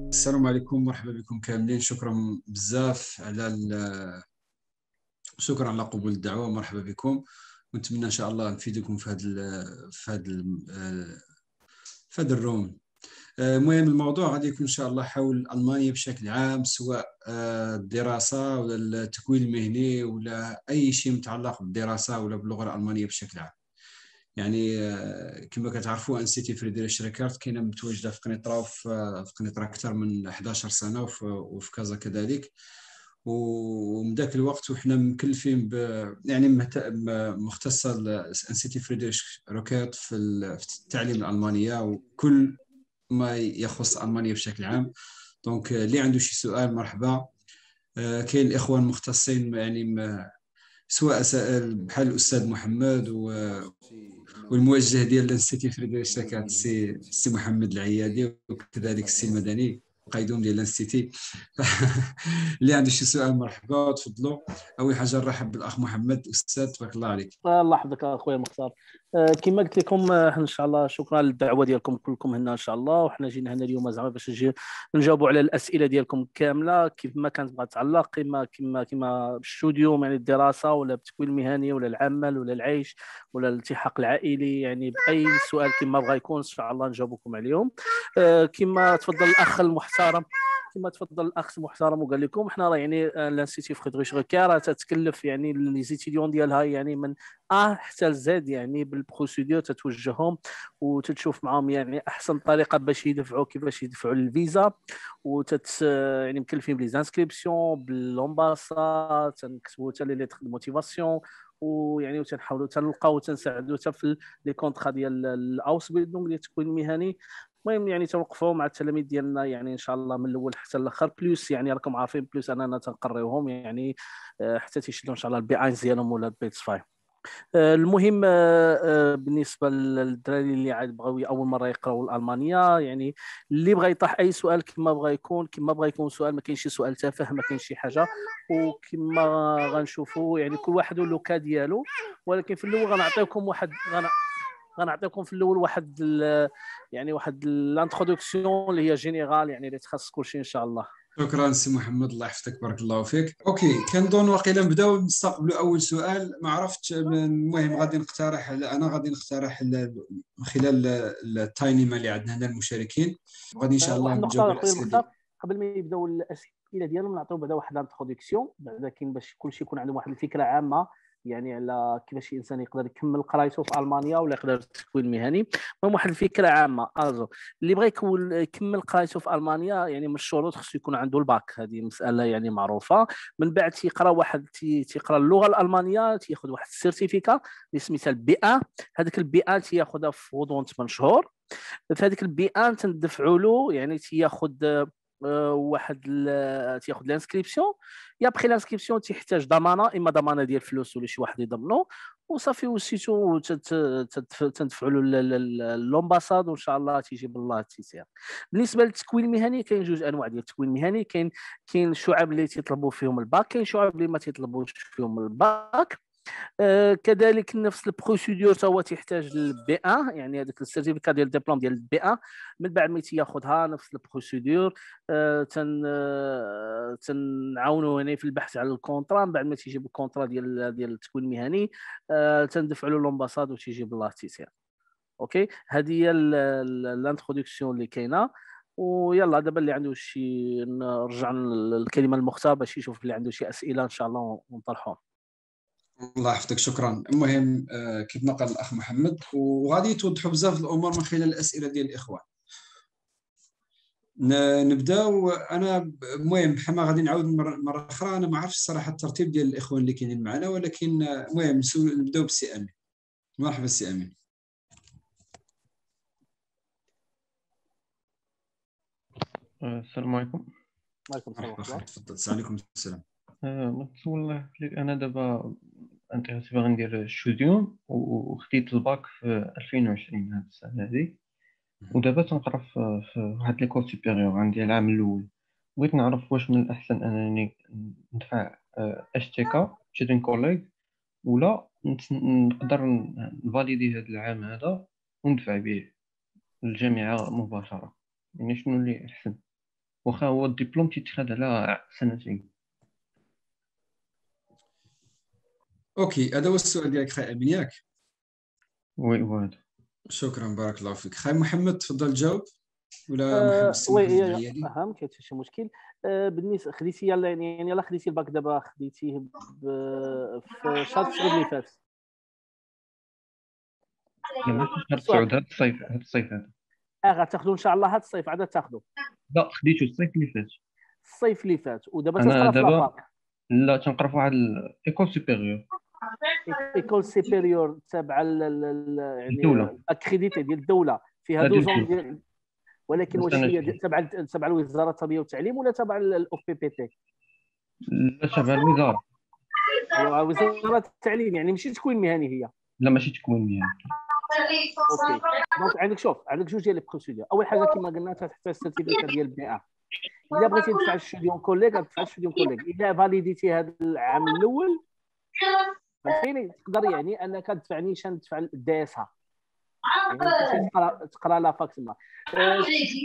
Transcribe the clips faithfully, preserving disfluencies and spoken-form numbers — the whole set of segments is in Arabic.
السلام عليكم، مرحبا بكم كاملين. شكرا بزاف على ال- شكرا على قبول الدعوة. مرحبا بكم، ونتمنى ان شاء الله نفيدكم في هذا ال- في هذا ال- في هذا الروم. آه، المهم الموضوع غادي يكون ان شاء الله حول المانيا بشكل عام، سواء آه، الدراسة ولا التكوين المهني ولا اي شيء متعلق بالدراسة ولا باللغة الألمانية بشكل عام. يعني آه، كما كتعرفوا انستيتي فريدريش ريكارت كاينه متواجده في قنيطره، وفي في قنيطره اكثر من إحدى عشرة سنه، وفي, وفي كازا كذلك. ومن ذاك الوقت وحنا مكلفين ب يعني مهت- م- مختصه انستيتي فريدريش ريكارت في ال- في التعليم الالمانيه وكل ما يخص المانيا بشكل عام. دونك آه، اللي عنده شي سؤال مرحبا. آه، كاين الاخوان مختصين، يعني م- سواء سأل بحال الاستاذ محمد و- والموجه ديال الانستيتي فريدريش كانت السي السي محمد العيادي، وكذلك السي المدني قيدوم ديال الانستيتي. اللي عنده شي سؤال مرحبا تفضلوا. اول حاجه نرحب بالاخ محمد. استاذ تبارك الله عليك. الله يحفظك اخويا مختار. آه، كما قلت لكم، آه، ان شاء الله شكرا للدعوه ديالكم كلكم هنا ان شاء الله. وحنا جينا هنا اليوم زعما باش نجي نجاوبوا على الاسئله ديالكم كامله كيف ما كانت بغات تعلق كما كما كما بالاستوديو، يعني الدراسه ولا بالتكوين المهني ولا العمل ولا العيش ولا الالتحاق العائلي، يعني باي سؤال كما بغى يكون ان شاء الله نجاوبكم عليهم. آه، كما تفضل الاخ المحترم كما تفضل الاخ المحترم وقال لكم، احنا راه يعني لانستيتي فريدريش ريكار تتكلف يعني لي زيتيديون ديالها يعني من ا حتى لزد، يعني بالبروسيدور تتوجههم وتتشوف معاهم يعني احسن طريقه باش يدفعوا كيفاش يدفعوا الفيزا، وتت يعني مكلفين بلي زانسكريبسيون بالامباساد، تنكتبوا حتى لي ليتر دو موتيفاسيون، ويعني وتنحاولوا تنلقاو وتنساعدوا حتى في لي كونطرا ديال الاوسبيلدونغ ديال التكوين المهني. المهم يعني توقفوا مع التلاميذ ديالنا يعني ان شاء الله من الاول حتى الاخر، بلوس يعني راكم عارفين بلوس اننا تنقريوهم يعني آه، حتى تيشدوا ان شاء الله البي اين ديالهم ولا البي خمسة. آه، المهم آه، آه، بالنسبه للدراري اللي عاد بغاو اول مره يقراوا الالمانيه، يعني اللي بغى يطرح اي سؤال كما بغى يكون كما بغى يكون سؤال، ما كاينش شي سؤال تافه، ما كاينش شي حاجه، وكما غنشوفوا يعني كل واحد ولوكا ديالو. ولكن في الاول غنعطيكم واحد غن... غنعطيكم في الاول واحد ال... يعني واحد الانتروداكسيون اللي هي جينيرال، يعني اللي تخص كلشي ان شاء الله. شكرا سي محمد، الله يحفظك، بارك الله فيك. اوكي، كنظن واقيلا نبداو نستقبلوا اول سؤال. ما عرفتش، المهم غادي نقترح انا غادي نقترح ال- من خلال التاينيما اللي عندنا هنا المشاركين، وغادي ان شاء أه، الله واحد نجاوب النقطه على اخويا الاسئله ديال. المختار، قبل ما يبداو الاسئله ديالهم نعطيو بعدا واحد الانتروداكسيون بعدا، كاين باش كلشي يكون عنده واحد الفكره عامه يعني على كيفاش الانسان يقدر يكمل قرايته في المانيا ولا يقدر التكوين المهني. المهم واحد الفكره عامه، ازو اللي بغى يكون يكمل قرايته في المانيا يعني من الشروط خصو يكون عنده الباك، هذه مساله يعني معروفه. من بعد تيقرا واحد تي- تيقرا اللغه الالمانيه، تياخذ واحد السيرتيفيكا اللي سميتها البي ان. هذاك البي ان تياخذها في غضون ثمانية شهور. في هذيك البيئه تندفعوا له يعني تياخذ آه، واحد ال- تياخذ الانسكريبسيون. يا بخي الانسكريبسيون تيحتاج ضمانه، اما ضمانه ديال فلوس ولا شي واحد يضمنه وصافي، وسيتو تندفعوا له لومباساد وان شاء الله تيجيب الله التيسير. بالنسبه للتكوين المهني كاين جوج انواع ديال التكوين المهني، كاين كاين شعب اللي تيطلبوا فيهم الباك، كاين شعب اللي ما تيطلبوش فيهم الباك. آه، كذلك نفس البروسيدور تا هو تيحتاج للبي ان، يعني هذاك السيرتيفيكا ديال الدبلوم ديال البي ان. من بعد ما تياخذها نفس البروسيدور، آه، تن آه، تنعاونوا هنا في البحث على الكونترا. من بعد ما تيجيب الكونترا ديال ديال التكوين المهني، آه، تندفع له لومباساد وتيجيب الله التيسير. اوكي، هذه هي الانتروداكسيون اللي كاينه. ويلا دابا اللي عنده شي نرجع للكلمه المختار باش يشوف اللي عنده شي اسئله ان شاء الله ونطرحهم. الله يحفظك، شكرا. المهم آه، كيف ما قال الاخ محمد، وغادي توضحوا بزاف الامور من خلال الاسئله ديال الاخوان. ن- نبداو. انا المهم بحال ما غادي نعاود مره مرة اخرى، انا ما عرفتش الصراحه الترتيب ديال الاخوان اللي كاينين معنا، ولكن آه، المهم نسول- نبداو بالسي امين. مرحبا سي امين. السلام عليكم. وعليكم السلام مرحبا ورحمه خير، الله. تفضل. السلام عليكم. السلام. أه، نتسول فيك. انا دابا انتريسي باغي ندير الشوديوم وخديت الباك في ألفين وعشرين هاد السنه هادي، ودابا تنقرا في في واحد ليكول سوبيريور عندي العام الاول. بغيت نعرف واش من الاحسن انني ندفع اش تي كا شادين كوليج، ولا نت- نقدر نفاليدي هاد العام هذا وندفع به الجامعه مباشره. يعني شنو اللي احسن؟ واخا هو الدبلوم تيتخذ على سنتين. اوكي هذا هو السؤال ديالك خاي امين ياك؟ وي وهذا. شكرا بارك الله فيك. خاي محمد تفضل جاوب ولا محمد أه السمح وي لي هي ديالي؟ اها ما كاين حتى شي مشكل. أه بالنسبه خديتي يلا يعني يلا خديتي الباك دابا خديتيه ب- في شهر تسعود اللي فات. لا ما شهر السؤال تسعود هذا الصيف هذا الصيف هذا. اه غتاخذوا ان شاء الله هذا الصيف عاد تاخذوا لا خديته الصيف اللي فات. الصيف اللي فات ودابا انا تتقرا في دابا لافاك لا تنقرا في واحد ايكول سوبيريور ايكول سيبيريور تابعه ل- ل- ل- الدوله. يعني اكريديتي ديال الدوله فيها هذه دوزون الجوج ديال، ولكن واش هي دي- تابعه تابعه الوزاره التربيه والتعليم ولا تابعه الاو بي بي تي؟ لا تبع الوزاره. ايوا وزاره التعليم يعني ماشي تكوين مهني هي. لا ماشي تكوين مهني. اوكي دونك عندك شوف عندك جوج ديال لي بروسيدور. اول حاجه كما قلنا تحتاج السيرتيفيكات ديال البي ا. الا بغيتي تدفع الشوديون كوليك غتدفع الشوديون كوليك. الا فاليديتي هذا العام الاول فهمتيني تقدر يعني انك تدفع نيشان تدفع الدي اس ها يعني تمشي تقرا تقرا لا فاك تما. آه،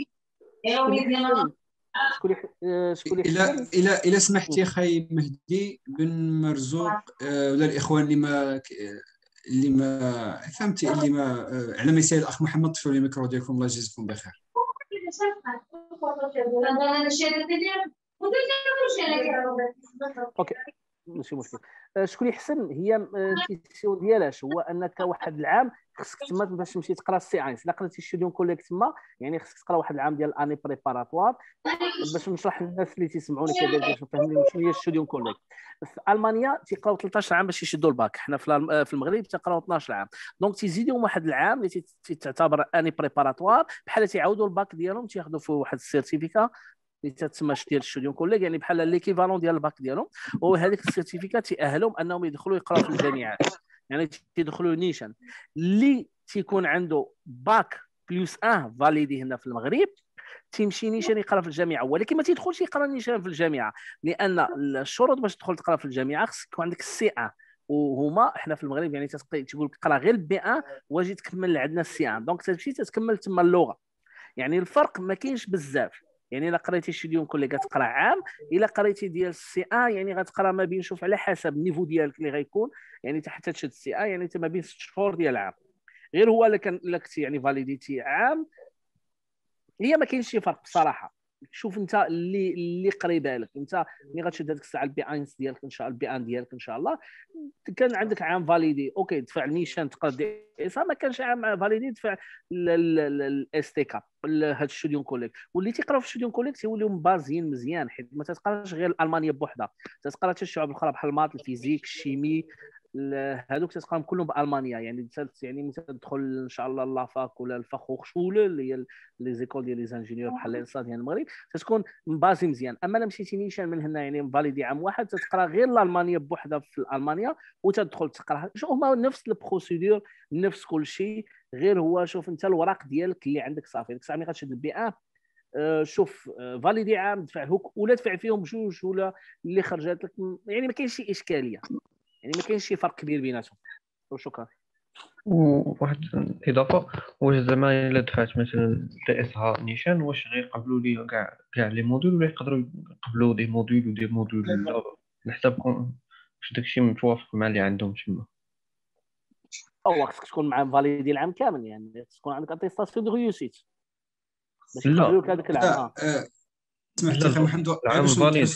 شكون اللي آه، شكون اللي الى حسن الى الى سمحتي خاي مهدي بن مرزوق آه، ولا الاخوان اللي ما ك- اللي ما فهمتي اللي ما آه، على مثال الاخ محمد طفوا لي الميكرو ديالكم الله يجزيكم بخير. اوكي ماشي مشكل. آه، شكون اللي حسن هي آه، الكيسيون ديالاش هو انك واحد العام خصك تما باش تمشي تقرا السي اينس. الا قريتي الشوديون كوليك تما يعني خصك تقرا واحد العام ديال اني بريباراتوار. باش نشرح للناس اللي تيسمعوني كذلك باش نفهمهم شنو هي الشوديون كوليك. في المانيا تيقراو ثلاثطاش عام باش يشدوا الباك. حنا في الم- في المغرب تيقراو اثناش عام. دونك تيزيدوا واحد العام اللي تي- تعتبر اني بريباراتوار بحال تيعاودوا الباك ديالهم تياخذوا فيه واحد السيرتيفيكا اللي تتسمى ديال الشوديون كوليك يعني بحال ليكيفالون ديال الباك ديالهم. وهذيك السيرتيفيكات تاهلهم انهم يدخلوا يقراو في الجامعات يعني تيدخلوا نيشان اللي تيكون عنده باك بلس واحد فاليدي هنا في المغرب تيمشي نيشان يقرا في الجامعه. ولكن ما تيدخلش يقرا نيشان في الجامعه لان الشروط باش تدخل تقرا في الجامعه خصك يكون عندك السي واحد وهما احنا في المغرب يعني تيقول لك قرا غير البي واحد واجي تكمل عندنا السي واحد. دونك تمشي تكمل تما اللغه. يعني الفرق ما كاينش بزاف. يعني الا قريتي الشوديون كوليك غتقرا عام. الا قريتي ديال السي ا يعني غتقرا ما بين شوف على حسب النيفو ديالك اللي غيكون يعني حتى تشد السي ا يعني ما بين ست شهور ديال العام. غير هو الا كان الا كنتي يعني فاليديتي عام هي ما كاينش شي فرق بصراحه. شوف انت اللي اللي قريبه لك انت ملي غتشد هذيك الساعه البي واحد ديالك ان شاء الله البي واحد ديالك ان شاء الله كان عندك عام فاليدي اوكي دفع نيشان تقرا دي اس ما كانش عام فاليدي دفع الاس تي كا هذا الشوديون كوليك. واللي تيقراو في الشوديون كوليك تيوليو مبازيين مزيان حيت ما تتقراش غير الالمانيا بوحدها تتقرا حتى الشعوب الاخرى بحال المات الفيزيك الشيمي هذوك تتقراهم كلهم بالمانيا. يعني يعني مثلا تدخل ان شاء الله لافاك ولا الفخوخ شوله اللي هي لي زيكول ديال لي زانجينيور بحال الانسا ديال المغرب تتكون مبازي مزيان. اما الا مشيتي نيشان من هنا يعني فاليدي عام واحد تتقرا غير الالمانيا بوحدها في المانيا وتدخل تقراها. شوف هما نفس البروسيدور نفس كل شيء غير هو شوف انت الوراق ديالك اللي عندك صافي ديك الساعه ملي غتشد البي ان آه شوف آه فاليدي عام دفع هوك ولا دفع فيهم جوج ولا اللي خرجت لك يعني ما كاينش شي اشكاليه يعني ما كاينش شي فرق كبير بيناتهم. وشكرا. وواحد الاضافه واش زعما الا دفعت مثلا دي اس ها نيشان واش غيقبلوا لي كاع كاع لي موديول ولا يقدروا يقبلوا دي موديول ودي موديول لا على حسابكم واش داكشي متوافق مع اللي عندهم تما؟ او خصك تكون مع فاليدي العام كامل يعني خصك تكون عندك اتيستاسيون دو ريوسيت باش يقبلوا لك هذاك العام. اه سمحتي اخي محمد العام فاليد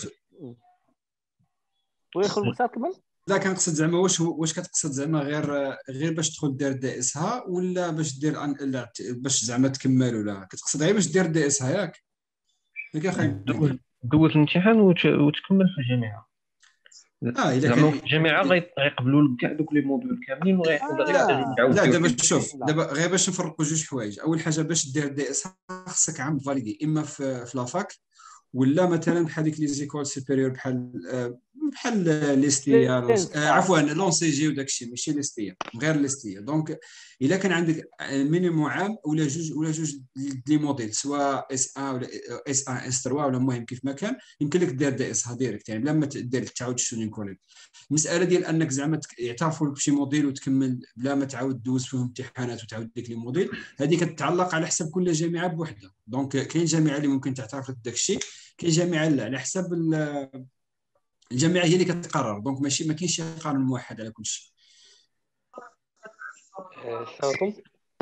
ويدخل المختار كمل. لا كنقصد زعما واش واش كتقصد زعما غير غير باش تدخل دير دي اس ها ولا باش دير لا باش زعما تكمل ولا كتقصد غير باش دير دي اس ها ياك؟ ياك اخي دوز الامتحان وتكمل في الجامعه. اه الا كان الجامعه غيقبلوا لك كاع دوك لي موديول كاملين وغيحتاجوا يعاودوا. لا دابا شوف دابا غير باش نفرقوا جوج حوايج. اول حاجه باش دير دي اس خصك عام فاليدي اما في في لافاك ولا مثلا بحال ديك لي زيكول سوبيريور بحال بحال ليستيا لونس... آه عفوا لونسي جي وداك الشيء ماشي ليستيا غير ليستيا. دونك الا كان عندك مينيموم عام ولا جوج ولا جوج لي موديل سواء اس ا ولا اس ا اس ثلاثة ولا المهم كيف ما كان يمكن لك دير دي اس ها ديريكت يعني بلا ما دير تعاود الشونين كوليك. المساله ديال انك زعما يعترفوا لك بشي موديل وتكمل بلا ما تعاود دوز فيهم امتحانات وتعاود ديك لي موديل، هذه كتعلق على حسب كل جامعه بوحدها. دونك كاين جامعه اللي ممكن تعترف لك بداك الشيء، كاين جامعه لا، على حسب الجامعه هي اللي كتقرر. دونك ماشي ما كاينش شي قانون موحد على كل شيء. السلام عليكم.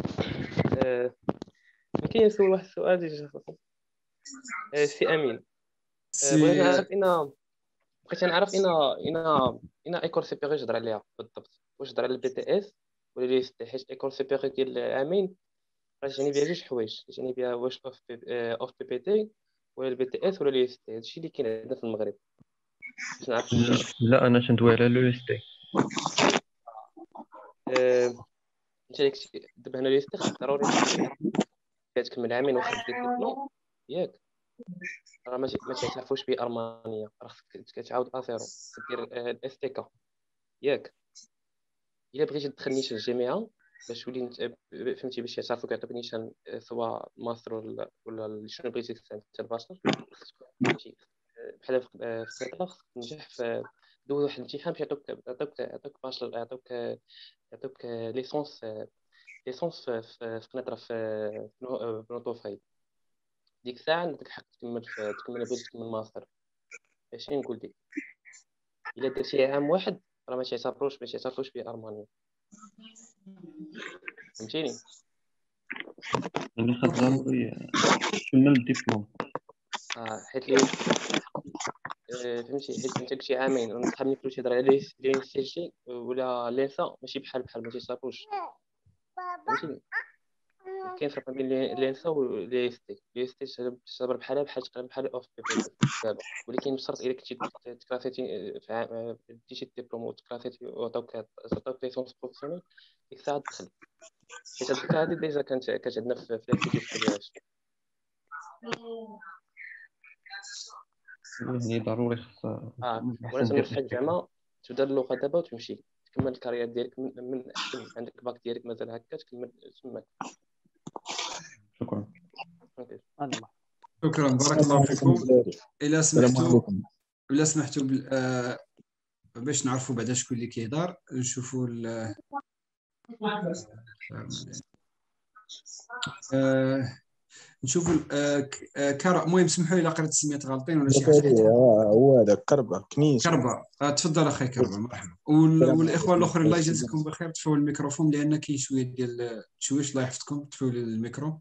ممكن نسول واحد السؤال ديال سي امين؟ بغيت نعرف ان بغيت نعرف ان ان ان ايكول سيبيري يهضر عليها بالضبط، واش هضر على البي تي اس ولا لي اس تي؟ حيت ايكول سيبيري ديال امين غتعني بها جوج حوايج، غتعني بها واش اوف اوف بي بي تي ولا البي تي اس ولا لي اس تي. هادشي اللي كاين عندنا في المغرب. باش نعرف. لا انا تندوي على لو اس تي. انت داكشي دابا هنا لي اس تي ضروري كتكمل عامين واخا ديك الدبلوم ياك، راه ما ما تعترفوش به المانيا، راه خصك كتعاود اسيرو دير الاس تي كا ياك. الا بغيتي تدخل نيشان الجامعه باش تولي فهمتي باش يعترفوك يعطوك نيشان سواء ماستر ولا ولا شنو بغيتي حتى الباشلر، فهمتي بحال في القطاع خصك تنجح في دوز واحد الامتحان باش يعطوك يعطوك يعطوك باشلر يعطوك يعطوك ليسونس ليسونس في قنيطره في بنوطوفاي. ديك الساعه عندك الحق تكمل في تكمل بغيتي تكمل ماستر. اش نقول لك، الا درتي عام واحد راه ما تعتبروش ما تعترفوش به المانيا، فهمتيني؟ يعني خاص ضروري تكمل الدبلوم. اه حيت لي آه فهمتي، حيت انت كنتي عامين ونصحابني كلشي يهضر على لي سي جي ولا لينسا ماشي بحال بحال ما تعترفوش، فهمتيني؟ كاين فرق بين لينسا و لي اس تي. لي اس تي تعتبر بحالها بحال تقريبا بحال اوف بي بي دابا، ولكن بشرط الا كنتي تكراسيتي ديتي الدبلوم وتكراسيتي وعطاوك عطاوك ليسونس بروفيسيونيل ديك الساعه تدخل. حيت هاد الفكره هادي ديجا كانت كانت عندنا في الانستيتوت في الجواز. يعني ضروري خص اه وانا تنصحك زعما تبدا اللغه دابا وتمشي تكمل الكارير ديالك من, من احسن. عندك باك ديالك مازال هكا تكمل تماك. شكرا. شكرا بارك الله فيكم. الى سمحتوا ولا سمحتوا بال... آه... باش نعرفوا بعدا شكون اللي كيهضر نشوفوا ال... آه... نشوفوا آه... كرا. المهم سمحوا لي قريت السميات غالطين ولا شي حاجه. هو هذا كربه كنيسه كربه. آه تفضل اخي كربه مرحبا. وال... والاخوه الاخرين الله يجازيكم بخير طفوا الميكروفون لان كاين شويه ديال التشويش. الله يحفظكم طفوا الميكرو.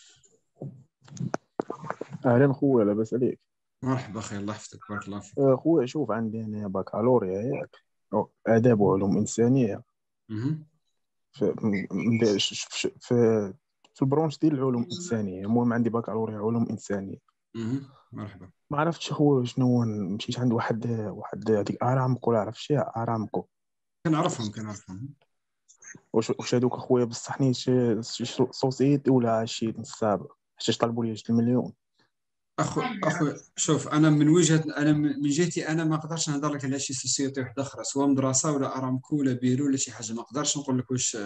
اهلا خويا لاباس عليك؟ مرحبا اخي الله يحفظك بارك الله فيك. آه خويا شوف عندي انا بكالوريا ياك اداب وعلوم انسانيه اها في في في, في البرونش ديال العلوم الانسانيه. المهم عندي بكالوريا علوم انسانيه. اها مرحبا. ما عرفتش خويا شنو، مشيت عند واحد واحد هذيك ارامكو، لا عرف شي ارامكو كنعرفهم كنعرفهم. واش واش هذوك اخويا بصح نيت شي سوسيتي ولا شي نصاب حيت طلبوا لي جوج المليون. اخو اخو شوف انا من وجهه انا من جهتي انا ما نقدرش نهضر لك على شي سوسيتي وحده اخرى سواء مدرسه ولا ارامكو ولا بيرو ولا شي حاجه. ما نقدرش نقول لك واش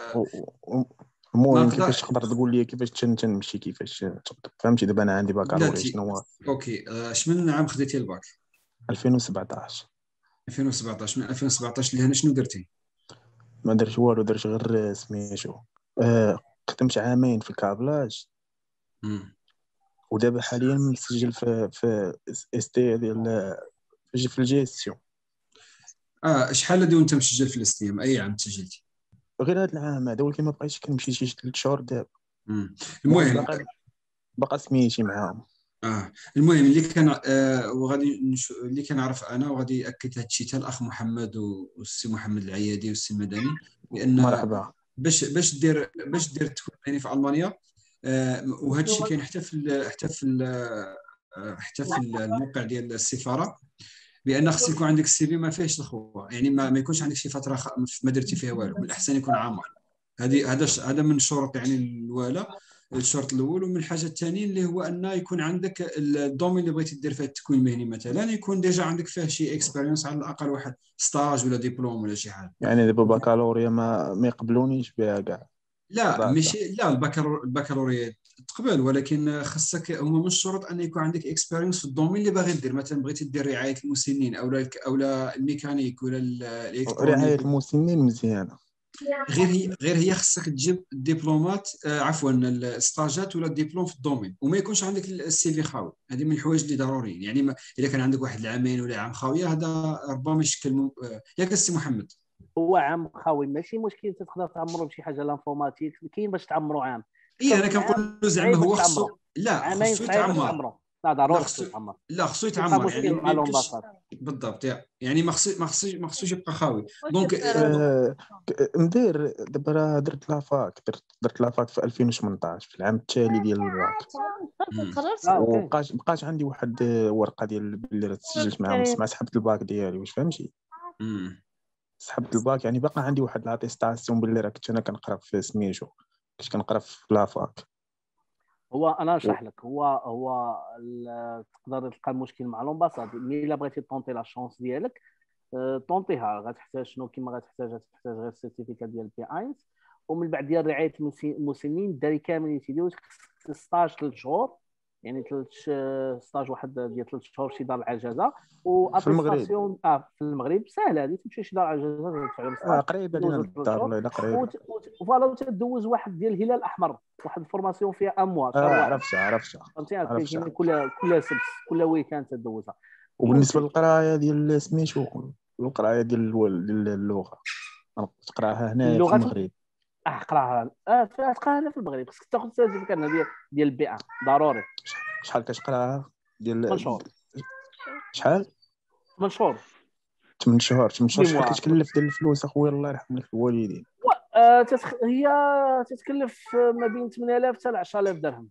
المهم كيفاش تقدر تقول لي كيفاش تنمشي كيفاش فهمتي؟ دابا انا عندي باكالوريا شنو هو. اوكي اش من عام خديتي الباك؟ ألفين وسبعطاش. ألفين وسبعطاش. من ألفين وسبعطاش لهنا شنو درتي؟ ما درت والو، درت غير سميتو آه خدمت عامين في الكابلاج. امم ودابا حاليا مسجل في في اس تي ديال في الجيستيون. اه شحال هادي وانت مسجل في الاستيام؟ اي عام تسجلتي؟ غير هذا العام هذا، ولكن ما بقيتش كنمشي شي ثلاث شهور دابا. المهم بقى سميتي معاهم. اه المهم اللي كان آه وغادي نشو... اللي كنعرف انا وغادي ياكد هذا الشيء حتى الاخ محمد والسي محمد العيادي والسي المدني، لان مرحبا باش باش دير باش دير التكوين المهني في المانيا. آه وهذا الشيء كاين حتى في ال... حتى في ال... حتى في الموقع ديال السفاره، بان خص يكون عندك السي في ما فيهش الخوه، يعني ما, ما يكونش عندك شي فتره ما درتي فيها والو. من الاحسن يكون عامر. هذه هذا هذا من الشروط يعني الوالا. الشرط الاول. ومن الحاجه الثانيه اللي هو ان يكون عندك الدومين اللي بغيتي دير فيه التكوين المهني مثلا يكون ديجا عندك فيه شي اكسبيرينس، على الاقل واحد ستاج ولا دبلوم ولا شي حاجه. يعني دابا بكالوريا ما ما يقبلونيش بها كاع؟ لا ماشي، لا البكالور البكالوريا تقبل، ولكن خصك هما من الشروط ان يكون عندك اكسبيرينس في الدومين اللي باغي دير. مثلا بغيتي دير رعايه المسنين او لا او لا الميكانيك ولا رعايه الالكترونيك، المسنين مزيانه. غير هي غير هي خصك تجيب الدبلومات آه عفوا الستاجات ولا الدبلوم في الدومين، وما يكونش عندك السي في خاوي. هذه من الحوايج اللي ضروريين. يعني ما اذا كان عندك واحد العامين ولا عام خاويه هذا ربما يشكل م... آه ياك السي محمد. هو عام خاوي ماشي مشكل، تقدر تعمرو بشي حاجه لانفورماتيك، كاين باش تعمروا عام. اي انا كنقول له زعما هو خصو، لا عامين خصو صعيب باش يتعمر. تعمروا، لا ضروري خصو يتعمر. لا خصو يبقى يتعمر مشكل يعني مع ما يمكنش لومباسات. بالضبط. يعني ما خصو ما خصوش ما خصوش يبقى خاوي. دونك آه، ك- ندير دابا راه درت لافاك درت درت لافاك في ألفين وثمنطاش في العام التالي ديال الباك، اه اوكي. وبقاش بقاش عندي واحد آه، ورقه ديال باللي راه تسجلت معاهم مع سحبت الباك ديالي. واش فهمتي؟ مم. سحبت الباك يعني باقي عندي واحد لاتيستاسيون باللي راه كنت انا كنقرا في سميتو، كنت كنقرا في لافاك. هو انا نشرح لك. هو هو ال- تقدر تلقى المشكل مع لومباساد مي الا بغيتي طونطي لا شونس ديالك آه، طونطيها. غتحتاج شنو كيما غتحتاج غتحتاج غير السيرتيفيكات ديال بي اينز، ومن بعد ديال رعايه المسي- المسنين الدراري كاملين تيديروا ستاج ثلاث شهور، يعني ثلاث ستاج واحد ديال ثلاث شهور شي دار العجزه في المغرب. واتيستاسيون اه في المغرب سهله هذه، تمشي شي دار العجزه تفعل اه قريبه لينا الدار والله الا قريبه. وفوالا وتدوز واحد ديال الهلال الاحمر، واحد الفورماسيون فيها اموا شهر اه واحد. عرفتها عرفتها فهمتي عرفتها. كل كل سبت كل ويكاند تدوزها. وبالنسبه للقرايه ديال سميتو، القرايه ديال الول- ديال اللغه انا كنت تقراها هنايا في اللغه المغرب. اه قراها اه فيها تقراها في المغرب، خصك تاخذ السيرتيفيكات ديال ديال البي ان ضروري. شحال كتقراها ديال ثمان شهور. شحال؟ ثمان شهور. ثمان شهور. ثمان شهور شحال ميموار. كتكلف ديال الفلوس اخويا الله يرحم لك الوالدين؟ آه تتخ... هي تتكلف ما بين ثمانية آلاف حتى ل عشرة آلاف درهم،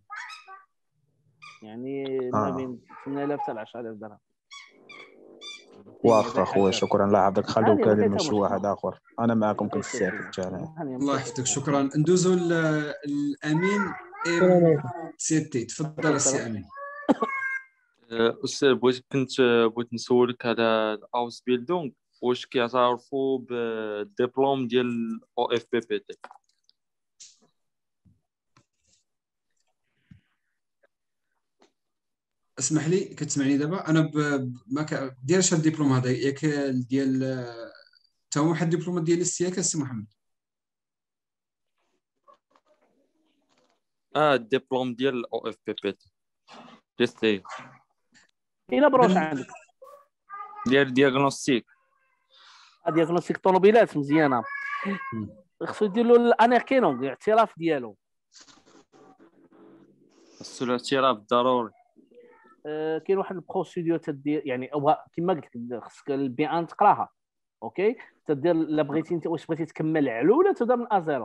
يعني ما آه. بين ثمانية آلاف حتى ل عشرة آلاف درهم. واخا خويا شكرا الله يعطيك. خليو هاني ما كلمه كاين شي حتى واحد اخر، انا معكم مشكل. كنستافد حتى انا. هاني الله مشكل. يحفظك شكرا. ندوزو ل- الامين السلام عليكم. سيتي. تفضل السي امين. أستاذ بغيت كنت بغيت نسولك على الأوس بيلدونغ، واش كيعترفوا بالدبلوم ديال أو إف بي بي تي؟ اسمح لي كتسمعني دابا؟ انا ب... ب- ما ك... ديرش هاد الدبلوم هذا ياك ديال تا هو واحد الدبلومات ديال السياكه السي محمد. اه الدبلوم ديال أو إف بي بي تي ديال الى بروش بن- عندك ديال دياغنوستيك. دياغنوستيك طوموبيلات مزيانه، خصو يدير له الانيركينونغ الاعتراف ديالو. خصو الاعتراف ضروري. آه، كاين واحد البروسيدور تدير، يعني هو كما قلت لك خصك البي ان تقراها اوكي. تدير لا بغيتي انت واش بغيتي تكمل علو ولا تبدا من ازيرو.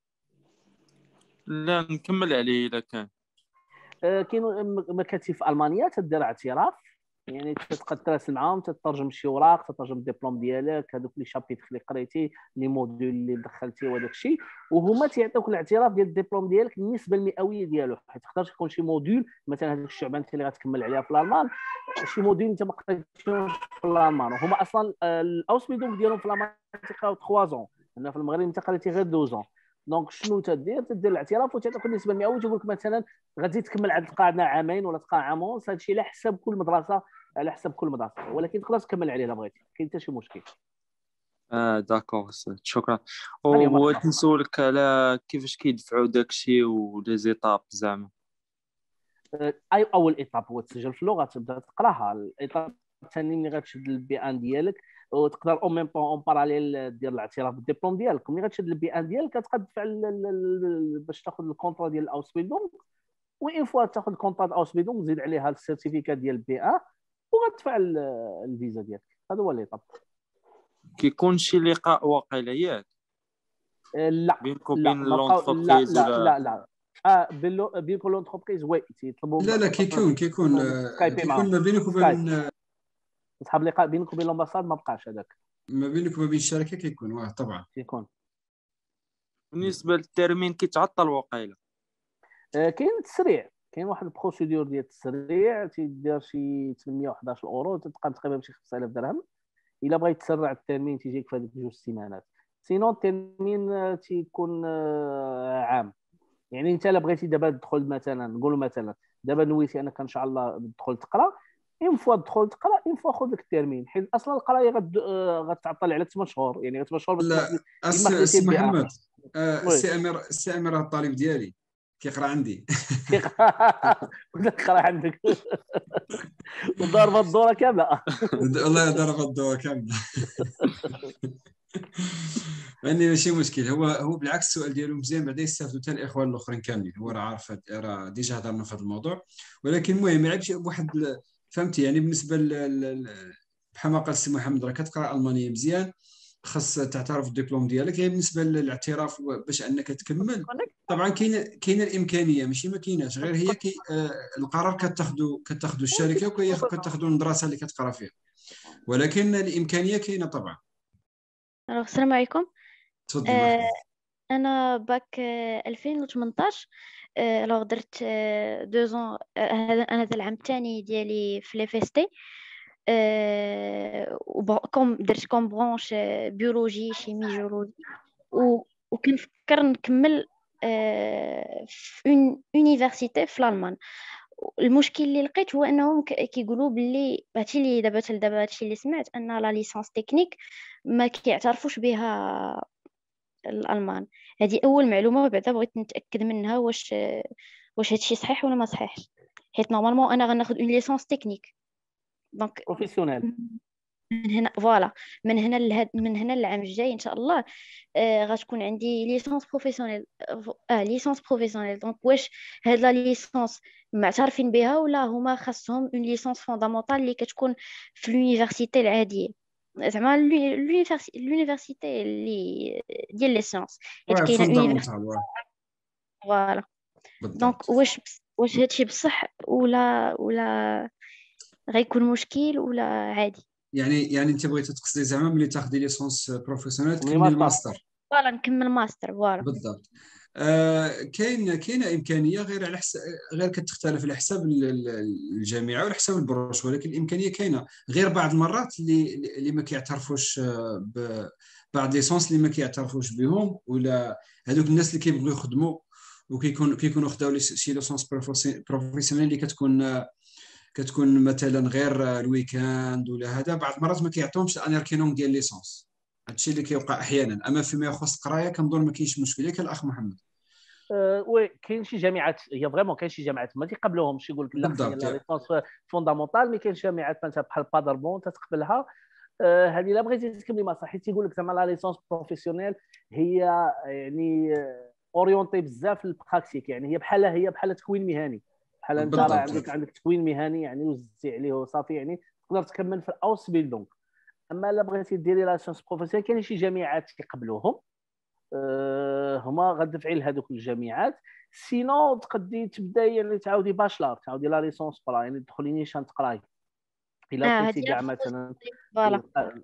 لا نكمل عليه الا كان. آه، كاين مكاتب في المانيا تدير اعتراف، يعني تبقى تراسل معاهم تترجم شي اوراق تترجم الدبلوم ديالك هذوك لي شابيتر اللي قريتي لي موديول اللي دخلتي وهذاك الشيء، وهما تيعطيوك الاعتراف ديال الدبلوم ديالك النسبه المئويه ديالو. حيت تقدر تكون شي موديول مثلا هذيك الشعبه انت اللي غتكمل عليها في الالمان، شي موديول انت ما قريتيهوش في الالمان، وهما اصلا الاوس بيدونك ديالهم في الالمان تيقراو ثلاثة زون، هنا في المغرب انت قريتي غير اثنين زون. دونك شنو تدير؟ تدير الاعتراف وتعطيك النسبه المئويه، تقول لك مثلا غتزيد تكمل عاد تبقى عندنا عامين ولا تبقى عام ونص، هذا الشيء على حسب كل مدرسه على حسب كل مدرسه، ولكن تقدر تكمل عليه الا بغيتي، كاين حتى شي مشكل. اه داكور استاذ شكرا. هاني وبغيت مرحبا. نسولك على كيفاش كيدفعوا داكشي ولي زيتاب زعما. اي اول ايطاب هو تسجل في اللغه تبدا تقراها. الايطاب الثاني ملي غتشد البي ان ديالك وتقدر او ميم طون اون باراليل دير الاعتراف بالدبلوم ديالك، ملي غتشد البي ان ديالك كتبقى تدفع باش تاخذ الكونطرا ديال الاوس بيلدونغ، وين فوا تاخذ الكونطرا الاوس بيلدونغ تزيد عليها السيرتيفيكات ديال البي ان وغتدفع الفيزا ديالك. هذا هو الايطاب. كيكون شي لقاء واقيلا ياك لا بينك لا وبين ما بقاو لا لونتربريز لا ولا لا لا اه بينو بينكم لونتربريز وي تيطلبوا لا لا كيكون كيكون كيكون ما بينك وبين صحاب اللقاء بينك وبين الامباساد ما بقاش هذاك، ما بينك وما بين الشركه كيكون واه طبعا كيكون. بالنسبه للترمين كيتعطل واقيلا. آه، كاين التسريع، كاين واحد البروسيدور ديال التسريع تيدير شي ثمانمية وأحد عشر اورو، تتبقى تقريبا بشي خمسة آلاف درهم. الا بغيت تسرع الترمين تيجيك في هذيك جوج سيمانات. سينون الترمين آه، تيكون آه، عام. يعني انت الا بغيتي دابا تدخل مثلا، نقولوا مثلا دابا نويتي انك ان شاء الله تدخل تقرا، اون فوا تدخل تقرا اون فوا خذ لك الترمين، حيت اصلا القرايه غد... آه، غتعطل على ثمانية شهور، يعني ثمانية شهور باش لا تما الس- خديتي السي بها. محمد، آه، وي السي امير السي امير الطالب ديالي كيقرا عندي. ولا تقرا عندك وضاربه الدوره كامله. والله ضرب الضوء كامل. يعني ماشي مشكل، هو هو بالعكس السؤال ديالو مزيان، بعدا يستافدوا حتى الاخوان الاخرين كاملين. هو راه عارف هاد- راه ديجا هضرنا في هذا الموضوع، ولكن المهم يلعب شي بواحد ال- فهمتي يعني بالنسبه ل- ل- ل- بحال ما قال السي محمد راه كتقرا المانيه مزيان، خاص تعترف الدبلوم ديالك. هي بالنسبه للاعتراف باش انك تكمل، طبعا كاينه كاينه الامكانيه، ماشي ما كايناش، غير هي كي آه القرار كتاخذوا كتاخذوا الشركه وكتاخذوا المدرسه اللي كتقرا فيها، ولكن الامكانيه كاينه طبعا. ألو، السلام عليكم. تفضلي آه، مرحبا. انا باك آه، ألفين وثمنطاش. آه، لو درت آه، دوزون. آه، هذا انا هذا العام الثاني ديالي في لي فيستي. آه، وب- كوم درت كوم برونش آه، بيولوجي شيمي جيولوجي. و- وكنفكر نكمل آه، في اون يونيفرسيتي في الالمان. المشكل اللي لقيت هو انهم ك- كيقولوا باللي هادشي اللي دابا حتى دابا هادشي اللي سمعت ان لا ليسانس تكنيك ما كيعترفوش بها الالمان. هذه اول معلومه، بعدا بغيت نتاكد منها واش واش هادشي صحيح ولا ما صحيحش، حيت نورمالمون انا غناخذ اون ليسونس تكنيك. دونك بروفيسيونيل. من هنا فوالا، من هنا لهاد من هنا للعام الجاي ان شاء الله آه غتكون عندي ليسونس بروفيسيونيل. اه ليسونس بروفيسيونيل. دونك واش هاد لا ليسونس معترفين بها ولا هما خاصهم اون ليسونس فوندامونتال اللي كتكون في لونيفرسيتي العاديه، زعما لونيفرسيتي اللي ديال لي سيونس، حيت واه كاينه اونيفرسيتي. فوندامونتال، واه فوالا. دونك بالضبط. واش واش هادشي بصح ولا ولا غيكون مشكل ولا عادي؟ يعني يعني انت بغيتي تقصدي زعما ملي تاخدي ليسونس بروفيسيونيل كملي تكملي ماستر. الماستر. فوالا نكمل ماستر. فوالا. بالضبط. آه كاين كاينه امكانيه، غير على حساب غير كتختلف على حساب ال- ال- الجامعه وعلى حساب البروش، ولكن الامكانيه كاينه. غير بعض المرات اللي اللي ما كيعترفوش آه، ب- بعض ليسونس اللي ما كيعترفوش بهم، ولا هذوك الناس اللي كيبغيو يخدموا وكيكون كيكونوا خداو لي- شي ليسونس بروفيسيونيل اللي كتكون آه، كتكون مثلا غير آه، الويكاند ولا هذا، بعض المرات ما كيعطيهمش الانيركينوم ديال ليسونس. هادشي اللي كيوقع احيانا. اما فيما يخص القرايه كنظن ما كاينش مشكل، ياك الاخ محمد؟ أه وي كاين شي جامعات، هي فريمون كاين شي جامعات ما تيقبلوهمش، يقول لك لا خصني بالضبط. لا ليسونس فوندامونتال. مي كاين جامعات مثلا بحال بادربون تتقبلها. أه هذه الا بغيتي تكملي ما صحيح تيقول لك زعما لا ليسونس بروفيسيونيل هي يعني اورينتي بزاف للبراكتيك، يعني هي بحال هي بحال تكوين مهني، بحال انت راه بالضبط. عندك عندك تكوين مهني يعني وزتي عليه وصافي، يعني تقدر تكمل في الاوس بيلدونغ. اما الا بغيتي ديري لا ليسونس بروفيسيونيل كاين شي جامعات تيقبلوهم، أه هما غتدفعي لهذوك الجامعات. سينو تقدي تبداي يعني تعاودي باشلار، تعاودي لا ليسونس برا، يعني تدخلي نيشان تقراي الا اه بقيتي هذه كاع الخطوة. مثلا. فوالا.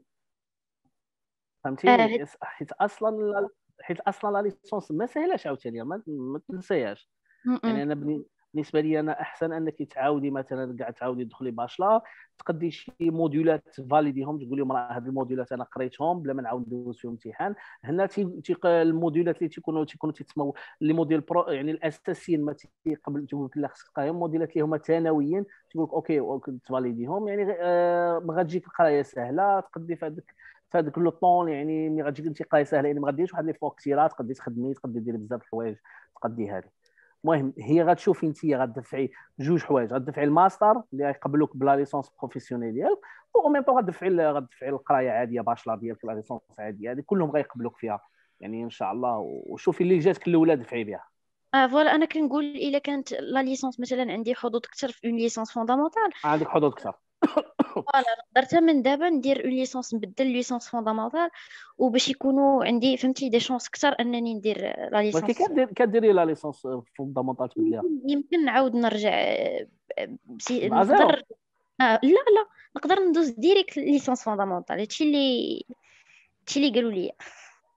فهمتيني؟ اه حيت اصلا حيت اصلا لا ليسونس ما سهلاش عاوتاني، ما, ما تنسايهاش. يعني انا بني- بالنسبه لي انا احسن انك تعاودي مثلا كاع تعاودي تدخلي باشلار، تقدي شي موديولات فاليديهم، تقول لهم راه هاد الموديولات انا قريتهم بلا ما نعاود ندوز فيهم امتحان. هنا تي تي- الموديولات اللي تيكونوا تيكونوا تيتسموا لي موديل برو، يعني الاساسيين ما تيقبل، تقول لك لا خصك تقراهم. الموديولات اللي هما ثانويين تقول لك اوكي اوكي تفاليديهم، يعني آه ما غتجيك القرايه سهله، تقدي في هذاك في هذاك لو طون، يعني ملي غتجيك انت قرايه سهله، يعني ما غاديرش واحد لي فوق كثيرات، تقدري تخدمي تقدري ديري بزاف د الحوايج تقدي هذه. المهم هي غتشوفي انت غتدفعي جوج حوايج، غتدفعي الماستر اللي غيقبلوك بلا ليسونس بروفيسيونيل ديالك، و ميم طون غتدفعي غتدفعي القرايه عاديه باشلار ديالك لا ليسونس عاديه، هذه كلهم غيقبلوك فيها يعني ان شاء الله. وشوفي اللي جاتك الاولى دفعي بها. اه فوالا. انا كنقول الا كانت لا ليسونس مثلا عندي حظوظ اكثر في اون ليسونس فوندامونتال، عندك حظوظ كثر. فوالا نقدر من دابا ندير اون ليسونس نبدل ليسونس فوندامونتال، وباش يكونوا عندي فهمتي دي شونس اكثر انني ندير لا ولكن ليسونس. كدير كديري لا ليسونس فوندامونتال تبدليها يمكن نعاود نرجع آه، بسي مع زيرو. نقدر. آه لا لا، نقدر ندوز ديريكت ليسونس فوندامونتال. هادشي اللي هادشي اللي قالوا لي.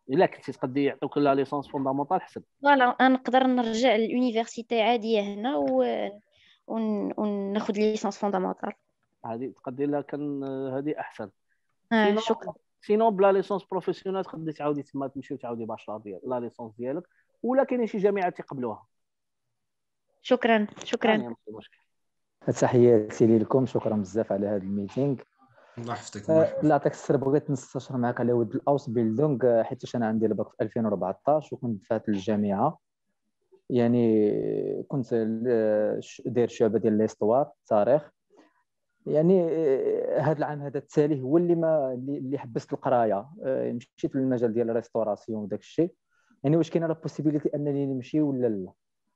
الا كنتي تقدي يعطوك لا ليسونس فوندامونتال حسب. فوالا نقدر نرجع للونيفرسيتي عاديه هنا و ون... وناخذ ليسونس فوندامونتال. هذه تقدي لها كان هذه احسن. آه سينو شكرا. سينو بلا ليسونس بروفيسيونيل تقدري تعاودي تما تمشي وتعاودي باشلار ديال لا ليسونس ديالك، ولا كاينين شي جامعات تيقبلوها. شكرا شكرا. يعني ماشي مشكل. تحياتي لكم، شكرا بزاف على هذا الميتينغ. الله يحفظك. الله يعطيك السر، بغيت نستشر معك على ود الاوس بيلدونغ، حيت انا عندي الباك في ألفين وأربعطاش وكنت في هذه الجامعه، يعني كنت داير شعبه ديال ليستوار التاريخ. يعني هذا العام هذا التالي هو اللي ما اللي حبست القرايه، مشيت للمجال ديال الريستوراسيون وداك الشيء. يعني واش كاينه لا بوسيبيليتي انني نمشي ولا لا؟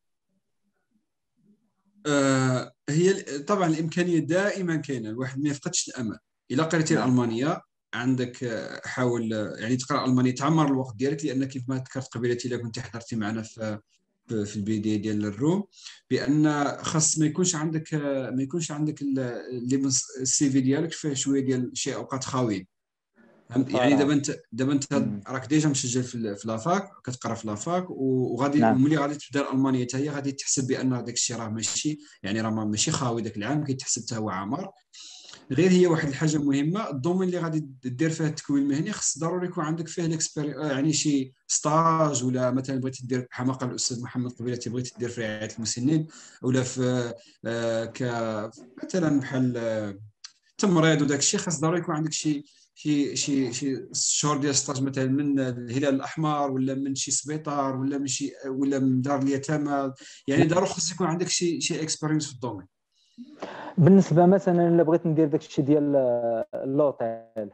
آه هي طبعا الامكانيه دائما كاينه، الواحد ما يفقدش الامل. الا قريتي الالمانيه عندك حاول يعني تقرا المانيا، تعمر الوقت ديالك، لان كيف ما ذكرت قبيله الا كنت حضرتي معنا في في البدايه ديال الروم، بان خاص ما يكونش عندك ما يكونش عندك اللي السي في ديالك فيه شويه ديال شي اوقات خاويين. يعني دابا انت دابا انت راك ديجا مسجل في في لافاك، كتقرا في لافاك وغادي نعم. وملي غادي تبدا الالمانيه حتى هي غادي تحسب بان داك الشيء راه ماشي يعني راه ماشي خاوي داك العام، كيتحسب حتى هو عامر. غير هي واحد الحاجه مهمه، الدومين اللي غادي دير فيه التكوين المهني خص ضروري يكون عندك فيه الاكسبيري يعني شي ستاج، ولا مثلا بغيتي دير بحال ما قال الاستاذ محمد قبيله بغيتي دير في رعايه المسنين، ولا في آه ك مثلا بحال آه تمريض وداك الشيء، خاص ضروري يكون عندك شي شي شي شي شهور ديال ستاج مثلا من الهلال الاحمر، ولا من شي سبيطار، ولا من شي ولا من دار اليتامى. يعني ضروري خص يكون عندك شي شي اكسبيرينس في الدومين. بالنسبه مثلا الا بغيت ندير داك الشيء ديال اللوطيل،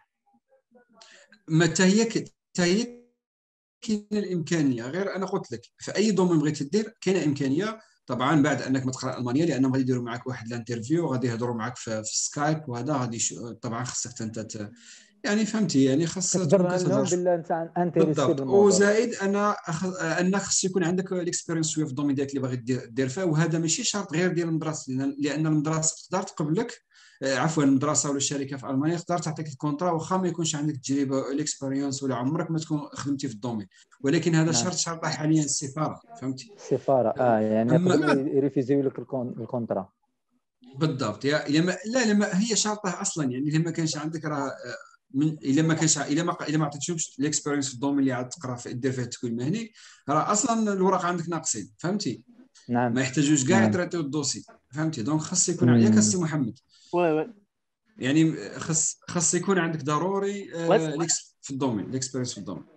ما حتى هي حتى هي كاينه الامكانيه. غير انا قلت لك في اي دومين بغيتي دير كاينه امكانيه، طبعا بعد انك ما تقرا الالمانيه، لانهم غادي يديروا معك واحد الانترفيو وغادي يهضروا معك في, في سكايب، وهذا غادي طبعا خصك انت يعني فهمتي، يعني خاص تقدر لهم بالله انت انتريسي بالموضوع. وزائد انا أخ... انك خص يكون عندك الاكسبيرينس شويه في الدومين ديالك اللي باغي دير فيه، وهذا ماشي شرط غير ديال المدرسه، لان المدرسه تقدر تقبلك، عفوا المدرسه ولا الشركه في المانيا تقدر تعطيك الكونترا واخا ما يكونش عندك تجربه الاكسبيرينس ولا عمرك ما تكون خدمتي في الدومين، ولكن هذا شرط شرط حاليا السفاره، فهمتي؟ السفاره اه يعني يقدروا يريفيزيو لك الكونترا بالضبط. يا لما لا لما هي شرطه اصلا، يعني الا ما كانش عندك راه من الا ما كانش الا ما الا ما عطيتهمش الاكسبيرينس في الدومين اللي عاد تقرا في دير فيه التكوين المهني، راه اصلا الوراق عندك ناقصين، فهمتي؟ نعم. ما يحتاجوش كاع يطريطيو الدوسي، فهمتي؟ دونك خاص يكون ياك السي محمد. وي وي يعني خاص خاص يكون عندك ضروري آه في الدومين الاكسبيرينس في الدومين.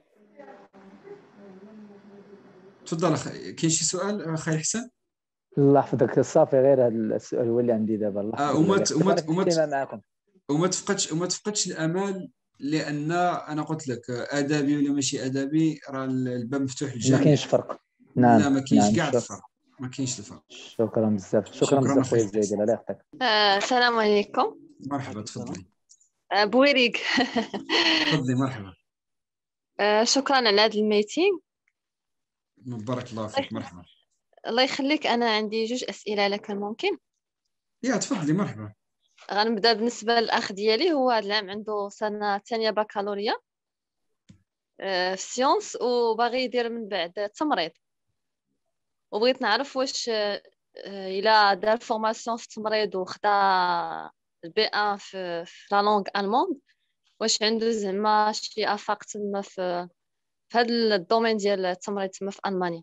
تفضل اخي، كاين شي سؤال اخي حسن؟ الله يحفظك. صافي غير هذا السؤال هو اللي عندي دابا. الله آه وما وما معكم وما تفقدش وما تفقدش الامال، لان انا قلت لك ادبي ولا ماشي ادبي راه الباب مفتوح للجميع، ما كاينش فرق. نعم لا ما كاينش كاع نعم. الفرق، ما كاينش الفرق. شكرا بزاف. شكرا بزاف خويا زيد، الله يحفظك. السلام عليكم. مرحبا تفضلي. بويريك. تفضلي مرحبا. شكرا على هذا الميتينغ، بارك الله فيك. مرحبا. الله يخليك. انا عندي جوج اسئله لك ممكن؟ يا تفضلي مرحبا. غنبدا بالنسبه للاخ ديالي، هو هذا العام عنده سنه ثانيه بكالوريا في السيونس وباغي يدير من بعد التمريض، وبغيت نعرف واش الا دار فورماسيون في التمريض وخدا البي ان في لا لونغ الموند، واش عنده زعما شي افاق تما في في هذا الدومين ديال التمريض تما في المانيا؟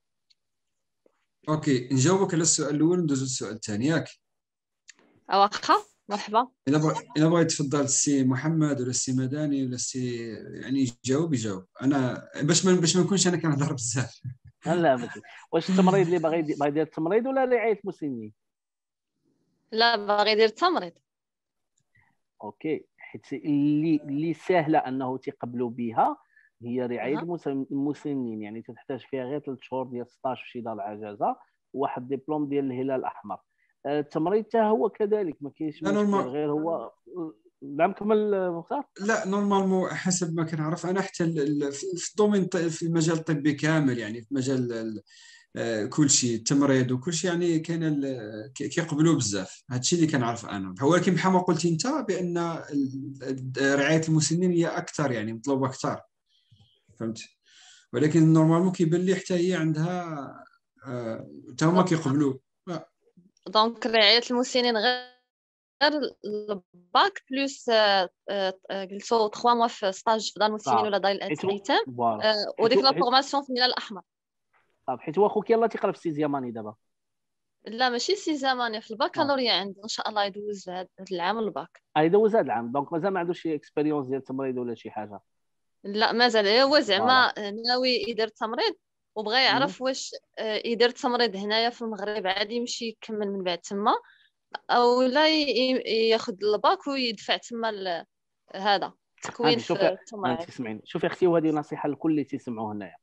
اوكي نجاوبك على السؤال الاول وندوزو للسؤال الثاني ياك؟ واخا مرحبا. الا بغيت الا بغيت تفضل السي محمد ولا السي مداني ولا السي يعني يجاوب يجاوب، انا باش ما باش ما نكونش انا كنهضر بزاف. لا ماشي. واش التمريض اللي باغي باغي يدير التمريض ولا رعايه المسنين؟ لا باغي يدير التمريض. اوكي، حيت اللي اللي سهله انه تيقبلوا بها هي رعايه أه. المسنين، يعني تحتاج فيها غير ثلاث شهور ديال ستاج في شي دار العجزه وواحد ديبلوم ديال الهلال الاحمر. التمريض حتى هو كذلك ما كاينش مشكل، غير هو نعم. كمل مختار. لا نورمالمون حسب ما كنعرف انا حتى في الدومين في المجال الطبي كامل، يعني في مجال كل شيء التمريض وكل شيء يعني كاين كيقبلوا بزاف. هادشي اللي كنعرف انا، ولكن بحال ما قلتي انت بان رعايه المسنين هي اكثر يعني مطلوبه اكثر، فهمتي. ولكن نورمالمون كيبان لي حتى هي عندها حتى هما كيقبلوا. دونك رعاية المسنين غير الباك بلس قلتو ثلاثة موا في ستاج في دار المسنين ولا دار الايتام وديك لا فورماسيون في الهلال الاحمر. طاب حيت هو خوك يلاه تيقرا في سيزياماني دابا. لا ماشي سيزاماني في الباكالوريا عنده ان شاء الله يدوز هذا العام الباك. يدوز هذا العام دونك مازال ما عندوش شي اكسبيريونس ديال التمريض ولا شي حاجه. لا مازال هو زعما ناوي يدير التمريض وبغى يعرف واش يدير التمريض هنايا في المغرب عادي يمشي يكمل من بعد تما او لا ياخذ الباك ويدفع تما هذا تكوين في التمريض. تسمعيني شوفي اختي وهذه نصيحه لكل اللي تيسمعوا هنايا.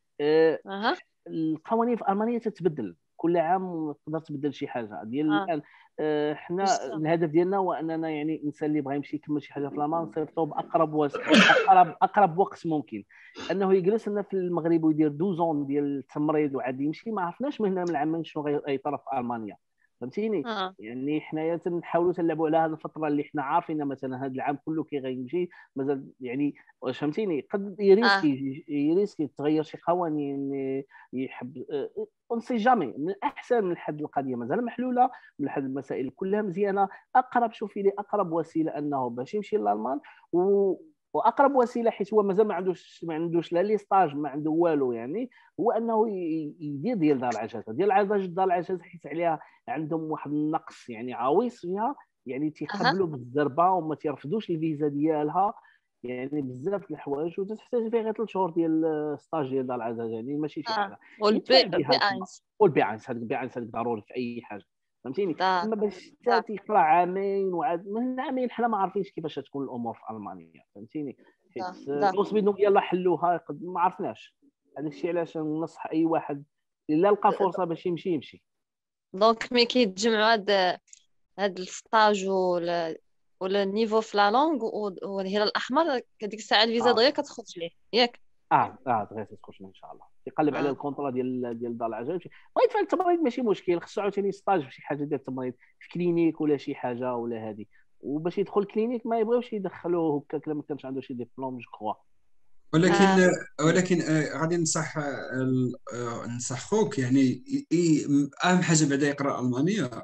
أه القوانين في المانيا تتبدل كل عام، تقدر تبدل شي حاجه ديال آه. الان. أه حنا الهدف ديالنا هو اننا يعني الانسان اللي بغى يمشي يكمل شي حاجه في المان صيفطو باقرب وقت اقرب اقرب وقت ممكن. انه يجلس لنا في المغرب ويدير دوزون ديال التمريض وعاد يمشي ما عرفناش من هنا من العام شنو غيطرا في المانيا، فهمتيني. آه. يعني حنايا تنحاولوا تلعبوا على هذه الفتره اللي حنا عارفين مثلا هذا العام كله كي غيمشي مازال يعني واش فهمتيني قد يريسكي آه. يريسكي تغير شي قوانين يحب اون سي جامي. من الاحسن من حد القضيه مازال محلوله من حد المسائل كلها مزيانه. اقرب شوفي لي اقرب وسيله انه باش يمشي للالمان و واقرب وسيله حيت هو مازال ما عندوش ما عندوش لا لي ستاج ما عنده والو يعني هو انه يدير ديال دار العجزه ديال العجزه دار العجزه حيت عليها عندهم واحد النقص يعني عويص فيها يعني تيقبلوا بالزربه وما تيرفضوش الفيزا ديالها يعني بزاف د الحوايج وتحتاج فيها غير ثلاث شهور ديال ستاج ديال دار العجزه يعني ماشي شي حاجه. والبي اينس والبي اينس هذاك البي اينس هذاك ضروري في اي حاجه فهمتيني. اما باش حتى تقرا عامين وعاد من عامين حنا ما عارفينش كيفاش تكون الامور في المانيا فهمتيني. حيت الوصبي يلا حلوها ما عرفناش. هذا الشيء علاش ننصح اي واحد الا لقى فرصه باش يمشي يمشي. دونك ملي كيتجمعوا هاد هاد الستاج ولا ولا النيفو في لا لونغ والهلال الاحمر ديك الساعه الفيزا دغيا كتخرج ليه ياك. اه اه دغيا تخرج ان شاء الله. يقلب آه. على الكونطرا ديال ديال دار العجل بغا يدفع التمريض ماشي مشكل. خصو عاوتاني ستاج في شي حاجه ديال التمريض في كلينيك ولا شي حاجه ولا هذه. وباش يدخل كلينيك ما يبغيوش يدخلوه هكاك لما كانش عنده شي ديبلوم جو كوا. ولكن آه. ولكن آه غادي ننصح آه ننصح خوك يعني اهم حاجه بعدا يقرا المانيا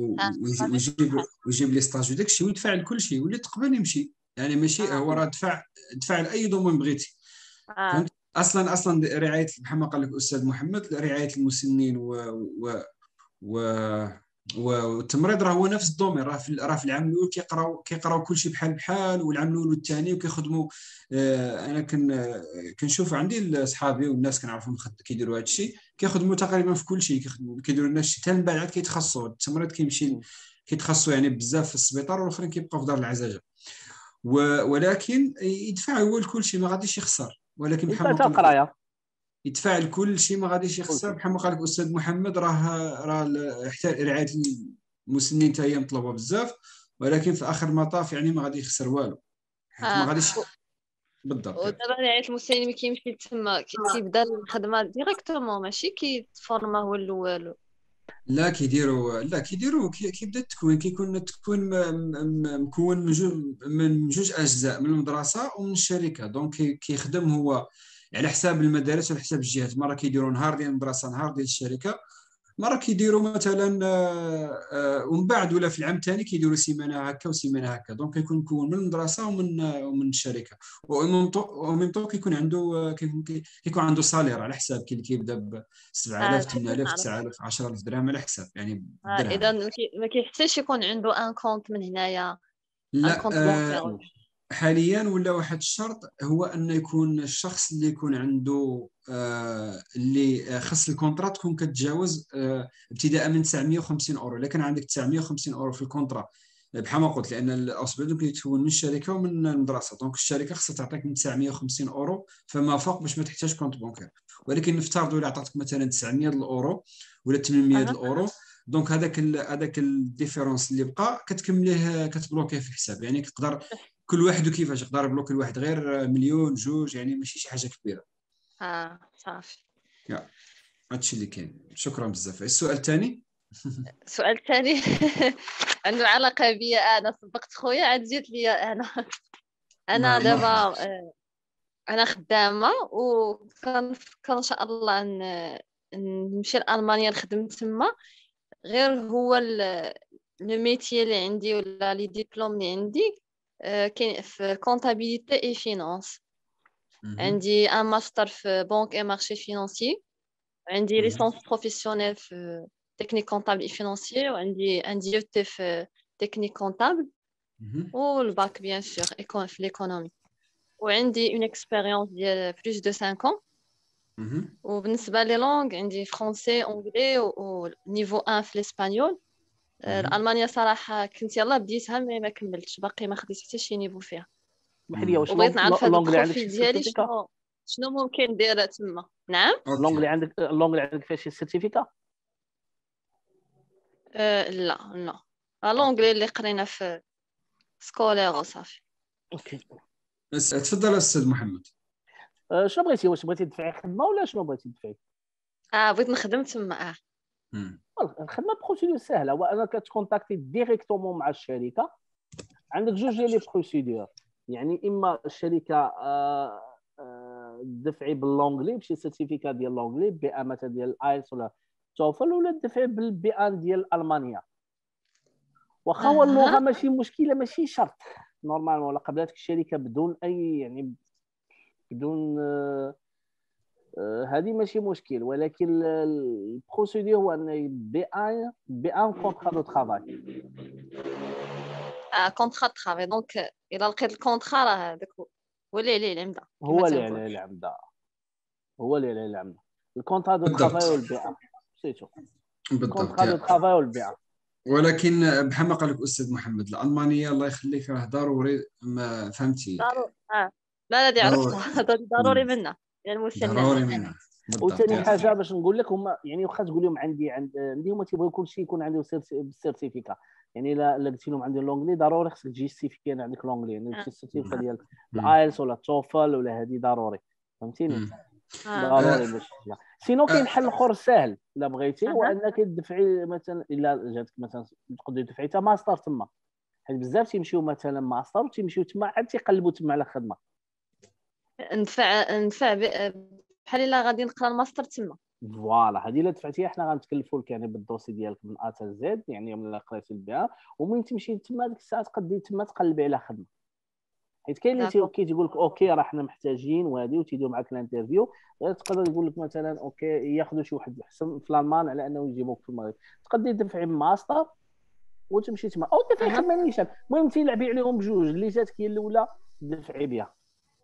ويجيب ويجيب لي ستاج وداك الشيء ويدفع لكل شيء واللي تقبل يمشي يعني ماشي آه. هو راه دفع دفع لاي دومين بغيتي. آه. فهمت اصلا اصلا رعايه بحال ما قال لك الاستاذ محمد رعايه المسنين و و و والتمريض راه هو نفس الدومين راه في راه في العام الاول كيقراو كيقراو كلشي بحال بحال والعام الاول والثاني وكيخدموا. آه انا كن كنشوف عندي صحابي والناس كنعرفهم كيديروا هذا الشيء كيخدموا تقريبا في كلشي كيخدموا كيديروا نفس الشيء حتى من بعد كيتخصصوا. التمريض كيمشي كيتخصصوا يعني بزاف في السبيطار والاخرين كيبقاو في دار العزاجه ولكن يدفع هو لكل شيء ما غاديش يخسر. ولكن بحال ما قلت يدفع لكل شيء ما غاديش يخسر. بحال ما قال لك الاستاذ محمد راه راه حتى رعايه المسنين حتى هي مطلوبه بزاف ولكن في اخر المطاف يعني ما غادي يخسر والو حيت ما غاديش بالضبط. ودابا رعايه المسنين ملي كيمشي تما كيبدا الخدمه ديريكتومون ماشي كيتفورما هو الاول. لا كيديروا لا كيديروا كيبدا التكوين كيكون التكوين مكون من جوج من جوج اجزاء من المدرسه ومن الشركه. دونك كيخدم هو على حساب المدارس وعلى حساب الجهات. مره كيديروا نهار ديال المدرسه نهار ديال الشركه مره كيديروا مثلا ومن بعد ولا في العام الثاني كيديروا سيمانه هكا وسيمانه هكا. دونك كيكون مكون من المدرسه ومن ومن الشركه ومن طو كيكون عنده كيكون عنده صالير على حساب كي كيبدا ب سبعة آلاف ثمانية آلاف تسعة آلاف عشرة آلاف درهم على حساب يعني. اذا ما كيحتاجش يكون عنده ان كونت من هنايا. لا آه حاليا ولا واحد الشرط هو ان يكون الشخص اللي يكون عنده آه اللي خص الكونترا تكون كتجاوز آه ابتداء من تسعمية وخمسين اورو. لكن عندك تسعمية وخمسين اورو في الكونترا بحال ما قلت لان الاصبع كيتكون من الشركه ومن المدرسه. دونك الشركه خصها تعطيك من تسعمية وخمسين اورو فما فوق باش ما تحتاج كونت بونكير. ولكن نفترضوا الا عطاتك مثلا تسعمية الاورو ولا ثمانمية الاورو دونك هذاك هذاك الديفيرونس اللي بقى كتكمليه كتبلوكيه في الحساب. يعني تقدر كل واحد وكيفاش يقدر يبلوكي الواحد غير مليون جوج يعني ماشي شي حاجه كبيره. اه صافي يا هادشي اللي كاين. شكرا بزاف. السؤال الثاني السؤال الثاني عنده علاقه بيا انا سبقت خويا عاد جيت لي انا انا دابا انا خدامه وكنفكر ان شاء الله ن- نمشي لالمانيا نخدم تما. غير هو ال- لو ميتي اللي عندي ولا لي ديبلوم اللي عندي آه، كاين في كونتابيليتي اي فينانس. مهم. عندي ان ماستر في بنك اي مارشي فينانسي، عندي مهم. ليسونس بروفيسيونيل في تكنيك كونتابل اي فينانسي، وعندي ان دي او تي في تكنيك كونتابل، مهم. والباك بيان سور ايكون في ليكونومي. وعندي اون اكسبيريونس ديال بلوس دو خمسة ans. مهم. وبالنسبه لي لونغ عندي فرونسي اونغلي ونيفو واحد في الاسبانيول. مهم. الالمانيه صراحه كنت يلا بديتها مي ما كملتش، باقي ما خديت حتى شي نيفو فيها. بحال واش وبغيت نعرف هذا لونجلي عندك شي البروفيل ديالي سيرتيفيكا؟ شنو شنو ممكن ندير تما. نعم. لونجلي اوكي عندك لونجلي عندك فيها شي سيرتيفيكا؟ أه لا لا، اوكي لونغلي اللي قرينا في سكولير وصافي. اوكي. بس تفضل استاذ محمد. أه، شنو بغيتي؟ واش بغيتي تدفعي خدمه ولا شنو بغيتي تدفعي؟ اه بغيت نخدم تما. اه مم. الخدمه بروسيدور سهله، وانا كتكونتاكتي ديريكتومون مع الشركه. عندك جوج ديال لي بروسيدور، يعني اما الشركه آه، آه، دفعي باللونجلي بشي سيرتيفيكا ديال اللونجلي، بي ان مثلا ديال الايلتس ولا توفل، ولا دفعي بالبي ان ديال المانيا. واخا هو اللغه اها ماشي مشكله، ماشي شرط نورمالمون، ولا قبلتك الشركه بدون اي يعني بدون آه، آه، هذه ماشي مشكل، ولكن البروسيدور هو ان بي ان بي ان كونترا دو ترافاي. اه كونترا ترافي. دونك الا لقيت الكونترا راه هذاك هو هو اللي عليه العمده كما هو اللي تنقول. عليه العمده، هو اللي عليه العمده. الكونترا دو بالضبط ترافاي والبي ان سيتو. بالضبط الكونترا دو يا. ترافاي والبي ان. ولكن بحال ما قال لك استاذ محمد، الالمانيه الله يخليك راه ضروري، ما فهمتي؟ ضروري. اه لا لا دي ضروري. عرفتها. هذا ضروري مم. منا يعني المسنن. ضروري منها بالضبط وثاني يا. حاجه باش نقول لك، هما يعني واخا تقول لهم عندي عند عندي هما تيبغيو كل شيء يكون عنده بالسيرتيفيكا. يعني الا الا قلتي لهم عندي لونجلي ضروري خصك تجيستيفيكي انا عندك لونجلي، يعني آه. شي سيرتيفيكا ديال مم. الايلتس ولا التوفل ولا هذه ضروري، فهمتيني؟ مم. آه. ضروري آه، باش تجي. سينو كاين آه، حل اخر سهل الا بغيتي، هو اها انك تدفعي مثلا الا جاتك مثلا تقدري تدفعي حتى ماستر تما، حيت بزاف تيمشيو مثلا ماستر وتيمشيو تما عاد تيقلبوا تما على خدمه. ندفع ندفع ب- بحال الا غادي نقرا الماستر تما. فوالا هذه الا دفعتيها حنا غنتكلفوا لك يعني بالدوسي ديالك من ا حتى زد، يعني من قريتي بها، ومن تمشي تما ديك الساعه تقدري تما تقلبي على خدمه. حيت كاين اللي داكو. تي- كيتقول لك اوكي راه حنا محتاجين وهذه، وتيديروا معاك الانترفيو، تقدر يقول لك مثلا اوكي ياخذوا شي واحد احسن في الالمان على انه يجيبوك في المغرب، تقدري تدفعي ماستر وتمشي تما، او دفعي اها خدمه نيشان. المهم تيلعبي عليهم بجوج، اللي جاتك هي الاولى دفعي بها.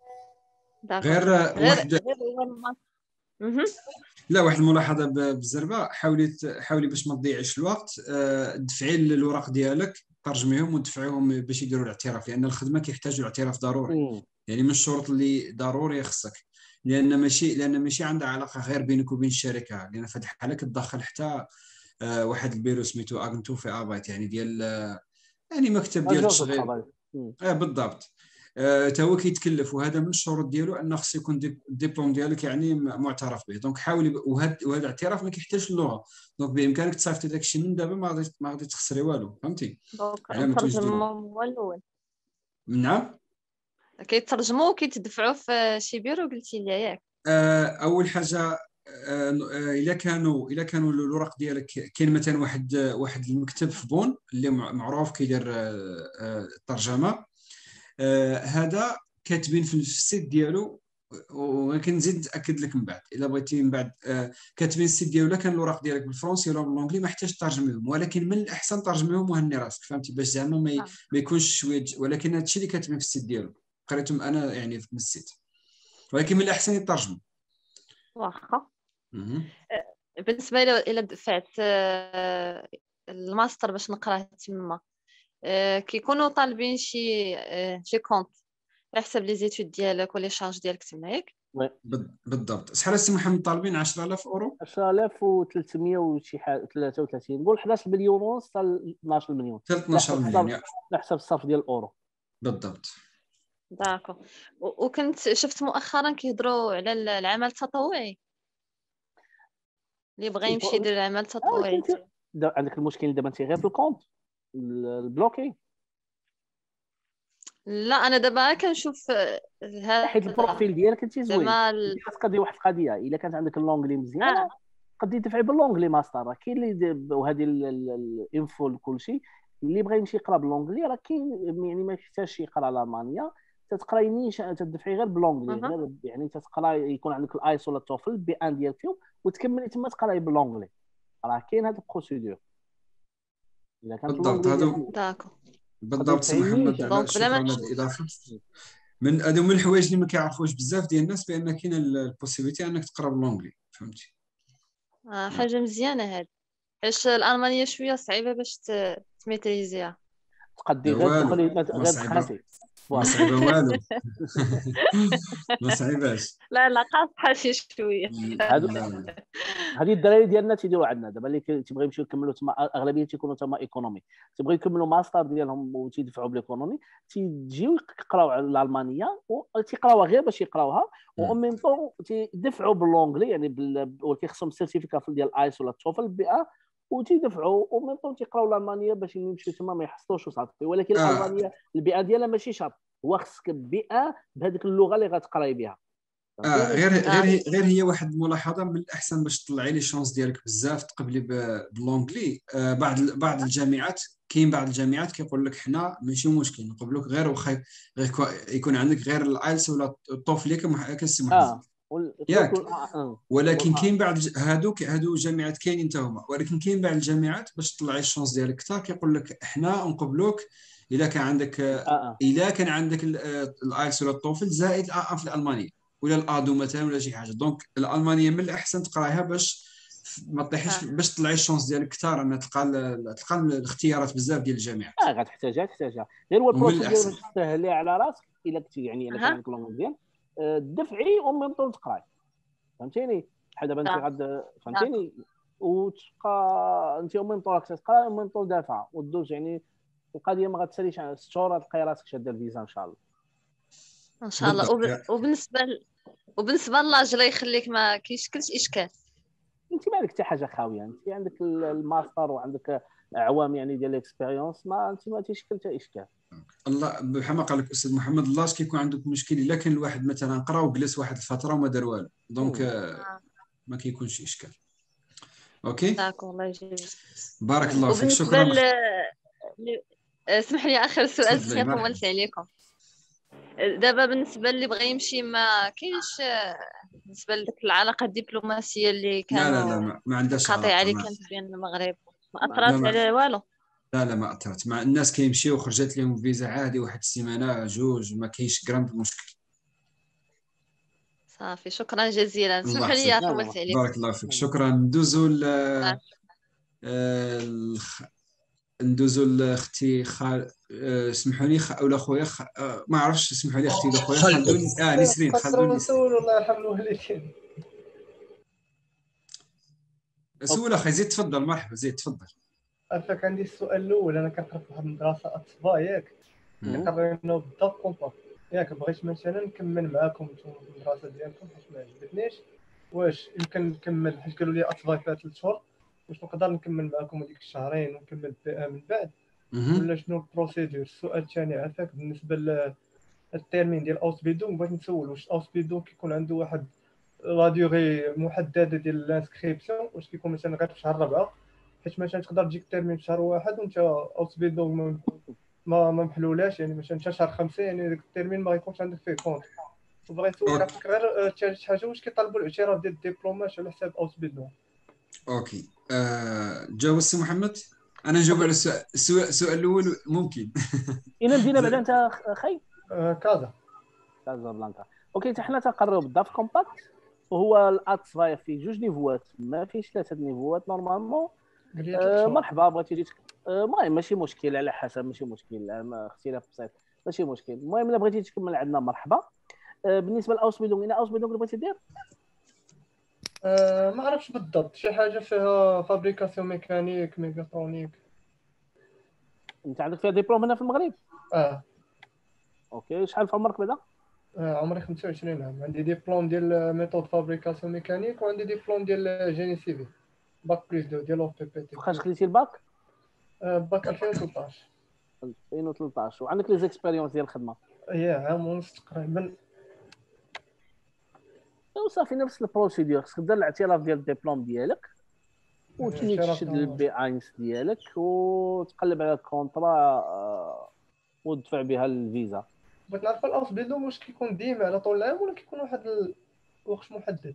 داكو. غير غير واحد، غير هو الماستر. اها لا واحد الملاحظه ب- بالزربه، حاولي ت- حاولي باش ما تضيعيش الوقت، آه، دفعي الوراق ديالك ترجميهم ودفعيهم باش يديروا الاعتراف، لان الخدمه كيحتاجوا الاعتراف ضروري، مم. يعني من الشروط اللي ضروري خصك، لان ماشي لان ماشي عندها علاقه غير بينك وبين الشركه، لان في هذه الحاله كتدخل حتى آه، واحد البيرو سميتو اغنتو في ابايت، يعني ديال آه، يعني مكتب ديال اجونس التشغيل. الترافاي. مم. اه بالضبط. آه، تا هو كيتكلف، وهذا من الشروط ديالو انه خص يكون دي- الدبلوم ديالك يعني م- معترف به، دونك حاولي ب- وهذا وهذا الاعتراف ما كيحتاجش اللغه، دونك بامكانك تصيفطي داك الشيء من دابا، ما غادي ما غادي تخسري والو، فهمتي؟ دونك على ما توجدوا. نترجمهم هو الاول. نعم. كيترجموا وكيتدفعوا في شي بيرو قلتي لي ياك. آه، اول حاجه، آه، آه، الا كانوا الا كانوا الوراق ديالك، كاين مثلا واحد واحد المكتب في بون اللي مع- معروف كيدير آه، آه، الترجمه، آه، هذا كاتبين في السيت ديالو، ولكن نزيد نتاكد لك من بعد الا بغيتي من بعد، آه، كاتبين السيت ديالو، الا كان الوراق ديالك بالفرنسي ولا بالانجلي ما احتاج ترجميهم، ولكن من الاحسن ترجميهم وهني راسك، فهمتي؟ باش زعما ما ي- آه. ما يكونش شويه، ولكن هذا الشيء اللي كاتبين في السيت ديالو قريتهم انا يعني من السيت، ولكن من الاحسن يترجموا. واخا. مهم. بالنسبه لي الا دفعت آه، الماستر باش نقراه تما، آه، كيكونوا طالبين شي آه، شي كونت على حسب لي زيتود ديالك ولي شارج ديالك تما ياك. وي. بال- بالضبط. شحال السي محمد طالبين؟ عشرة آلاف اورو. عشرة آلاف وثلاثمية وشي حاجه ثلاثة وثلاثين، نقول حداش مليون ونص حتى اثناش مليون، حتى على اثناش حسب مليون الصرف، يا. على حسب الصرف ديال الاورو. بالضبط. داكو. و- وكنت شفت مؤخرا كيهضروا على ال- العمل التطوعي، اللي بغى يمشي يدير العمل اه التطوعي. انت عندك المشكل دابا انت غير في الكونت ال- البلوكي. لا انا دابا كنشوف آه، حيت هذا البروفيل ديالك انت زوين. زعما انت ال- غتقضي واحد القضيه الا كانت عندك اللونجلي مزيانه اه تقدري تدفعي باللونجلي ماستر. راه كاين اللي د- وهذه ال- ال- الانفو لكل شيء. اللي بغى يمشي يقرا باللونجلي راه كاين، يعني ما يحتاجش يقرا الالمانيه، تتقراي نيش تدفعي غير باللونجلي، اها غير يعني تتقرا يكون عندك الايس ولا التوفل بي ان ديال فيهم وتكملي تما تقراي باللونجلي. راه كاين هذا البروسيدور. الا كانت بالضبط اللونجلي هادو ديالك داكو تقدري بالضبط سي تدفعي محمد، نيشان. على دونك بلا شكرا ما على هذه نشوف. الاضافه. من هادو من الحوايج اللي ما كيعرفوش بزاف ديال الناس بان كاين البوسيبيتي انك تقرا باللونجلي، فهمتي. آه حاجه مزيانه هاد، حيت الالمانيه شويه صعيبه باش ت- تميتريزيها. تقدي لا غير والو، تدخلي ما غير صعيبه، تخاتي ما فوالا. صعيبه والو. ما صعيباش. لا لا قاصحه شي شويه. هادو لا لا. هذه الدراري ديالنا تيديروا عندنا دابا اللي كي- تيبغيو يمشيو يكملوا تما، اغلبيه تيكونوا تما ايكونومي، تيبغيو يكملوا ماستر ديالهم وتيدفعوا بالايكونومي، تيجيو يقراو على الالمانيه وتيقراوها غير باش يقراوها، و مم. ميم طون تيدفعوا باللونجلي يعني بال... ولكيخصهم سيرتيفيكا ديال الايس ولا التوفل بي ان، وتيدفعوا وميم طون تيقراو الالمانيه باش يمشيو تما ما يحصلوش وصافي. ولكن اه الالمانيه البي ان ديالها ماشي شرط، هو خصك بي ان بهذيك اللغه اللي غتقراي بها، اه فهمتيني. غير غير اه هي غير هي واحد الملاحظه، من الاحسن باش تطلعي لي شونس ديالك بزاف تقبلي ب- باللونجلي. آه بعض ال- بعض الجامعات، كاين بعض الجامعات كيقول لك حنا ماشي مشكل نقبلوك غير واخا غير كوا- يكون عندك غير الايلتس ولا الطوفل كسي محمد، اه والتوفل ياك. اه اه ولكن والآه. كاين بعض الج- هادوك هادو جامعات كاينين حتى هما، ولكن كاين بعض الجامعات باش تطلعي الشونس ديالك كثر كيقول لك حنا نقبلوك الا كان عندك اه اه الا كان عندك ال- آه، الايلتس ولا التوفل زائد الاي في الالمانيه ولا الادو مثلا ولا شي حاجه. دونك الالمانيه من الاحسن تقرايها باش ما تطيحيش، اه باش تطلعي الشونس ديالك كثر، ان تلقى ال- تلقى الاختيارات بزاف ديال الجامعات. اه غتحتاجها تحتاجها غير هو ومن البروسيدور الاحسن باش تسهلي على راسك. الا كنتي يعني الا كان اها عندك لونغ مزيان آه، دفعي ومن طول تقراي، فهمتيني. بحال دابا انت داكو غاد داكو فهمتيني، وتبقى انت ومن طول تقرا ومن طول دافعه ودوز يعني القضيه ما غتساليش على ست شهور تلقاي راسك شاده الفيزا ان شاء الله. ان شاء الله. بالضبط. وب... وبالنسبه ل... وبالنسبه للاجر يخليك ما كيشكلش اشكال. انت ما عندك حتى حاجه خاويه، انت عندك ال- الماستر وعندك اعوام يعني ديال الاكسبيريونس، ما انت ما تيشكل حتى اشكال. الله بحال ما قال لك استاذ محمد، الله اش كيكون عندك مشكل الا كان الواحد مثلا قرا وجلس واحد الفتره وما دار والو، دونك مم. آه، آه. ما كيكونش اشكال. اوكي، داكو الله يجزيك. بارك الله فيك، وبالنسبه شكرا. ل... ل... اسمح لي اخر سؤال تفضلي صغير مرحبا. طولت عليكم. دابا بالنسبه اللي بغى يمشي ما كاينش آه، بالنسبه لديك العلاقه الدبلوماسيه اللي لا لا لا كانوا ما, ما عندهاش منقطعه علاقه اللي مع كانت بين المغرب، ما ما لا اثرت ما على والو. لا لا ما اثرت مع الناس كيمشيو وخرجت لهم فيزا عادي واحد السيمانه جوج، ما كاينش كرام المشكل. صافي شكرا جزيلا، الله اسمحوا لي يحفظك، لا لا طولت عليكم. بارك الله فيك، لا. شكرا. ندوزو ل آه. آه، الخ- ندوزو لاختي خال آه، اسمحوا لي خ... ولا خويا خ... آه، ما عرفتش، اسمحوا لي اختي ولا خويا خلدوني. اه نسرين، خلدوني نسرين. نسول الله يرحم الوالدين. سول اخي، زيد تفضل. مرحبا، زيد تفضل. عافاك. عندي السؤال الاول، انا كنقرا في واحد المدرسه اطفاء ياك، مم. كنقرينا بالضبط كومبا ياك، بغيت مثلا نكمل معاكم نتوما في المدرسه ديالكم حيت ما عجبتنيش، واش يمكن نكمل حيت قالوا لي اطفاء فيها ثلاث شهور، واش نقدر نكمل معاكم هذيك الشهرين ونكمل بي من بعد مهم. ولا شنو البروسيدور؟ السؤال الثاني عافاك بالنسبه للتيرمين ديال اوسبيدون، بغيت نسول واش اوسبيدون كيكون عنده واحد لا ديغي محدده ديال الانسكريبسيون، واش كيكون مثلا غير في شهر ربعة، حيت مثلا تقدر تجيك تيرمين في شهر واحد وانت اوسبيدون ما ما ما محلولاش، يعني مثلا انت شهر خمسة يعني ديك التيرمين ما غيكونش عندك فيه كونت. وبغيت نسولك عافاك غير ثالث حاجه، واش كيطلبوا الاعتراف ديال الدبلومات على حساب اوسبيدون؟ اوكي، آه جاوب السي محمد. انا نجاوب على السؤال السؤال السؤال الاول ممكن. الى مدينه بعدا انت خي آه كازا. كازابلانكا. اوكي، حتى حنا تنقريو بالضبط كومباكت، وهو الاتس فاير فيه جوج نيفوات، ما فيش ثلاثه نيفوات نورمالمون. قال لي ثلاث آه شهور. مرحبا، بغيتي تجي المهم آه ماشي مشكل، على حسب، ماشي مشكل، آه اختلاف بسيط ماشي مشكل. المهم الا بغيتي تكمل عندنا مرحبا. آه بالنسبه لاوسبيدونغ، انا اوسبيدونغ اللي بغيتي دير آه ما عرفتش بالضبط، شي حاجه فيها فابريكاسيون ميكانيك ميكاترونيك. انت عندك فيها ديبلوم هنا في المغرب؟ اه, اوكي، شحال في عمرك بعدا؟ آه عمري خمسة وعشرين عام، عندي ديبلوم ديال ميثود فابريكاسيون ميكانيك وعندي ديبلوم ديال جيني سيفيل باك بليس دو ديال او بي بي تي. فاش خديتي الباك؟ آه باك ألفين وثلاثطاش. ألفين وثلاثطاش. وعندك لي زيكسبيريونس ديال الخدمه؟ هي عام ونص تقريبا. وصافي نفس البروسيدور، خصك دير الاعتراف ديال الدبلوم ديالك وتمشي تشد البي اينس ديالك وتقلب على الكونطرا وتدفع بها الفيزا. بغيت نعرف الاوس بيلدونغ واش كيكون ديما على طول العام ولا كيكون واحد الوقت محدد؟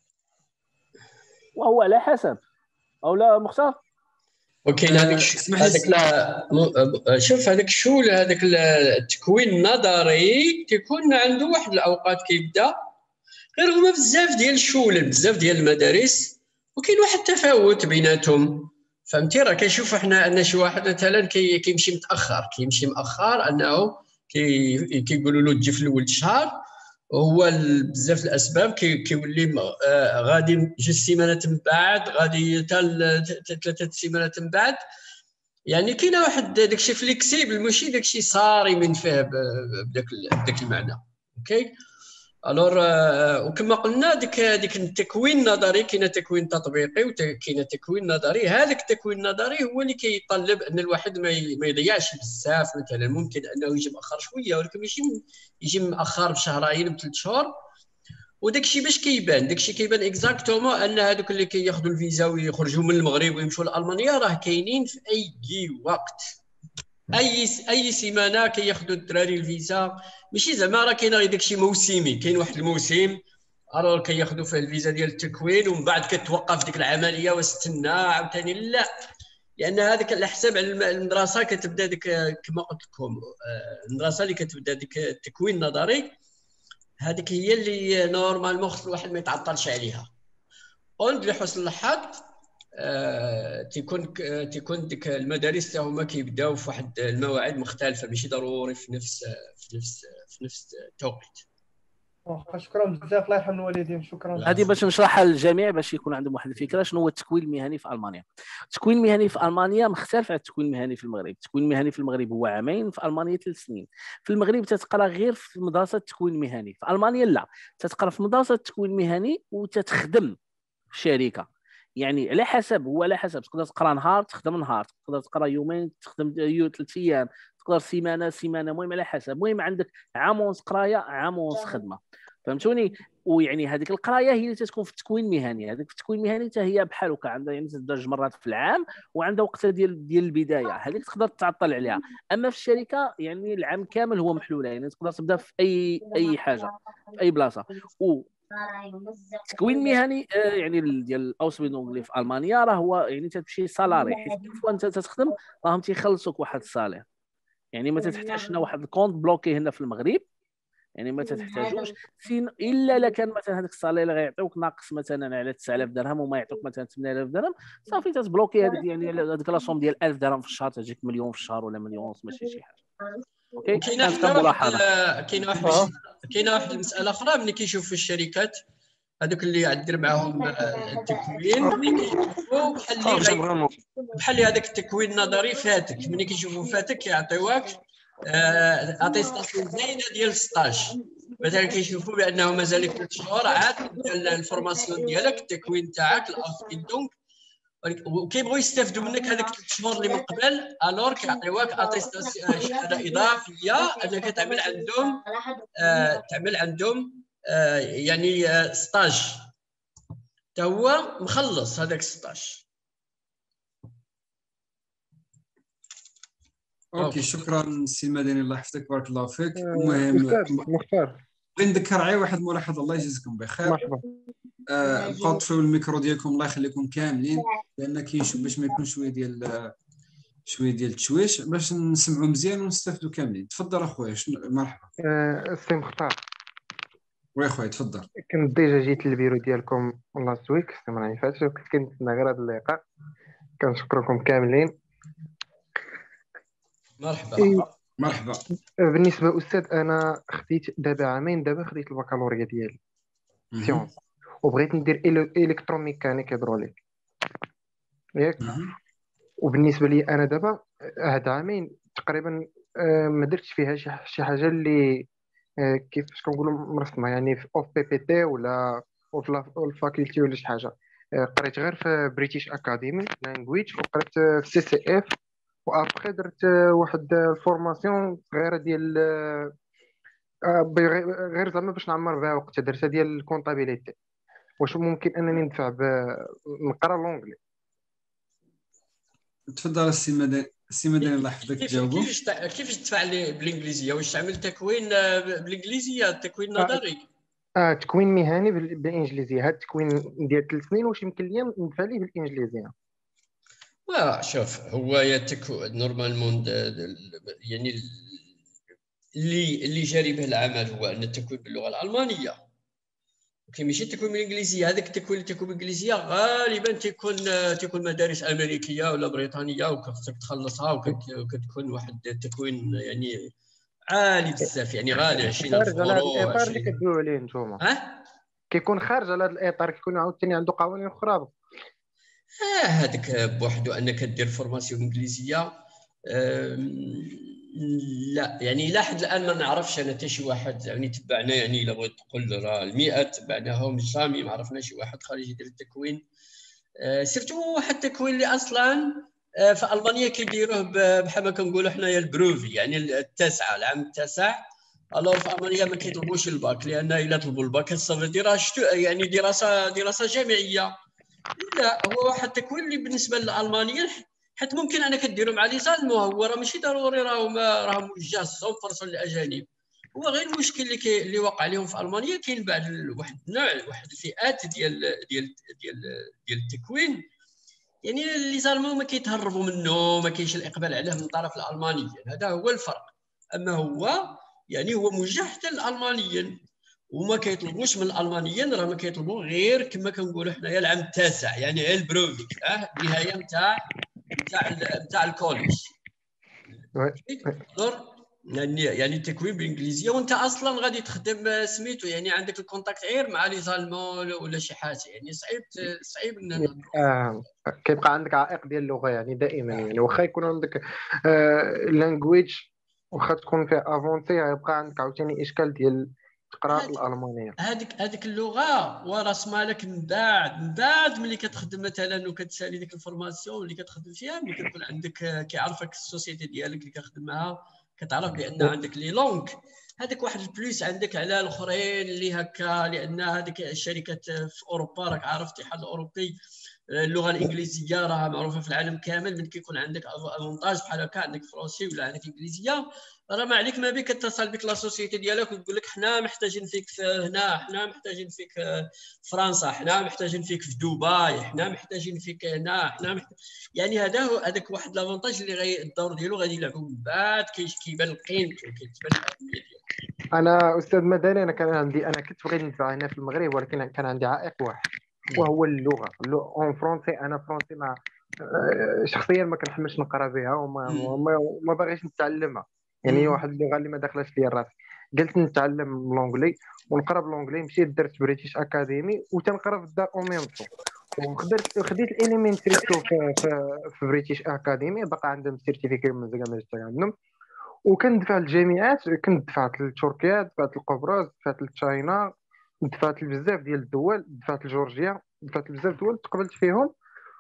وهو على حسب. او لا مختار وكاين هذاك هذاك لا شوف هذاك الشغل هذاك التكوين النظري تيكون عنده واحد الاوقات كيبدا، غير هما بزاف ديال الشغل بزاف ديال المدارس وكاين واحد التفاوت بيناتهم. فهمتي؟ راه كنشوفوا حنا ان شي واحد مثلا كي كيمشي متاخر كيمشي مؤخر انه كي كيقولوا له تجي في الاول الشهر، وهو بزاف الاسباب كيولي آه غادي جوج سيمانات من بعد، غادي حتى ثلاثه سيمانات من بعد. يعني كاينه واحد داكشي فليكسيبل، ماشي داكشي صاري من فيه بداك بداك المعنى. اوكي الور وكما قلنا ديك ديك التكوين النظري كاين تكوين تطبيقي وكاين تكوين نظري. هذاك التكوين النظري هو اللي كيطلب ان الواحد ما يضيعش بزاف. مثلا ممكن انه يجي مؤخر شويه ولكن ماشي يجي مؤخر بشهرين بثلاث شهور. وداك الشيء باش كيبان داك الشيء كيبان اكزاكتومون ان هذوك اللي كياخذوا الفيزا ويخرجوا من المغرب ويمشوا لالمانيا راه كاينين في اي وقت، اي اي سيمانه كياخذوا الدراري الفيزا. ماشي زعما راه كاين غير داكشي موسمي، كاين واحد الموسم الور كياخذوا فيه الفيزا ديال التكوين ومن بعد كتوقف ديك العمليه واستنى عاوتاني. لا، لان هذاك على حساب المدرسه كتبدا ديك كما قلت لكم المدرسه اللي كتبدا ديك التكوين النظري هذيك هي اللي نورمالمون خص الواحد ما يتعطلش عليها. اون لحسن الحظ آه، تيكون آه، تيكون ديك المدارس حتى هما كيبداو في واحد المواعيد مختلفه، ماشي ضروري في نفس في نفس في نفس التوقيت. شكرا بزاف، الله يرحم الوالدين. شكرا. هذه باش نشرحها للجميع باش يكون عندهم واحد الفكره شنو هو التكوين المهني في المانيا. التكوين المهني في المانيا مختلف عن التكوين المهني في المغرب. التكوين المهني في المغرب هو عامين، في المانيا ثلاث سنين. في المغرب تتقرا غير في مدرسه التكوين المهني، في المانيا لا، تتقرا في مدرسه التكوين المهني وتتخدم في شركه. يعني على حسب، هو على حسب، تقدر تقرا نهار تخدم نهار، تقدر تقرا يومين تخدم ثلاث ايام، تقدر سيمانه سيمانه، المهم على حسب. المهم عندك عام ونص قرايه عام ونص خدمه، فهمتوني؟ ويعني هذيك القرايه هي اللي تكون في التكوين المهني. هذيك في التكوين المهني حتى هي بحال هكا عندها يعني تبدا جوج مرات في العام وعندها وقتها ديال ديال البدايه، هذيك تقدر تعطل عليها. اما في الشركه يعني العام كامل هو محلول، يعني تقدر تبدا في اي اي حاجه في اي بلاصه. و التكوين المهني يعني ديال الاوسبيلدونغ اللي في المانيا راه هو يعني تمشي سالاري، حيت كيف انت تخدم راهم تيخلصوك واحد الصالير. يعني ما تحتاجش لنا واحد الكونت بلوكي هنا في المغرب، يعني ما تحتاجوش سين الا الا كان مثلا هذاك الصالير اللي غيعطيوك ناقص مثلا على تسعة آلاف درهم وما يعطوك مثلا ثمانية آلاف درهم، صافي تتبلوكي هذيك يعني هذيك لاصوم ديال ألف درهم في الشهر تجيك مليون في الشهر ولا مليون ونص، ماشي شي حاجه. اوكي كاينه واحد كاينه واحد كاينه واحد المساله اخرى ملي كيشوف في الشركات هذوك اللي عندير معاهم التكوين كيشوفوا بحال اللي بحال اللي هذاك التكوين النظري فاتك، ملي كيشوفوا فاتك كيعطيوك اتيستاسيون زينه ديال ستاج. مثلا كيشوفوا بانه مازال ثلاث شهور عاد الفورماسيون ديالك التكوين تاعك الاوسبيلدونغ، وكيبغوا يستافدوا منك هذاك ثلاث شهور اللي من قبل، الور كيعطيوك اتيستاسيون شهاده اضافيه انك تعمل عندهم آه تعمل عندهم آه يعني آه ستاج حتى هو مخلص هذاك ستاج. اوكي شكرا سي مدني، الله يحفظك بارك الله فيك. المهم مختار بغيت نذكر غير واحد الملاحظه، الله يجزيكم بخير. مرحبا. آه بقاو طفيو الميكرو ديالكم الله يخليكم كاملين، لان كاين باش ما يكون شويه ديال شويه ديال التشويش باش نسمعوا مزيان ونستافدوا كاملين. تفضل اخويا. مرحبا. آه سي مختار. وي خويا تفضل. كنت ديجا جيت للبيرو ديالكم لاست ويك السيمانه اللي فاتت وكنت كنتسنى غير هذا اللقاء. كنشكركم كاملين. مرحبا. إيه. مرحبا. بالنسبه استاذ انا خديت دابا عامين دابا خديت البكالوريا ديالي سيونس وبغيت ندير الكتروميكانيك هيدروليك ياك. وبالنسبه لي انا دابا هاد عامين تقريبا ما درتش فيها شي حاجه اللي كيفاش كنقولوا مرسمه، يعني في اوف بي بي تي ولا في الفاكولتي ولا شي حاجه. قريت غير في بريتيش اكاديمي لانجويج وقريت في سي سي اف وابخي درت واحد الفورماسيون صغيره ديال آه، بغي- غير زعما باش نعمر بها وقت درتها ديال الكونطابيليتي. واش ممكن انني ندفع ب- نقرا لونجلي؟ تفضل السي مدني، السي مدني الله يحفظك كيف تجاوبوا. كيفاش تع- كيفاش تدفع لي بالانجليزيه؟ واش تعمل تكوين آه، بالانجليزيه، تكوين آه، نظري؟ اه تكوين مهني بال- بالانجليزيه. هاد التكوين ديال ثلاث سنين واش يمكن لي ندفع ليه بالانجليزيه؟ وا شوف، هو يتكو نورمالمون د- د- يعني اللي اللي جاري به العمل هو ان التكوين باللغه الالمانيه، اوكي، ماشي التكوين بالانجليزيه. هذاك التكوين اللي تكون بالانجليزيه غالبا تكون تكون مدارس امريكيه ولا بريطانيه، وكتخصك تخلصها، وكت- وكتكون واحد التكوين يعني عالي بزاف، يعني غالي عشرين ألف خارج على هذا اورو الاطار اللي عشرين. كدويو عليه نتوما، ها كيكون خارج على هذا الاطار، كيكون عاوتاني عنده قوانين اخرى. آه هذاك بوحدو انك دير فورماسيون انجليزيه. أم، لا يعني الى حد الان ما نعرفش انا حتى شي واحد يعني تبعنا، يعني الا بغيت تقول راه المئة تبعناهم جامي ما عرفنا شي واحد خارج يدير التكوين. أه، سيرتو واحد التكوين اللي اصلا أه، في المانيا كيديروه ب- بحال ما كنقولوا حنايا البروفي، يعني التاسعه، العام التاسع. الوغ في المانيا ما كيطلبوش الباك، لان الا طلبوا الباك صافي دراسه، يعني دراسه دراسه جامعيه. لا، هو واحد التكوين اللي بالنسبه للالمانيين، حيت ممكن انا كديروا مع لي زالمو، هو راه ماشي ضروري راه ما راه موجه مية بالمية للاجانب. هو غير المشكل اللي كي اللي وقع لهم في المانيا، كاين بعض ال- واحد النوع، واحد الفئات ديال ديال ديال ديال التكوين، يعني لي زالمو ما كيتهربوا منه، ما كاينش الاقبال عليه من طرف الالمانيين. هذا هو الفرق. اما هو يعني هو موجه حتى للالمانيين، وما كيطلبوش من الالمانيين، راه ما كيطلبوا غير كما كنقولوا حنايا العام التاسع، يعني غير البروفي، اه النهايه نتاع نتاع نتاع الكوليج. دور يعني يعني التكوين بالانجليزيه، وانت اصلا غادي تخدم سميتو، يعني عندك الكونتاكت غير مع لي زالمون ولا شي حاجه، يعني صعيب صعيب ان آه كيبقى عندك عائق ديال اللغه يعني دائما، يعني واخا يكون عندك آه لانجويج، واخا تكون فيها افونتي، يبقى عندك عاوتاني اشكال ديال تقرا الالمانيه. هذيك هذيك اللغه وراس مالك من بعد من بعد ملي كتخدم مثلا وكتسالي ديك الفورماسيون اللي كتخدم فيها، ملي كتكون عندك كيعرفك السوسيتي ديالك اللي كتخدم معاها، كتعرف بان عندك لي لونغ، هذاك واحد البليس عندك على الاخرين اللي هكا، لان هذيك الشركات في اوروبا راك عارف الاتحاد الاوروبي اللغه الانجليزيه راه معروفه في العالم كامل. من كيكون عندك افونتاج بحال هكا، عندك فرونسي ولا عندك انجليزيه، راه ما عليك ما بك كتصل بك لا سوسيتي ديالك وتقول لك حنا محتاجين فيك في هنا، حنا محتاجين فيك في فرنسا، حنا محتاجين فيك في دبي، حنا محتاجين فيك هنا، حنا محتاج... يعني هذا هو هذاك واحد لافونتاج اللي غي الدور ديالو غادي يلعبوا من بعد، كيبان قيمته وكتبان الاهميه ديالو. انا استاذ مدني، انا كان عندي انا كنت بغيت ندفع هنا في المغرب، ولكن كان عندي عائق واحد، وهو اللغه. اون فرونسي، انا فرونسي ما آه، شخصيا ما كنحملش نقرا بها، وما ما, ما باغيش نتعلمها، يعني واحد اللغه اللي ما داخلاش ليا راسي. قلت نتعلم لونجلي ونقرا بالونجلي. مشيت درت بريتيش اكاديمي وتنقرا في الدار او ميم طون، وخدرت خديت الاليمنتري في في, في بريتيش اكاديمي، باقا عندهم سيرتيفيكي مزال ما جبت عندهم. وكندفع للجامعات، كنت دفعت لتركيا، دفعت لقبرص، دفعت لتشاينا، دفعت لبزاف ديال الدول، دفعت لجورجيا، دفعت لبزاف دول تقبلت فيهم.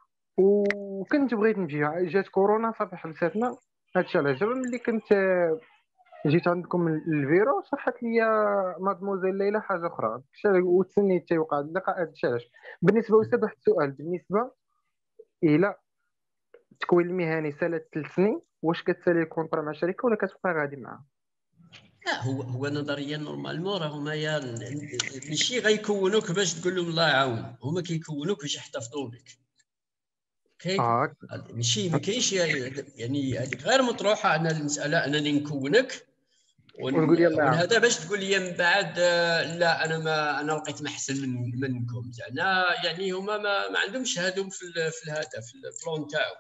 وكنت بغيت نجي، جات كورونا صافي حبستنا. هادشي علاش دابا ملي كنت آه، جيت عندكم الفيرو صحت لي مادموزيل ليلى حاجه اخرى، وتسنيت تيوقع اللقاء. هادشي علاش. بالنسبه استاذ، واحد السؤال بالنسبه الى التكوين المهني سالت ثلاث سنين، واش كتسالي الكونطرا مع شركه ولا كتبقى غادي معاها؟ لا، هو هو نظريا نورمالمون راه هما يا ماشي غيكونوك باش تقول لهم الله يعاون، هما كيكونوك باش يحتفظوا بك. اوكي آه. ماشي ما كاينش يعني هذيك غير مطروحه ان المساله انني نكونك ونقول يلا وهذا باش تقول لي من بعد لا انا ما انا لقيت ما احسن من منكم، زعما يعني هما ما, ما عندهمش هادو في في هذا في البلون تاعو.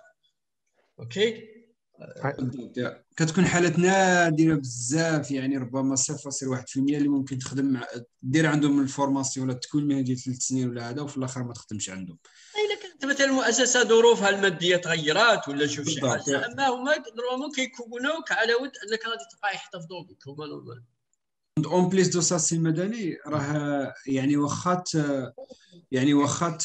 اوكي بالضبط. كتكون حالات نادره بزاف، يعني ربما صفر فاصلة واحد بالمئة اللي ممكن تخدم مع دير عندهم الفورماسيون ولا التكوين المهني ديال ثلاث سنين ولا هذا، وفي الاخر ما تخدمش عندهم. الا كانت مثلا المؤسسه ظروفها الماديه تغيرات ولا شوف شي حاجه، اما هما نورمالمون كيكونوك على ود انك غادي تبقى يحتفظوا بك، هما نورمال. اون بليس دو ساسي المدني راه يعني وخات يعني وخات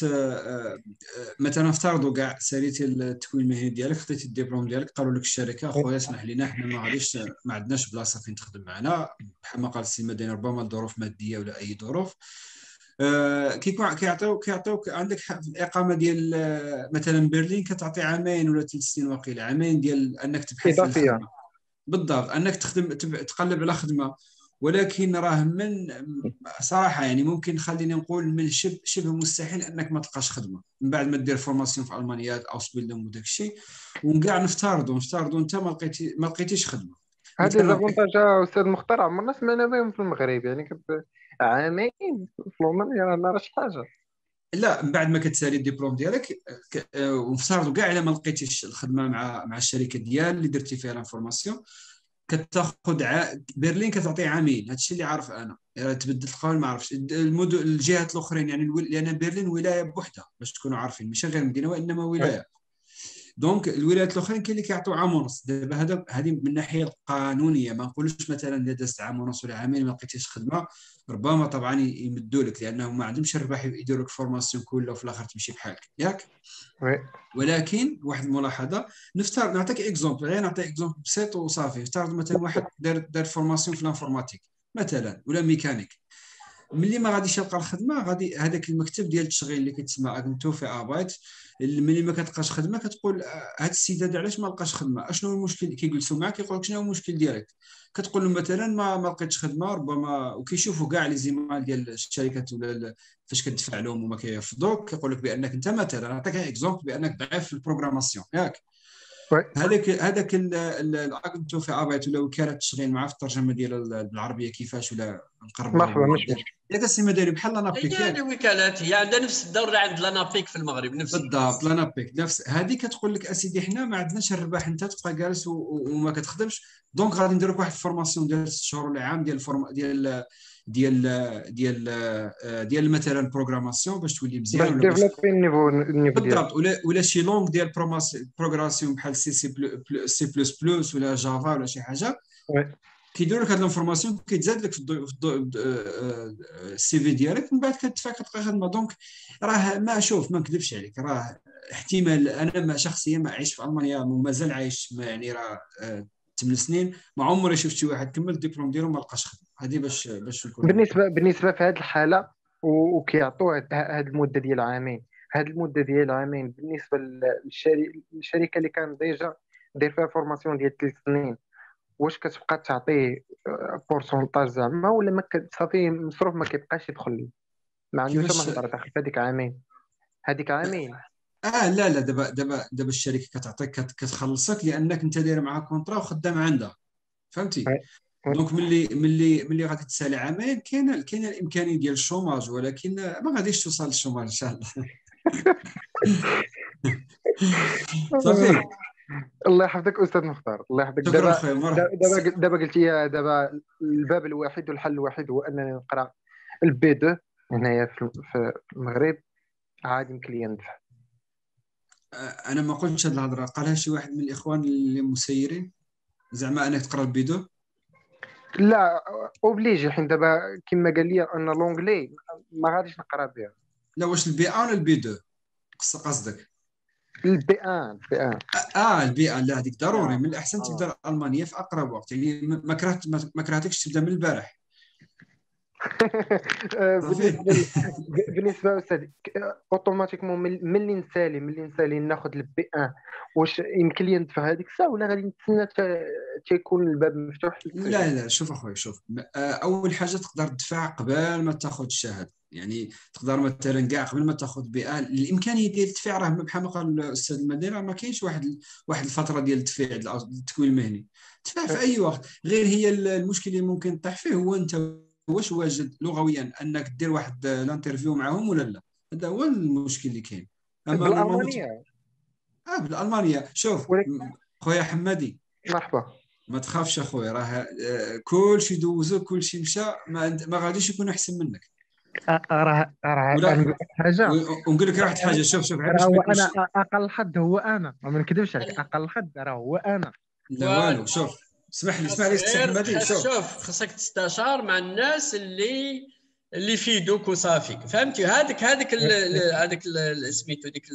مثلا افترضوا كاع ساليتي التكوين المهني ديالك، خديتي الدبلوم ديالك، قالوا لك الشركه خويا اسمح لنا حنا ما غاديش ما عندناش بلاصه فين تخدم معنا بحال ما قال السي المدني، ربما ظروف ماديه ولا اي ظروف. آه كيكون كيعطيو كيعطيوك عندك الاقامه ديال مثلا برلين كتعطي عامين ولا ثلاث سنين واقيلا، عامين ديال انك تبحث في اضافيه. الخدمه بالضبط، انك تخدم تقلب على خدمه. ولكن راه من صراحه يعني ممكن خليني نقول من شبه شبه مستحيل انك ما تلقاش خدمه من بعد ما دير فورماسيون في المانيا او سبيلدون وداك الشيء، وكاع نفترضوا نفترضوا انت ما لقيتي ما لقيتيش خدمه. هذه زافونتاج استاذ مختار عمرنا سمعنا بهم في المغرب، يعني كت عامين في المانيا راه راه شي حاجه. لا من بعد ما كتسالي الدبلوم ديالك ونفترضوا كاع الا ما لقيتيش الخدمه مع مع الشركه ديال اللي درتي فيها الانفورماسيون، كتاخذ ع... برلين كتعطي عامين. هذا الشيء اللي عارف انا، يعني تبدل القانون ما عرفتش المدن الجهات الاخرين، يعني الو... لان برلين ولايه بوحدها باش تكونوا عارفين، ماشي غير مدينه وانما ولايه. دونك الولايات الاخرين كاين اللي كيعطيو عام ونص. دابا هذا هذه من الناحيه القانونيه، ما نقولوش مثلا اذا دازت عام ونص ولا عامين ما لقيتيش خدمه، ربما طبعا يمدوا لك لانهم ما عندهمش الربح يديروا لك فورماسيون كلها وفي الاخر تمشي بحالك ياك. ولكن واحد الملاحظه، نفترض نعطيك اكزومبل، غير نعطيك اكزومبل بسيط وصافي. نفترض مثلا واحد دار دار فورماسيون في الانفورماتيك مثلا ولا ميكانيك، ملي ما غاديش يلقى الخدمه غادي هذاك المكتب ديال التشغيل اللي كيتسمى اغنتو في ابايت، ملي ما كتلقاش خدمه كتقول هذا السيد هذا علاش ما لقاش خدمه، اشنو هو المشكل؟ كيجلسوا معك كيقول لك شنو هو المشكل ديالك، كتقول لهم مثلا ما ما لقيتش خدمه ربما، وكيشوفوا كاع لي زيمال ديال الشركات ولا فاش كتدفع لهم وما كيرفضوك، كيقول لك بانك انت مثلا نعطيك اكزومبل بانك ضعيف في البروغراماسيون ياك. هذاك هذاك الاغنتو في ابايت ولا وكاله التشغيل مع في الترجمه ديال بالعربيه كيفاش ولا نقرب مرحبا مش مشكل ياك السي مداري بحال لانابيك. هي الوكالات هي عندها نفس الدور اللي عند لانابيك في المغرب نفس بالضبط. لانابيك نفس هذه كتقول لك اسيدي حنا ما عندناش الربح، انت تبقى جالس وما كتخدمش، دونك غادي ندير لك واحد الفورماسيون ديال ست شهور ولا عام ديال الفورم ديال ديال ديال ديال مثلا بروغراماسيون باش تولي مزيان ولا باش ديفلوبي النيفو النيفو بالضبط، ولا ولا شي لونغ ديال بروغراماسيون بحال سي سي سي بلس بلس ولا جافا ولا شي حاجه. كيديروا لك هاد الانفورماسيون كيتزاد لك في السي في ديالك، من بعد كتدفع كتلقى خدمه. دونك راه ما شوف ما نكذبش عليك، راه احتمال انا ما شخصيا ما عايش في المانيا ومازال عايش يعني راه ثمان سنين ما عمري شفت شي واحد كمل الدبلوم ديالو ما لقاش خدمه. هذه باش باش نكون بالنسبه بالنسبه في هذه الحاله وكيعطوا هذه المده ديال عامين، هذه المده ديال عامين بالنسبه للشركه اللي كان ديجا داير فيها فورماسيون ديال ثلاث سنين، واش كتبقى تعطيه بورسونتاج زعما ولا ما صافي مصروف ما كيبقاش يدخل ليه ما عندوش ما هضر داخل في هذيك عامين هذيك عامين؟ اه لا لا دابا دابا دابا الشركه كتعطيك كتخلصك لانك انت داير معها كونطرا وخدام عندها، فهمتي؟ دونك ملي ملي ملي غادي تسالي عامين كاين كاين الامكانيه ديال الشوماج، ولكن ما غاديش توصل للشوماج ان شاء الله. صافي الله يحفظك استاذ مختار، الله يحفظك. دابا دابا دابا قلتي دابا الباب الوحيد والحل الوحيد هو انني نقرا البي دو هنايا في المغرب عادي يمكن لي ندفع. انا ما قلتش هذه الهضره، قالها شي واحد من الاخوان اللي مسيرين زعما انك تقرا البي دو. لا اوبليجي، حين دابا كما قال لي ان لونجلي ما غاديش نقرا بها. لا واش البي ان ولا البي دو قصدك؟ البي ان البي ان اه البي ان لا هذيك ضروري، من الاحسن تبدا الالمانيه في اقرب وقت، يعني ما كرهت ما كرهتكش تبدا من البارح. بالنسبه بالنسبه استاذ اوتوماتيكمون ملي نسالي ملي نسالي ناخذ البي ان، واش يمكن لي ندفع هذيك الساعه ولا غادي نتسنى تيكون الباب مفتوح؟ لا لا شوف اخويا شوف، اول حاجه تقدر تدفع قبل ما تاخذ الشهاده، يعني تقدر مثلا كاع قبل ما تاخذ بي ان الامكانيه ديال التدفيع راه بحال ما قال الاستاذ المدير ما كاينش واحد واحد الفتره ديال التدفيع التكوين المهني، تدفع في اي وقت. غير هي المشكل اللي ممكن تطيح فيه هو انت واش واجد لغويا انك دير واحد الانترفيو معهم ولا لا، هذا هو المشكل اللي كاين. اما بالالمانيه اه بالالمانيه شوف خويا حمادي مرحبا ما تخافش اخويا، راه كل شيء دوزو كل شيء مشى، ما, ما غاديش يكون احسن منك. راه راه حاجه ونقول لك واحد حاجه، شوف شوف هو انا اقل حد هو انا ما نكذبش عليك، اقل حد راه هو انا. لا والو شوف اسمح لي اسمح لي سي حمادي. شوف خصك تستشار مع الناس اللي اللي يفيدوك وصافي، فهمتي؟ هذاك هذاك هذاك سميتو ديك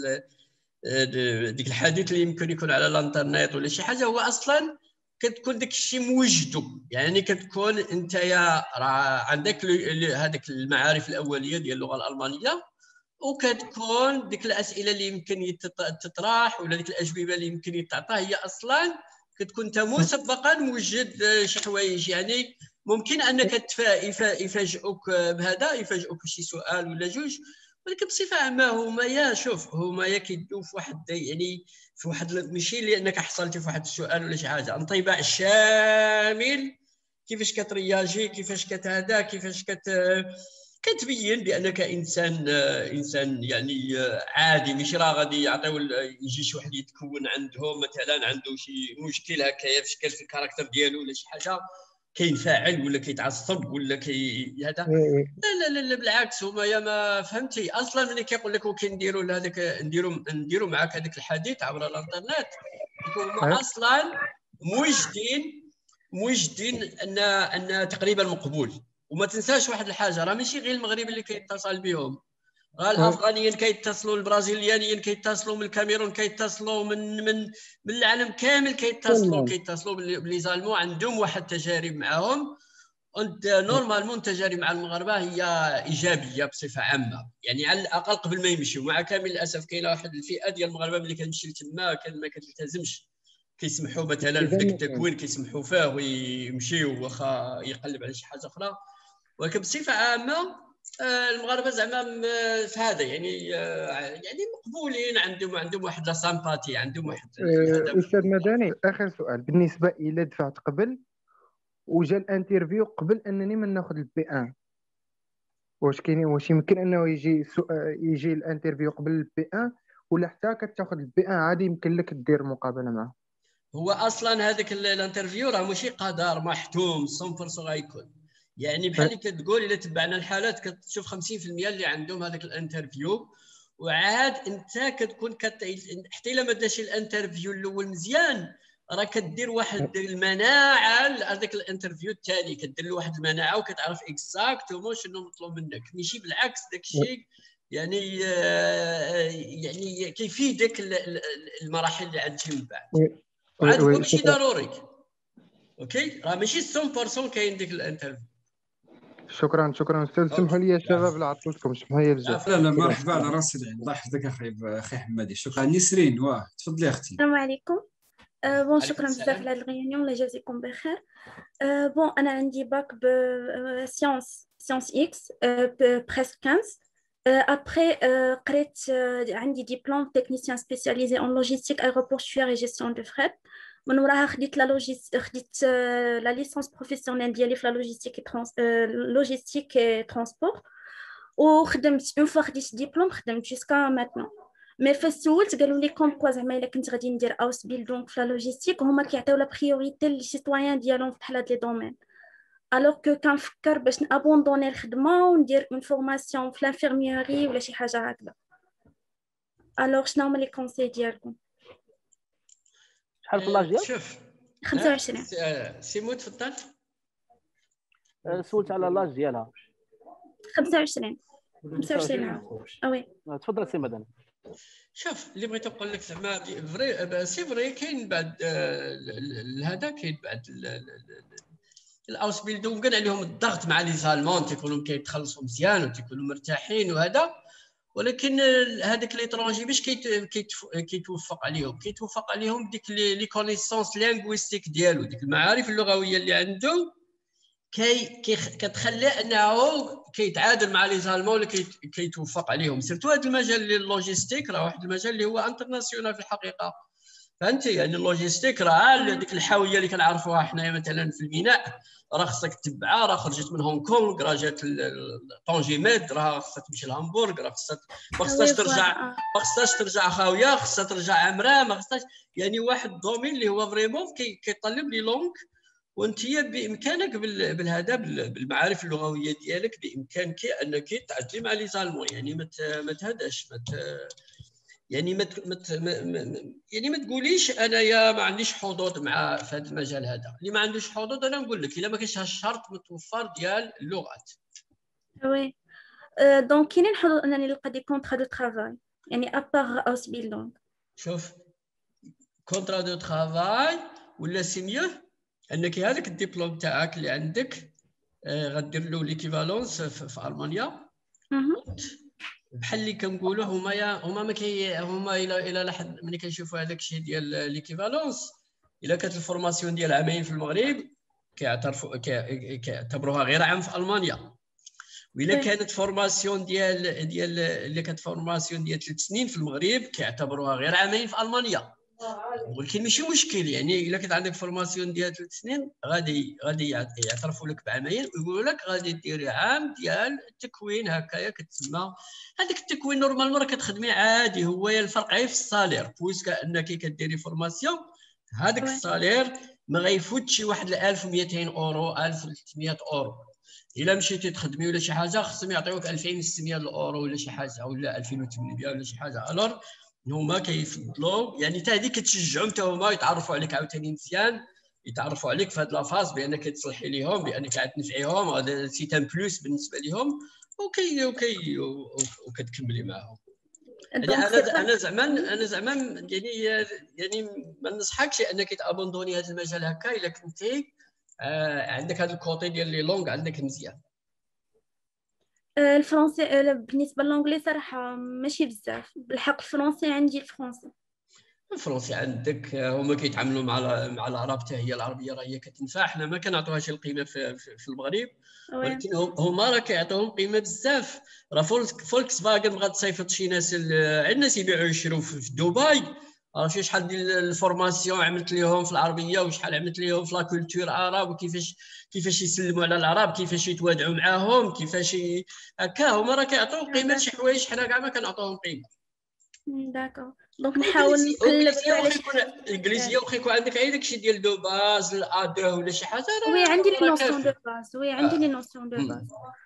ديك الحديث اللي يمكن يكون على الانترنت ولا شي حاجه، هو اصلا كتكون داك الشيء موجدو، يعني كتكون انت يا راه عندك هذاك المعارف الاوليه ديال اللغه الالمانيه، وكتكون ديك الاسئله اللي يمكن تطرح ولا ديك الاجوبه اللي يمكن يتعطى هي اصلا كتكون انت مسبقا موجد شي حوايج. يعني ممكن انك يفاجئوك بهذا، يفاجئوك بشي سؤال ولا جوج، ولكن بصفه عامه هما يا شوف هما يا كيدوا في واحد يعني في واحد ماشي لانك حصلتي في واحد السؤال ولا شي حاجه، انطباع شامل كيفاش كترياجي، كيفاش كتهدا، كيفاش كت كتبين بانك انسان انسان يعني عادي، ماشي راه غادي يعطيو يجي شي واحد يتكون عندهم مثلا عنده شي مشكل هكايا في شكل في الكاركتر ديالو ولا شي حاجه، كينفعل ولا كيتعصب ولا كي هذا. لا لا لا بالعكس، هما يا ما فهمتي اصلا ملي كيقول لك وكنديروا هذاك نديروا نديروا معك هذاك الحديث عبر الانترنت، هما اصلا موجدين موجدين ان ان تقريبا مقبول. وما تنساش واحد الحاجه، راه ماشي غير المغرب اللي كيتصل بهم، راه الافغانيين كيتصلوا، البرازيليين كيتصلوا، من الكاميرون كيتصلوا، من من من العالم كامل كيتصلوا كيتصلوا بلي زالمو عندهم واحد التجارب معاهم. انت نورمالمون التجارب مع المغاربه هي ايجابيه بصفه عامه، يعني على الاقل قبل ما يمشيو. مع كامل الاسف كاينه واحد الفئه ديال المغاربه ملي كتمشي لتما ما كتلتزمش، كيسمحوا مثلا في ذاك التكوين كيسمحوا فيه ويمشيو واخا يقلب على شي حاجه اخرى. ولكن بصفه عامه المغاربه زعما في هذا يعني يعني مقبولين، عندهم عندهم واحد لا سامباتي، عندهم واحد استاذ مدني. اخر سؤال بالنسبه الى دفعت قبل وجا الانترفيو قبل انني من ناخذ البي ان، واش كاين واش يمكن انه يجي يجي الانترفيو قبل البي ان، ولا حتى كتاخذ البي ان عادي يمكن لك دير مقابله معه؟ هو اصلا هذاك الانترفيو راه ماشي قدر محتوم مية بالمية غيكون، يعني بحال اللي كتقول الا تبعنا الحالات كتشوف خمسين بالمية اللي عندهم هذاك الانترفيو، وعاد انت كتكون كت... حتى الا ما داش الانترفيو الاول مزيان راه كدير واحد المناعه لهذاك الانترفيو الثاني، كدير له واحد المناعه وكتعرف اكزاكتومون شنو مطلوب منك، ماشي بالعكس داك الشيء يعني يعني كيفيدك المراحل اللي غتجي من بعد. وعاد هو ماشي ضروري اوكي، راه ماشي مية بالمية كاين ديك الانترفيو. شكرا شكرا استاذ. سمحوا لي يا شباب لا عطلتكم، سمحوا لي بزاف. لا لا مرحبا على راسي العين، الله يحفظك اخي اخي حمادي. شكرا. نسرين واه تفضلي اختي. السلام عليكم. أه بون شكرا بزاف على هذه الغيونيون، الله يجازيكم بخير. أه بون انا عندي باك ب سيونس سيونس اكس بريسك خمسطاش. ابري قريت عندي ديبلوم تكنيسيان سبيسياليزي اون لوجيستيك ايروبورتوير اي جيستيون دو فريت. من وراها خديت لا لوجيست خديت لا ليسونس بروفيسيونيل ديالي في لا لوجيستيك ترانس لوجيستيك ترانسبور، وخدمت اون فوا خديت ديبلوم خدمت جوسكا ماتنون. مي فاش سولت قالوا لي كوم كوا زعما الا كنت غادي ندير اوس بيلدونغ في لا لوجيستيك هما كيعطيو لا بريوريتي لي سيتويان ديالهم بحال هاد لي دومين، الوغ كو كنفكر باش نابوندوني الخدمه وندير اون فورماسيون في لانفيرميوري ولا شي حاجه هكذا. الوغ شنو هما لي كونساي ديالكم؟ شحال في لاج ديالك؟ شوف خمسة وعشرين. سيمو تفضل. سولت على لاج ديالها. خمسة وعشرين خمسة وعشرين عام. وي تفضل سي مدني. شوف اللي بغيت نقول لك زعما فري سي فري كاين بعد هذا كاين بعد الاوس بيلدونغ كان عليهم الضغط مع لي زالمون تيكونوا كيتخلصوا مزيان وتيكونوا مرتاحين وهذا، ولكن هذاك ليترونجي باش كيتوفق عليهم كيتوفق عليهم ديك لي كونيسونس لينغويستيك ديالو، ديك المعارف اللغويه اللي عنده كي كتخليه انه كيتعادل مع لي زالمون اللي كيتوفق عليهم. سيرتو هذا المجال ديال اللوجيستيك راه واحد المجال اللي هو انترناسيونال في الحقيقه، فهمتي؟ يعني اللوجيستيك راه ديك الحاويه اللي كنعرفوها حنايا مثلا في الميناء راه خصك تتبعها، راه خرجت من هونغ كونغ راه جات طونجي ميد راه خصها تمشي لهامبورغ، راه خصها ما خصهاش ترجع ما خصهاش ترجع خاويه، خصها ترجع عامره، ما خصهاش يعني واحد الدومين اللي هو فريمون كيطلب لي لونغ، وانت بامكانك بالهذا بالمعارف اللغويه ديالك بامكانك انك تعدلي مع لي زالمون، يعني ما ما تهداش ما يعني ما يعني ما تقوليش انا يا ما عنديش حظوظ مع في هذا المجال هذا. اللي ما عندوش حظوظ انا نقول لك الا ما كاينش هالشرط متوفر ديال اللغات. وي دونك كاينين حظوظ انني نلقى دي كونطرا دو ترافاي يعني ابار اوسبيلدونغ. شوف كونطرا دو ترافاي ولا سي ميو انك هذاك الدبلوم تاعك اللي عندك آه غدير له ليكيفالونس في, في المانيا. بحال اللي كنقولوا هما يا هما ما كي هما الى الى لحد ملي كنشوفوا هذاك الشيء ديال ليكيفالونس الا كانت الفورماسيون ديال عامين في المغرب كيعترفوا كيعتبروها غير عام في المانيا. وإلا كانت فورماسيون ديال ديال اللي كانت فورماسيون ديال ثلاث سنين في المغرب كيعتبروها غير عامين في المانيا. ولكن ماشي مشكل يعني الا كانت عندك فورماسيون ديال ثلاث سنين غادي غادي يعترفوا لك بعامين ويقولوا لك غادي ديري عام ديال التكوين هكايا كتسمى. هذاك التكوين نورمالمون راه كتخدمي عادي هو الفرق غير في الصالير بويسك انك كديري فورماسيون هذاك الصالير ما غيفوتش شي واحد ألف ومئتين اورو ألف وثلاثمئة اورو. الا مشيتي تخدمي ولا شي حاجه خصهم يعطيوك ألفين وستمئة اورو ولا شي حاجه ولا ألفين وثمانمئة ولا شي حاجه. الور هما كيفضلوا يعني حتى هذيك كتشجعهم حتى هما يتعرفوا عليك عاوتاني مزيان يتعرفوا عليك في هاد لافاز بانك تصلحي ليهم بانك عتنفعيهم هذا سي تان بلوس بالنسبه لهم وكي وكي وكتكملي معاهم. يعني انا انا زعما انا زعما يعني يعني ما ننصحكش انك تابوندوني هذا المجال هكا الا كنتي آه عندك هذا الكوتي ديال لي لونغ عندك مزيان. الفرنسي بالنسبه للانجلي صراحه ماشي بزاف بالحق. الفرنسي عندي الفرنسي الفرنسي عندك هما كيتعاملوا مع مع العرب حتى هي العربيه راه هي كتنفع. حنا ما كنعطوهاش القيمه في, في, في المغرب ولكن هما راه كيعطيوهم قيمه بزاف. راه فولكس فاغن بغات تصيفط شي ناس عندنا يبيعوا يشروا في دبي عرفتي شحال ديال الفورماسيون عملت ليهم في العربيه وشحال عملت ليهم في لا كولتور عرب وكيفاش كيفاش يسلموا على العرب كيفاش يتوادعوا معاهم كيفاش هكا. هما راه كيعطيو قيمه لشي حوايج حنا كاع ما كنعطيوهم قيمه. داكور دونك نحاول نقلب على الانجليزيه واخا يكون عندك غير داكشي ديال دو باز الادو ولا شي حاجه. وي عندي لي نوسيون دو باز وي عندي لي نوسيون دو باز.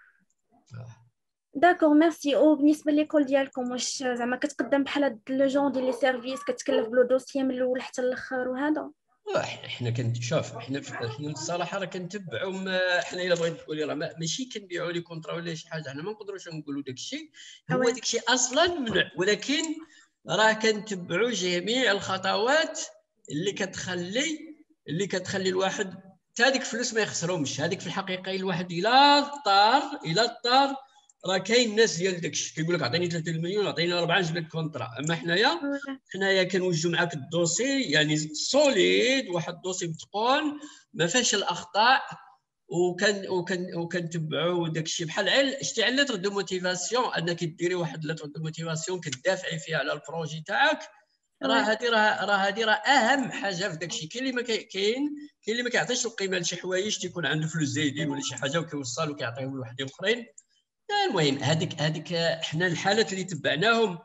داكور ميرسي. وبالنسبه ليكول ديالكم واش زعما كتقدم بحال هاد لو جون ديال لي سيرفيس كتكلف بلو دوسيي من الاول حتى الاخر وهذا؟ حنا كنشوف حنا حنا الصراحه راه كنتبعوا حنا الا بغيت تقولي راه ماشي كنبيعوا لي كونطرا ولا شي حاجه. حنا ما نقدروش نقولوا داك الشيء هو داك الشيء اصلا ممنوع ولكن راه كنتبعوا جميع الخطوات اللي كتخلي اللي كتخلي الواحد حتى هذيك الفلوس ما يخسرهمش. هذيك في الحقيقه الواحد الا اضطر الا اضطر راه كاين ناس ديال داكشي كيقول لك عطيني ثلاثة مليون عطيني أربعة نجيب لك كونطرا. اما حنايا حنايا كنوجدوا معاك الدوسي يعني سوليد واحد الدوسي متقون ما فيهش الاخطاء وكان وكان وكنتبعوا داكشي بحال عيل شتي على لتر دو موتيفاسيون انك ديري واحد لتر دو موتيفاسيون كتدافعي فيها على البروجي تاعك. راه هذه راه راه هذه راه اهم حاجه في داكشي. كاين اللي ما كاين كاين اللي ما كيعطيش القيمه لشي حوايج تيكون عنده فلوس زايدين ولا شي حاجه وكيوصل وكيعطيهم لوحدين اخرين. المهم هذيك هذيك حنا الحالات اللي تبعناهم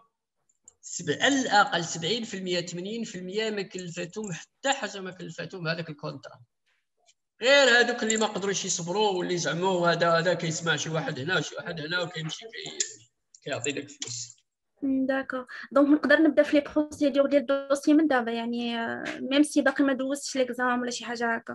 على الاقل سبعين بالمئة ثمانين بالمئة ما كلفاتهم حتى حاجه ما كلفاتهم هذاك الكونترا. غير هذوك اللي ما قدروش يصبروا واللي زعموا هذا هذا كيسمع شي واحد هنا وشي واحد هنا وكيمشي كيعطي داك الفلوس. داكور دونك نقدر نبدا في لي بروسيدور ديال الدوسي من دابا يعني ميم سي باقي ما دوزتش ليكزام ولا شي حاجه هكا.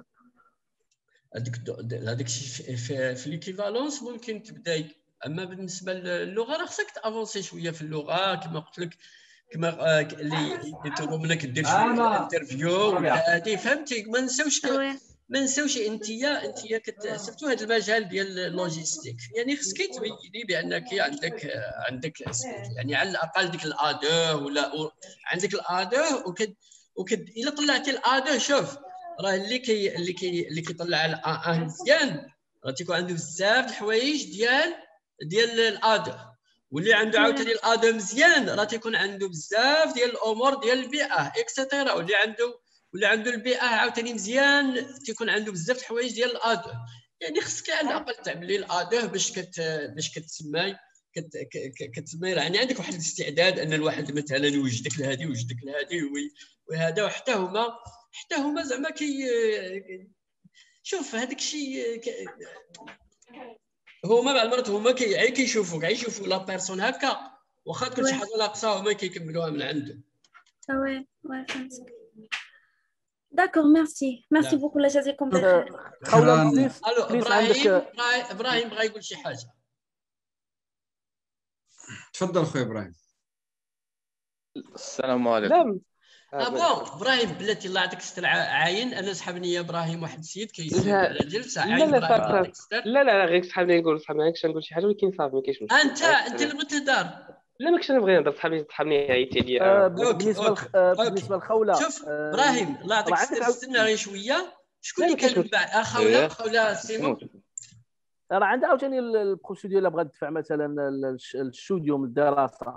هذيك هذاك الشيء في, في ليكيفالونس ممكن تبداي. اما بالنسبه للغه راه خصك تافونسي شويه في اللغه كما قلت لك كما اللي يطلبوا منك دير شويه انترفيو ولا هذه فهمتي. ما نساوش ما نساوش انت انت كتسرتوا هذا المجال ديال اللوجيستيك يعني خصك تبيني بانك عندك عندك يعني على الاقل ديك الادو ولا عندك الادو وكد وكد الا طلعتي الادو شوف راه اللي كي اللي كي اللي كيطلع الان مزيان راه تيكون عنده بزاف د الحوايج ديال ديال الادو واللي عنده عاوتاني الادو مزيان راه تيكون عنده بزاف ديال الامور ديال البيئه اكسترا. واللي عنده واللي عنده البيئه عاوتاني مزيان تيكون عنده بزاف د الحوايج ديال الادو. يعني خصك على الاقل تعملي الادو باش كت باش كتسماي كتسماي يعني عندك واحد الاستعداد ان الواحد مثلا يوجدك لهذه ويوجدك لهذه وهذا وحتى هما حتى هما زعما كي شوف هذاك الشيء هما مع المرات هما كي كيشوفوك كيشوفوا لا بيرسون هكا واخا تكون شي حاجه ناقصه هما كيكملوها من عنده. وي وي فهمتك. داكور ميرسي ميرسي بوكو الله يجازيكم بخير. خوله بليز الو بليز ابراهيم عندك ابراهيم بغا يقول شي حاجه. تفضل خويا ابراهيم. السلام عليكم. لا اه بون ابراهيم بلاتي الله يعطيك الستر عاين انا سحبني يا ابراهيم واحد السيد كيسول لا على جلسه لا عاين لا ابراهيم صافي الله يعطيك صافي الستر. لا لا لا غير صحابني نقول صحابني ما كنتش نقول شي حاجه ولكن صافي ما كاينش مشكل. انت انت اللي بغيت تهضر. لا ما كنتش انا بغيت نهضر صحابني صحابني عيطتي لي. آه، اوكي بالنسبه اوكي لخ... آه، اوكي بالنسبه لخوله شوف آه، ابراهيم الله يعطيك راه عندك الستر عاود- استنى غير شويه. شكون لا اللي ما كاينش كان من بعد اه خوله إيه. خوله سيمون. راه عندها عاوتاني البروسيدور الا بغات تدفع مثلا الش- الشوديوم الدراسه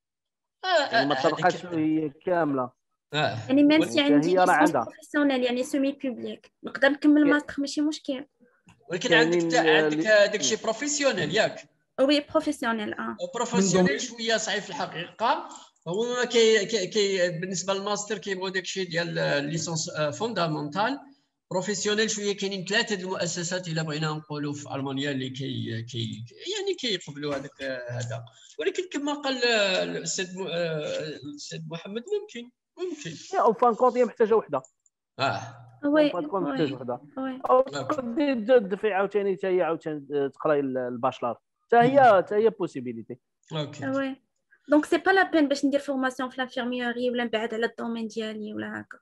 يعني ما طبقاتش هي كامله اه يعني ميم ولكن سي عندي هي راه ليسونس عندها بروفيسيونيل يعني سيمي بوبليك نقدر نكمل ماستر ماشي مشكل. ولكن عندك كاينين تا- آه، عندك لي- داكشي بروفيسيونيل ياك. وي بروفيسيونيل اه بروفيسيونيل شويه صعيب في الحقيقه. هما كي كي, كي بالنسبه للماستر كيبغوا داكشي ديال الليسونس فوندامونتال. بروفيسيونيل شويه كاينين ثلاثه د المؤسسات الا بغينا نقولوا في المانيا اللي كي, كي يعني كيقبلوا هذاك هذا. ولكن كما قال الاستاذ م- الاستاذ محمد ممكن ممكن او فان كونت هي محتاجه وحده اه وي فان كونت محتاجه وي وحده وي او تقدري تدفعي عاوتاني حتى هي عاوتاني تقراي الباشلر حتى هي حتى هي بوسيبيليتي. اوكي وي دونك سي با لا بين باش ندير فورماسيون في لانفيرميوري ولا نبعد على الدومين ديالي ولا هكا.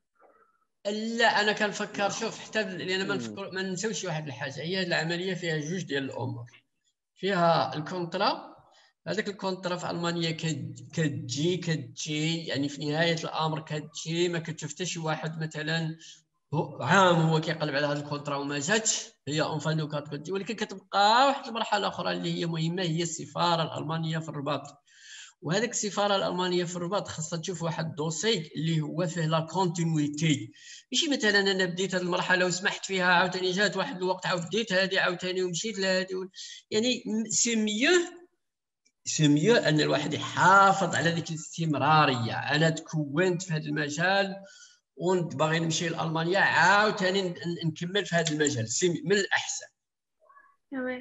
لا انا كنفكر شوف حتى لان ما نفكر ما ننساوش واحد الحاجه هي العمليه فيها جوج ديال الامور. فيها الكونترا هذاك الكونترا في المانيا كت- كتجي كتجي يعني في نهايه الامر كتجي ما كتشوف حتى شي واحد مثلا هو عام هو كيقلب على هذا الكونترا وما جاتش هي اون فانو كتجي. ولكن كتبقى واحد المرحله اخرى اللي هي مهمه هي السفاره الالمانيه في الرباط. وهذيك السفاره الالمانيه في الرباط خاصها تشوف واحد الدوسي اللي هو فيه لا كونتينيتي. ماشي مثلا انا بديت هذه المرحله وسمحت فيها عاوتاني جات واحد الوقت عاود بديت هذه عاوتاني ومشيت لهذه يعني سي ميو سي ميو ان الواحد يحافظ على ذيك الاستمراريه. انا تكونت في هذا المجال وباغي نمشي لالمانيا عاوتاني نكمل في هذا المجال سي من الاحسن. وي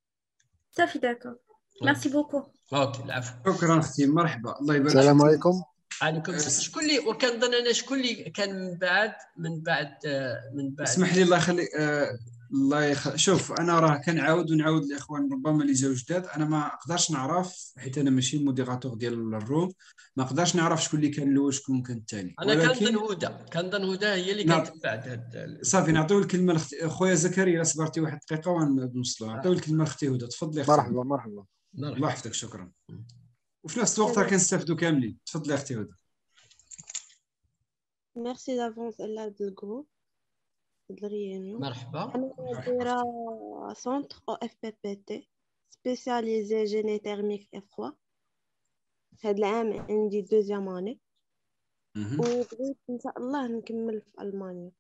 صافي داكور ميرسي بوكو. اوكي العفو. شكرا اختي مرحبا الله يبارك السلام فيك. عليكم. عليكم السلام. شكون اللي وكنظن انا شكون اللي كان من بعد من بعد من بعد اسمح لي الله يخلي آه الله يخ... شوف انا راه كنعاود ونعاود الاخوان ربما اللي جاو جداد انا ما نقدرش نعرف حيت انا ماشي موديراتور ديال الروم ما نقدرش نعرف شكون اللي كان الاول شكون كان الثاني. انا كنظن هدى كنظن هدى هي اللي كانت من بعد هاد صافي نعطيو الكلمه لخت... خويا زكريا الا صبرتي واحد الدقيقه ونوصلوا. نعطيو الكلمه لاختي هدى تفضلي اختي. مرحبا مرحبا الله يحفظك شكرا. وفي نفس الوقت راه كنستافدوا كاملين. تفضلي اختي هدى. ميرسي دافونس على هذا الجروب هاد الريونيون. مرحبا. انا دايره سونتر او اف بي بي تي سبيسياليزي جيني تيرميك اف ثلاثة. هاد العام عندي دوزيام اني وبغيت ان شاء الله نكمل في المانيا.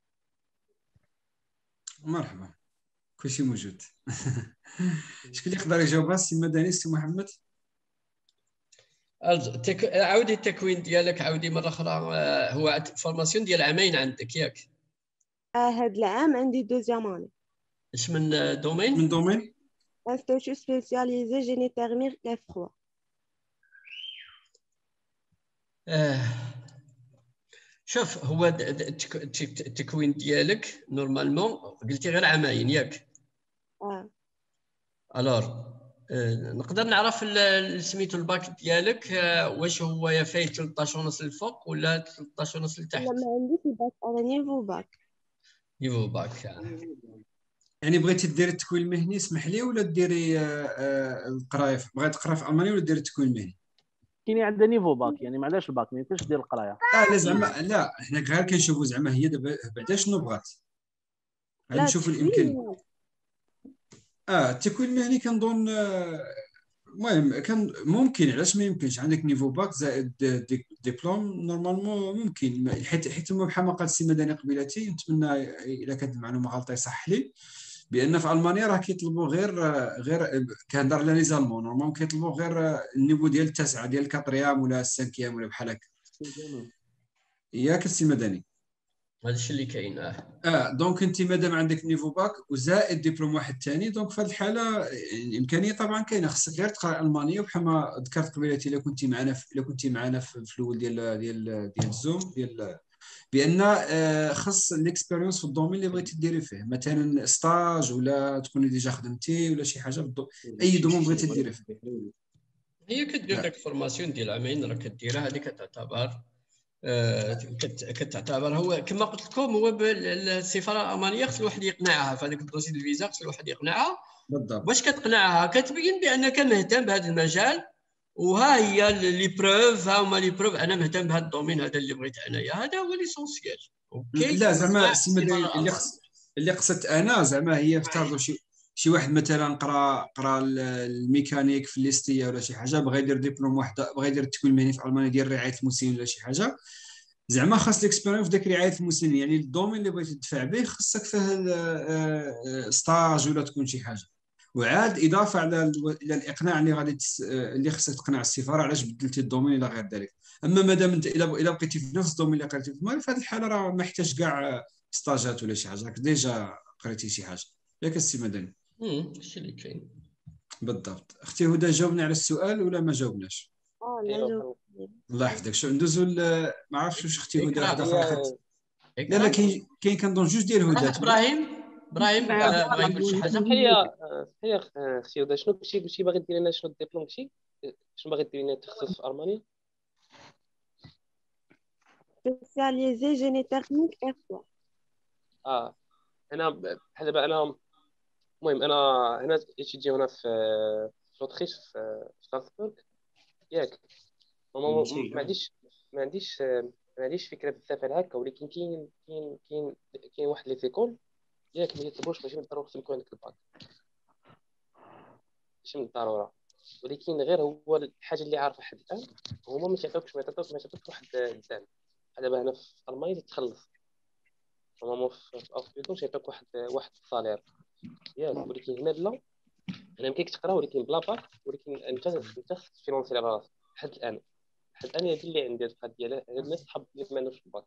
مرحبا كلشي موجود. شكون اللي يقدر يجاوبها السي مدني السي محمد؟ التك... عاودي التكوين ديالك عاودي مره اخرى. هو فورماسيون ديال عامين عندك ياك؟ اه هاد العام عندي دوزيام اني. اش من دومين؟ من دومين انستيتيو سبيسياليزي جيني تيرميك اف ثلاثة. آه. شوف هو التكوين ديالك نورمالمون قلتي غير عامين ياك؟ اه الور آه. نقدر نعرف سميتو الباك ديالك آه. واش هو يا فايت ثلاثطاش ونص للفوق ولا ثلاثطاش ونص لتحت؟ لا ما عنديش الباك انا نيفو باك. نيفو باك آه. يعني بغيتي ديري التكوين المهني اسمح لي ولا ديري القرايه بغيت تقرا في المانيا ولا ديري التكوين المهني؟ كاين عندها نيفو باك يعني ما عندهاش الباك ما يمكنش دير القرايه. اه لا زعما لا حنا غير كنشوفوا زعما هي دابا بعدا شنو بغات غادي نشوفوا الامكان. اه التكوين المهني كنظن المهم آه كان ممكن علاش ما يمكنش عندك نيفو باك زائد دي ديبلوم نورمالمون ممكن حيت حيت بحال ما قال السي مدني قبيلتي نتمنى الا كانت المعلومه غلطه يصح لي بان في المانيا راه كيطلبوا غير غير كنهضر على لي زالمون نورمالمون كيطلبوا غير النيفو ديال التاسعه ديال الكاتريام ولا السانكيام ولا بحال هكا. ياك السي مدني هذا الشيء اللي كاين. اه اه دونك انت مادام عندك نيفو باك وزائد دبلوم واحد ثاني، دونك في هذه الحاله الامكانيه طبعا كاينه، خصك غير تقرا المانيه. وبحال ما ذكرت قبيله الا كنتي معنا في الا كنتي معنا في في الاول ديال ديال ديال الزوم ديال بان آه، خص الاكسبيريونس في الدومين اللي بغيتي ديري فيه، مثلا ستاج ولا تكوني ديجا خدمتي ولا شي حاجه بالضو... اي دومين بغيتي ديري فيه. هي كدير داك الفورماسيون ديال عامين راه كديرها، هذيك كتعتبر آه، كت- كتعتبر هو كما قلت لكم هو بال- السفاره الالمانيه خص الواحد يقنعها في هذاك الدوسي ديال الفيزا، خص الواحد يقنعها. بالضبط. باش كتقنعها كتبين بانك مهتم بهذا المجال، وها هي لي بروف، ها هما لي بروف انا مهتم بهذا الدومين هذا اللي بغيت انايا. هذا هو ليسونسيال. اوكي لا زعما كتقنع سي مدني السفاره اللي الالمانيه. خص اللي قصدت انا زعما هي افترضوا شي شي واحد مثلا قرا قرا ال- الميكانيك في الليستيه ولا شي حاجه، بغى يدير دبلوم واحد، بغى يدير التكوين المهني في المانيا ديال رعايه المسنين ولا شي حاجه، زعما خاص الاكسبيريونس في ذاك رعايه المسنين، يعني الدومين اللي بغيتي تدفع به خصك فيه ال- آه، ستاج ولا تكون شي حاجه. وعاد اضافه على ال- الى الاقناع اللي غادي تس... آه، اللي خصك تقنع السفاره علاش بدلتي الدومين الى غير ذلك. اما مادام انت الى الى بقيتي في نفس الدومين اللي قريتي في المال، في هذه الحاله راه ما يحتاج كاع ستاجات ولا شي حاجه، راك ديجا قريتي شي حاجه. ياك السي مدني؟ امم هادشي اللي كاين بالضبط. اختي هدى جاوبنا على السؤال ولا ما جاوبناش؟ اه لا جو الله يحفظك. شو ندوزو ل- ما عرفتش واش اختي هدى اقرا واحده اخرى خدت. لا لا اقرا كاين كاين كنظن جوج ديال هدى. ابراهيم ابراهيم آه، بغا يقول شي حاجه. اسمحي لي آه، اسمحي لي آه، اختي هدى، شنو كنتي قلتي باغي ديري لنا شنو الدبلوم كنتي شنو باغي ديري لنا تخصص في المانيا؟ spécialisé génie thermique اف واحد. اه انا ب- بحال دابا انا المهم انا هنا اتيدي هنا في في لوتريش في ستراسبورغ ياك. ما ما عنديش ما عنديش ما عنديش فكره بزاف على هكا، ولكن كاين كاين كاين كاين واحد لي زيكول ياك ما يطلبوش ماشي من الضروره خصك يكون عندك الباك، ماشي من الضروره، ولكن غير هو الحاجه اللي عارفه حد الان هما ما تيعطيوكش ما تعطيوك ما تعطيوك واحد الدعم. بحال دابا هنا في المانيا تتخلص هما في افريقيا تيعطيوك واحد واحد الصالير ياك، ولكن هنا لا، هنا يمكنك تقرا ولكن بلا باك، ولكن انت انت خصك تفينونسي على راسك. حد الان حد الان هذه اللي عندي القضيه ديال هاد الناس تحب اللي ما عندوش الباك،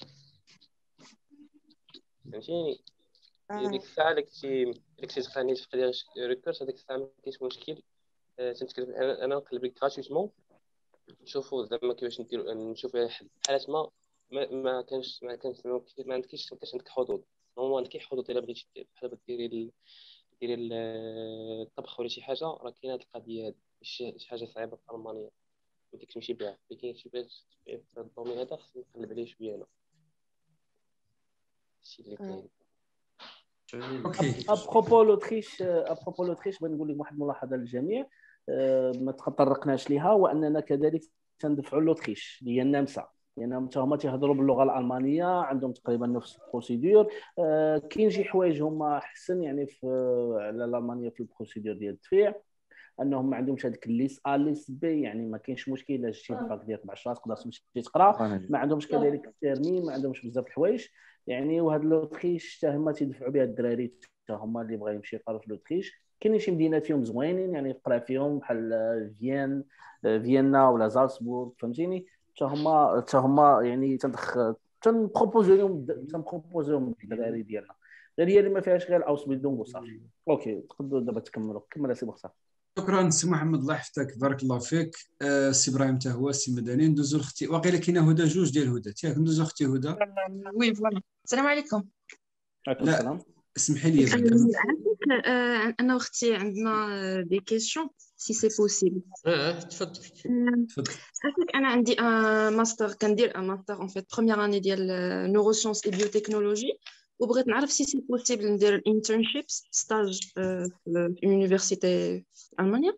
فهمتيني؟ هي ديك الساعه اللي كنتي اللي كنتي تقراني في ديال ريكورس، هذيك الساعه ما كاينش مشكل. آه، تنتكلم انا أنا نقلب لك غراتويتمون نشوفوا زعما كيفاش نديروا نشوفوا حالات ما ما ما كانش ما كانش ما عندكش ما كانش عندك حدود. نورمال عندك حدود الا بغيتي بحال دابا ديري ال- ديري ال- الطبخ ولا شي حاجه، راه كاينه هاد القضيه هادي ماشي شي حاجه صعيبه في المانيا بديك تمشي بها، ولكن شي باش في الدومين هذا خصني نقلب عليه شويه انا هادشي اللي كاين. اوكي. ابروبو لوتريش ابروبو لوتريش بغيت نقول لك واحد الملاحظه للجميع آه، ما تطرقناش ليها، واننا كذلك تندفعوا لوتريش اللي هي النمسا، لانهم حتى هما تيهضروا باللغه الالمانيه، عندهم تقريبا نفس البروسيدور. آه، كاين شي حوايج هما احسن يعني في على الالمانيه في البروسيدور ديال التدفيع، انهم ما عندهمش هذيك الليس ا ليس بي، يعني ما كاينش مشكل الا جبتي الباك ديالك ب عشرة تقدر تمشي تقرا. ما عندهمش كذلك الترميم، ما عندهمش بزاف الحوايج يعني. وهاد لوتريش حتى هما تيدفعوا بها الدراري حتى هما اللي بغا يمشي يقرا في لوتريش. كاينين شي مدينات فيهم زوينين يعني يقرا فيهم بحال فيين فيينا ولا زالسبورغ، فهمتيني؟ حتى هما حتى هما يعني تندخل تنبروبوزي لهم تنبروبوزي لهم الدراري ديالنا، غير هي اللي ما فيهاش غير الاوس بيلدونغ وصافي. اوكي تقدروا دابا تكملوا. كمل سي بختار. شكرا سي محمد، الله يحفظك، بارك الله فيك. آه، سي ابراهيم حتى هو، سي مدني. ندوزو لاختي واقيلا كاينه هدى، جوج ديال هدى تياك. ندوزو اختي هدى. وي فوالا. السلام عليكم. عليكم لا السلام. اسمحي لي بعدا. عندك آه، انا واختي عندنا دي كيسيون سي سي بوسيبل. اه تفضل تفضل. عندك انا عندي ان ماستر كندير ان ماستر اون فيت بروميير اني ديال نوروسيونس اي بيوتكنولوجي، وبغيت نعرف سي سي بوسيبل ندير الانترنشيبس ستاج في يونيفرسيتي في المانيا.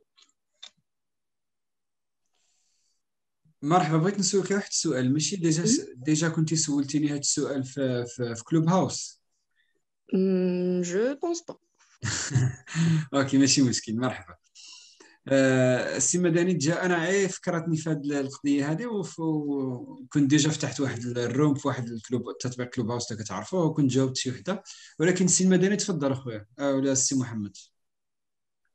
مرحبا، بغيت نسولك واحد السؤال. ماشي ديجا ديجا كنتي سولتيني هذا السؤال في في, في كلوب هاوس؟ جو بونس با. اوكي ماشي مشكل. مرحبا. آه، السي مدني جا انا عي فكرتني في هذه القضيه هذه، وكنت ديجا فتحت واحد الروم في واحد الكلوب التطبيق كلوب هاوس اللي كتعرفوه، وكنت جاوبت شي وحده. ولكن السي مدني تفضل اخويا. آه، ولا السي محمد.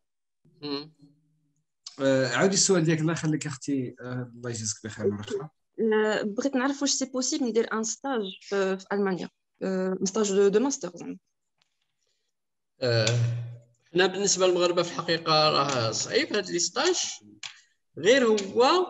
آه، عاودي السؤال ديالك الله يخليك اختي. آه، الله يجزيك بخير مره اخرى. آه، بغيت نعرف واش سي بوسيبل ندير ان ستاج في في المانيا، ان ستاج دو دو ماستر زعما. آه، حنا بالنسبه للمغاربه في الحقيقه راه صعيب هاد لي ستاج، غير هو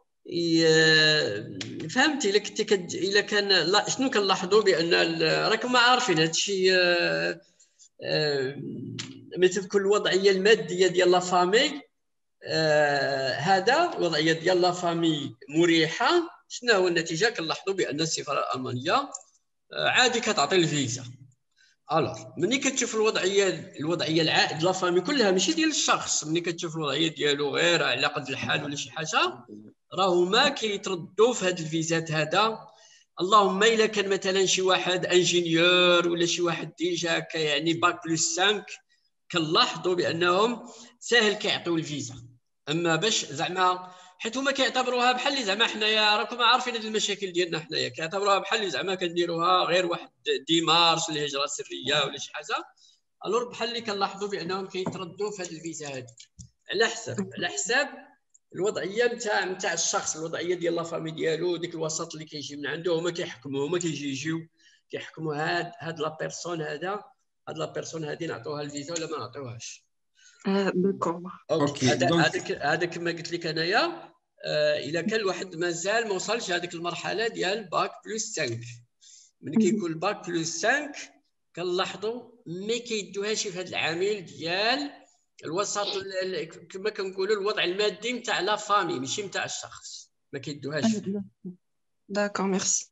ي- فهمتي الا كنتي كد... الا كان لا شنو كنلاحظوا بان ال- راكم عارفين هذا الشيء. آه، آه، مثل كل الوضعيه الماديه ديال لا فامي، آه، هذا الوضعيه ديال لا فامي مريحه. شنو هو النتيجه؟ كنلاحظوا بان السفاره الالمانيه آه، عادي كتعطي الفيزا. الوغ ملي كتشوف الوضعيه الوضعيه العائد لا فامي كلها ماشي ديال الشخص، ملي كتشوف الوضعيه ديالو غير على قد الحال ولا شي حاجه، راهو ما كيتردوا في هاد الفيزات هذا. اللهم الا كان مثلا شي واحد انجينيور ولا شي واحد ديجا هكا يعني باك بلس خمسة، كنلاحظوا بانهم ساهل كيعطيو الفيزا. اما باش زعما حيت هما كيعتبروها بحال اللي زعما حنايا راكم عارفين هاد المشاكل ديالنا حنايا، كيعتبروها بحال اللي زعما كنديروها غير واحد ديمارش الهجره السريه ولا شي حاجه. الور بحال اللي كنلاحظوا بانهم كيتردوا في هاد الفيزا هادي على حساب على حساب الوضعيه نتاع نتاع الشخص، الوضعيه ديال لا فامي ديالو، ديك الوسط اللي كيجي من عنده. هما كيحكموا هما كيجي يجيو كيحكموا هاد هاد لا بيرسون هذا هاد لا بيرسون هادي نعطوها الفيزا ولا ما نعطوهاش. داكور اوكي هذا هذاك هذا كما قلت لك انايا. آه الا كان الواحد مازال ما وصلش هذيك المرحله ديال باك بلس خمسة، ملي كيكون باك بلس خمسة كنلاحظوا ما كيدوهاش في هذا العامل ديال الوسط كما كنقولوا الوضع المادي نتاع لا فامي ماشي نتاع الشخص، ما كيدوهاش. داكور ميرسي.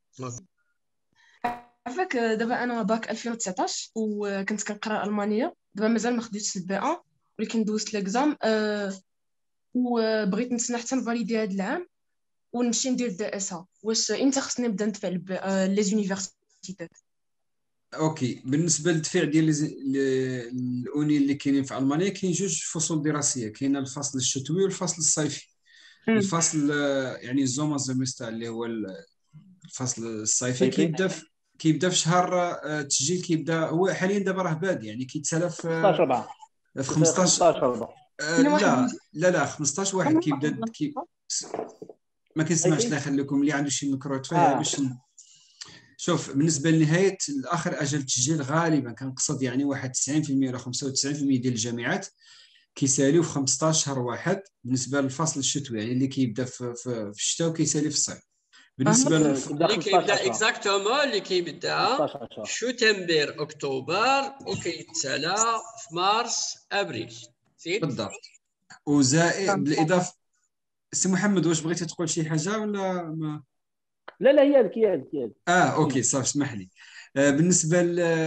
عفاك دابا انا باك ألفين وتسعطاش وكنت كنقرا المانيه، دابا مازال ما خديتش البي ان ولكن دوزت ليكزام. أه وبغيت نتسنى حتى نفاليدي هذا العام ونمشي ندير دي اس ا. واش امتى خصني نبدا ندفع لي زونيفرسيتات؟ اوكي بالنسبه للدفع ديال الاوني اللي كاينين في المانيا، كاين جوج فصول دراسيه، كاين الفصل الشتوي والفصل الصيفي. الفصل يعني الزوما زيمستر اللي هو الفصل الصيفي كيبدا في كيبدا في شهر التسجيل، كيبدا هو حاليا دابا راه بادي يعني كيتسالى في خمسطاش أربعة في خمسطاش أربعة. لا لا لا خمسطاش واحد كيبدا كي ما كنسمعش. الله يخليكم اللي عنده شي ميكرو يطفيه باش. شوف بالنسبه لنهايه الاخر اجل التسجيل غالبا كنقصد يعني واحد تسعين بالمئة ولا خمسة وتسعين بالمئة ديال الجامعات كيساليو في خمسطاش شهر واحد بالنسبه للفصل الشتوي، يعني اللي كيبدا في في الشتاء وكيسالي في الصيف. بالنسبه للف... اللي كيبدا اكزاكتومون اللي كيبدا شتنبر اكتوبر وكيتسالى في مارس ابريل بالضبط. وزائد بالاضافه سي محمد واش بغيتي تقول شي حاجه ولا ما؟ لا لا هي هي هي اه اوكي صافي اسمح لي. آه بالنسبه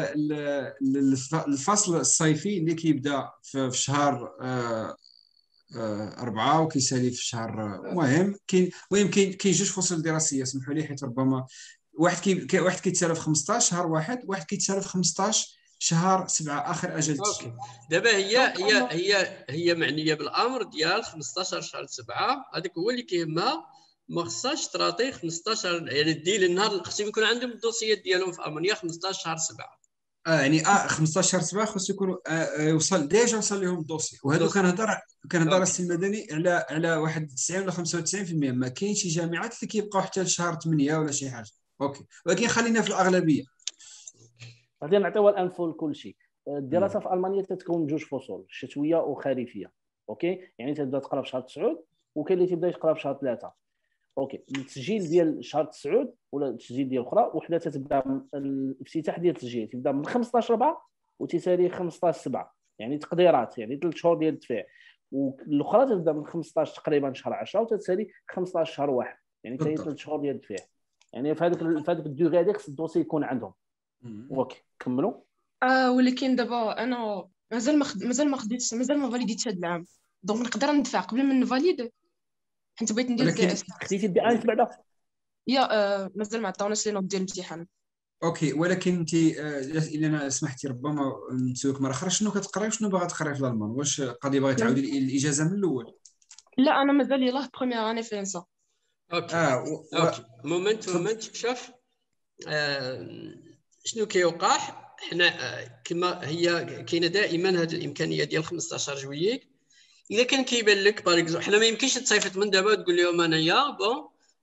للفصل الصيفي اللي كيبدا في شهر آه آه أربعة وكيسالي في شهر المهم كاين المهم كاين كاين جوج فصول دراسيه اسمحوا لي حيت ربما واحد كي واحد كيتسالى في خمسطاش شهر واحد، واحد كيتسالى في خمسطاش شهر سبعة اخر اجل التسجيل. دابا هي هي هي هي معنيه بالامر ديال خمسطاش شهر سبعة، هذاك هو اللي كيهمها. ما خصهاش تراطي خمسطاش يعني ديال النهار خصهم يكون عندهم الدوسيات ديالهم في المانيا خمسطاش شهر سبعة. اه يعني اه خمسطاش شهر سبعة خصو يكونوا آه وصل ديجا وصل لهم الدوسي. وهذو كنهضر كنهضر السي المدني على على واحد تسعين ولا خمسة وتسعين بالمئة. ما كاين شي جامعات اللي كيبقاو حتى لشهر ثمانية ولا شي حاجه. اوكي ولكن خلينا في الاغلبيه. غادي نعطيو الانفو لكل شيء. الدراسه في المانيا تتكون جوج فصول شتويه وخريفيه. اوكي يعني تبدا تقرا في شهر تسعود وكاين اللي تبدا يقرا في شهر ثلاثة. اوكي التسجيل ديال شهر تسعود ولا التسجيل ديال الاخرى وحده تتبدا الافتتاح ديال التسجيل تبدا من خمسطاش أربعة وتسالي خمسطاش سبعة، يعني تقديرات يعني ثلاث شهور ديال الدفاع. والاخرى تبدا من خمسطاش تقريبا شهر عشرة وتتسالي خمسطاش شهر واحد، يعني حتى ثلاث شهور ديال الدفاع. يعني في هذيك في هذيك الدوغي هذيك خص الدوسي يكون عندهم. اوكي كملوا. اه ولكن دابا انا مازال ما مازال ما خديتش مازال ما فاليديتش هذا العام، دونك نقدر ندفع قبل ما نفاليد حيت بغيت ندير دي اس. خديتي البي ان بعدا؟ يا آه مازال ما عطاوناش لي نوت ديال الامتحان. اوكي ولكن انت آه الا انا سمحتي ربما نسولك مره اخرى شنو كتقراي وشنو باغا تقراي في الالمان؟ واش قادي باغي تعاودي الاجازه من الاول؟ لا انا مازال يلاه بروميير اني فرنسا. اوكي اه و... اوكي مومنت مومنت شوف آه شنو كيوقع حنا آه كما هي كاينه دائما هذه الامكانيه ديال خمسطاش جويي. اذا كان كيبان لك باغ اكزومبل حنا ما يمكنش تصيفط من دابا تقول لهم انايا بون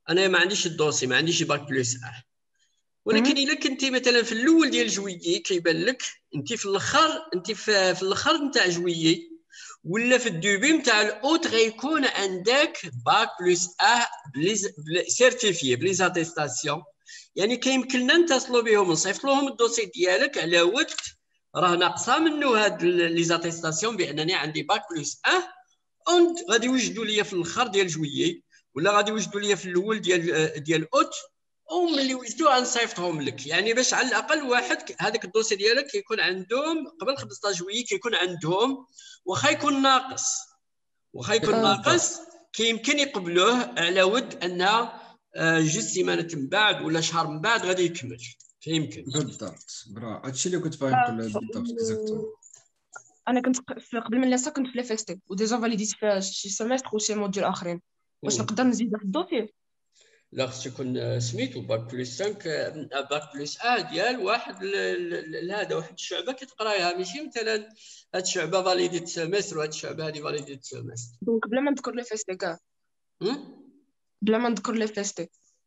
انا ما عنديش الدوسي، ما عنديش باك بلس اه. ولكن الا كنتي مثلا في الاول ديال جويي كيبان لك انت في الاخر، انت في, في الاخر نتاع جويي ولا في الدوبي نتاع الاوت غيكون عندك باك بلس اه سيرتيفيي بليزاتيستاسيون. يعني كيمكن لنا نتصلوا بهم نصيفط لهم الدوسي ديالك على وقت راه ناقصه منه هاد لي زاتيستاسيون بانني عندي باك بلس اه، اونت غادي يوجدوا ليا في الاخر ديال جويي ولا غادي يوجدوا ليا في الاول ديال ديال اوت، وملي وجدوا غنصيفطهم لك. يعني باش على الاقل واحد هذاك الدوسي ديالك كيكون عندهم قبل خمسطاش جويي كيكون عندهم، واخا يكون ناقص واخا يكون ناقص كيمكن يقبلوه على ود ان جوج سيمانات من بعد ولا شهر من بعد غادي يكمل. كيمكن بالضبط. برا هادشي اللي كنت باغي نقول بالضبط. اكزاكتو انا كنت قبل من لاسا كنت في لافيستي وديجا فاليديت فيها شي سيمستر وشي موديول اخرين. واش نقدر نزيد في الدوسي؟ لا خص يكون سميتو باك بلس خمسة باك بلس اه ديال واحد هذا واحد الشعبه كتقرايها، ماشي مثلا هاد الشعبه فاليديت سيمستر وهاد الشعبه هادي فاليديت سيمستر. دونك بلا ما نذكر لي فيستي كاع بلا ما نذكر لي فيستي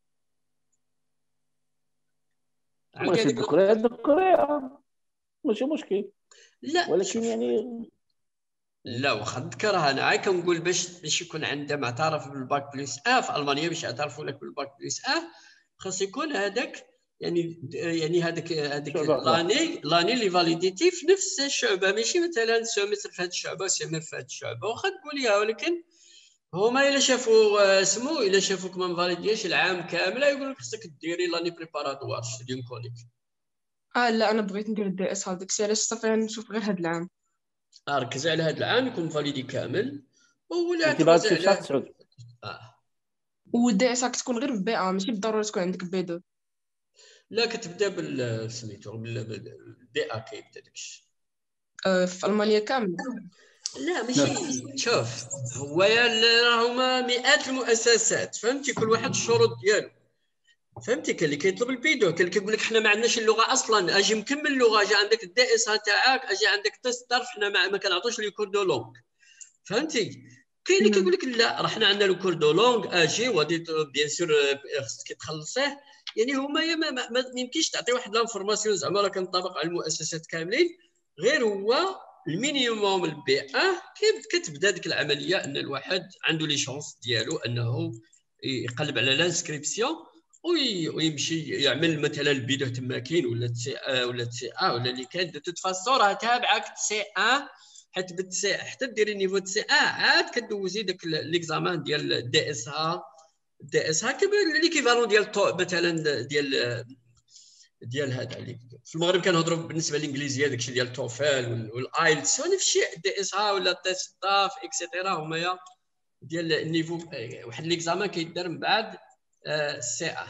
ماشي ذكريها ذكريها ماشي مشكل. لا ولكن يعني لا واخا نذكرها انا عا كنقول باش باش يكون عندها معترف بالباك بلس اه في المانيا، باش يعترفوا لك بالباك بلس اه خاص يكون هذاك يعني يعني هذاك هذيك لاني لاني اللي فاليديتي في نفس الشعبه، ماشي مثلا سيمستر في هذه الشعبه وسيمستر في هذه الشعبه. واخا تقوليها ولكن هما الا شافوا سمو الا شافوك ما مفاليدياش العام كامل يقول لك خصك ديري لاني بريباراتوار ستوديون كونيك. اه لا انا بغيت ندير الدي اس هذاك الشيء علاش صافي نشوف غير هذا العام. ركز على هذا العام يكون فاليدي كامل ولا انت باغي تمشي لشهر تسعود. اه والدي اس كتكون غير بي ا ماشي بالضروره تكون عندك بي دو. لا كتبدا بال سميتو بالبي ا كيبدا داكشي آه في المانيا كامله. لا ماشي شوف هو راهما مئات المؤسسات فهمتي كل واحد الشروط ديالو فهمتي. كاين اللي كيطلب البيدو، كاين اللي كيقول لك حنا ما عندناش اللغه اصلا، اجي مكمل اللغه اجي عندك الدي اس تاعك اجي عندك تستر حنا ما, ما كنعطوش لي كور دو لونغ فهمتي. كاين اللي كيقول لك لا راه حنا عندنا لو كور دو لونغ اجي وغادي بيان سور خصك تخلصيه. يعني هما ما, ما, ما يمكنش تعطي واحد لانفورماسيون زعما راه كنطبق على المؤسسات كاملين، غير هو المينيموم البي اه كتبدا ديك العمليه ان الواحد عنده لي شونس ديالو انه يقلب على لانسكريبسيون ويمشي يعمل مثلا البيدو تما كاين ولا تي ا ولا تي ا ولا اللي كان دو توت فاسون راه تابعك تي ا حيت بالتي حتى ديري النيفو تي ا عاد كدوزي داك ليكزامان ديال دي اس ها دي اس ها كيبان ليكيفالون ديال مثلا ديال ديال هذا اللي في المغرب كنهضروا بالنسبه للانجليزيه داكشي ديال التوفل والايلتس ونفس الشيء دي اس ها ولا تيست داف اكسيتيرا هما ديال النيفو واحد ليكزامان كيدار من بعد سي ا.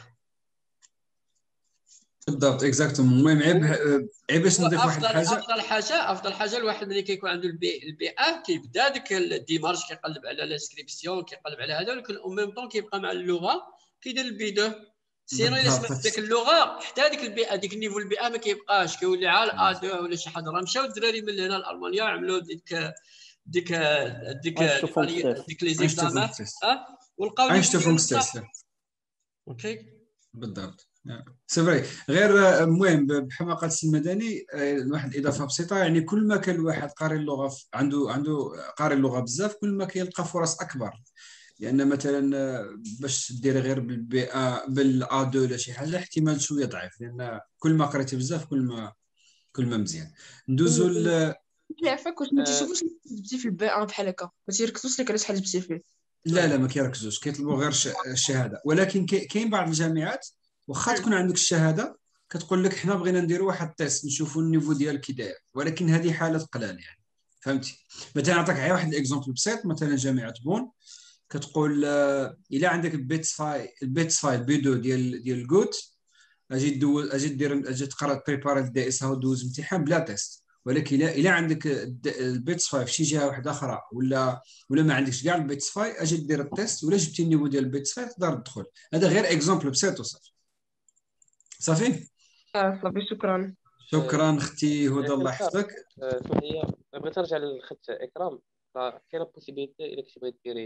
بالضبط اكزاكتومون. المهم عيب عيب باش نضيف واحد الحاجه. افضل حاجه افضل حاجه الواحد ملي كيكون عنده البي البي ا كيبدا ديك الديمارش كيقلب على لانسكريبسيون كيقلب على هذا، ولكن او ميم طون كيبقى مع اللغه كيدير البي دو. سينو الا سمعت ديك اللغه حتى ديك البي ا ديك النيفو البي ا ما كيبقاش كيولي عا ا دو ولا شي حاجه. راه مشاو الدراري من هنا لالمانيا عملوا ديك ديك ديك ديك لي زيكزامان اه ولقاو عايش تفهم ستيس. اوكي بالضبط سي فري. غير المهم بحماقه المدني واحد الاضافه بسيطه، يعني كل ما كان الواحد قاري اللغه عنده عنده قاري اللغه بزاف كل ما كيلقى فرص اكبر. لان مثلا باش دير غير بالبي ا بالا دو ولا شي حاجه احتمال شويه ضعيف، لان كل ما قريتي بزاف كل ما كل ما مزيان. ندوزو ل عافاك واش ما تيشوفوش جبتي في البي ا بحال هكا ما تيركزوش لك على شحال جبتي فيه. لا لا ما كيركزوش كيطلبوا غير الشهاده. ولكن كاين بعض الجامعات واخا تكون عندك الشهاده كتقول لك حنا بغينا نديروا واحد التيست نشوفوا النيفو ديالك كي داير، ولكن هذه حاله قلال يعني فهمتي. مثلا نعطيك غير واحد الاكزومبل بسيط. مثلا جامعه بون كتقول الا عندك البيتس فاي البيتس فاي بي دو ديال ديال الكوت اجي دوز اجي دير اجي تقرا بريباري الدي اس ها دوز امتحان بلا تيست. ولكن الا الا عندك البيتس فاي في شي جهه واحده اخرى ولا ولا ما عندكش كاع البيتس فاي اجي دير التيست ولا جبتي النيفو ديال البيتس فاي تقدر تدخل. هذا غير اكزومبل بسيط وصافي. صافي اه صافي شكرا. شكرا اختي هدى الله يحفظك. اسمح لي بغيت نرجع للخت اكرام. كاينه بوسيبيليتي الا كنتي بغيتي ديري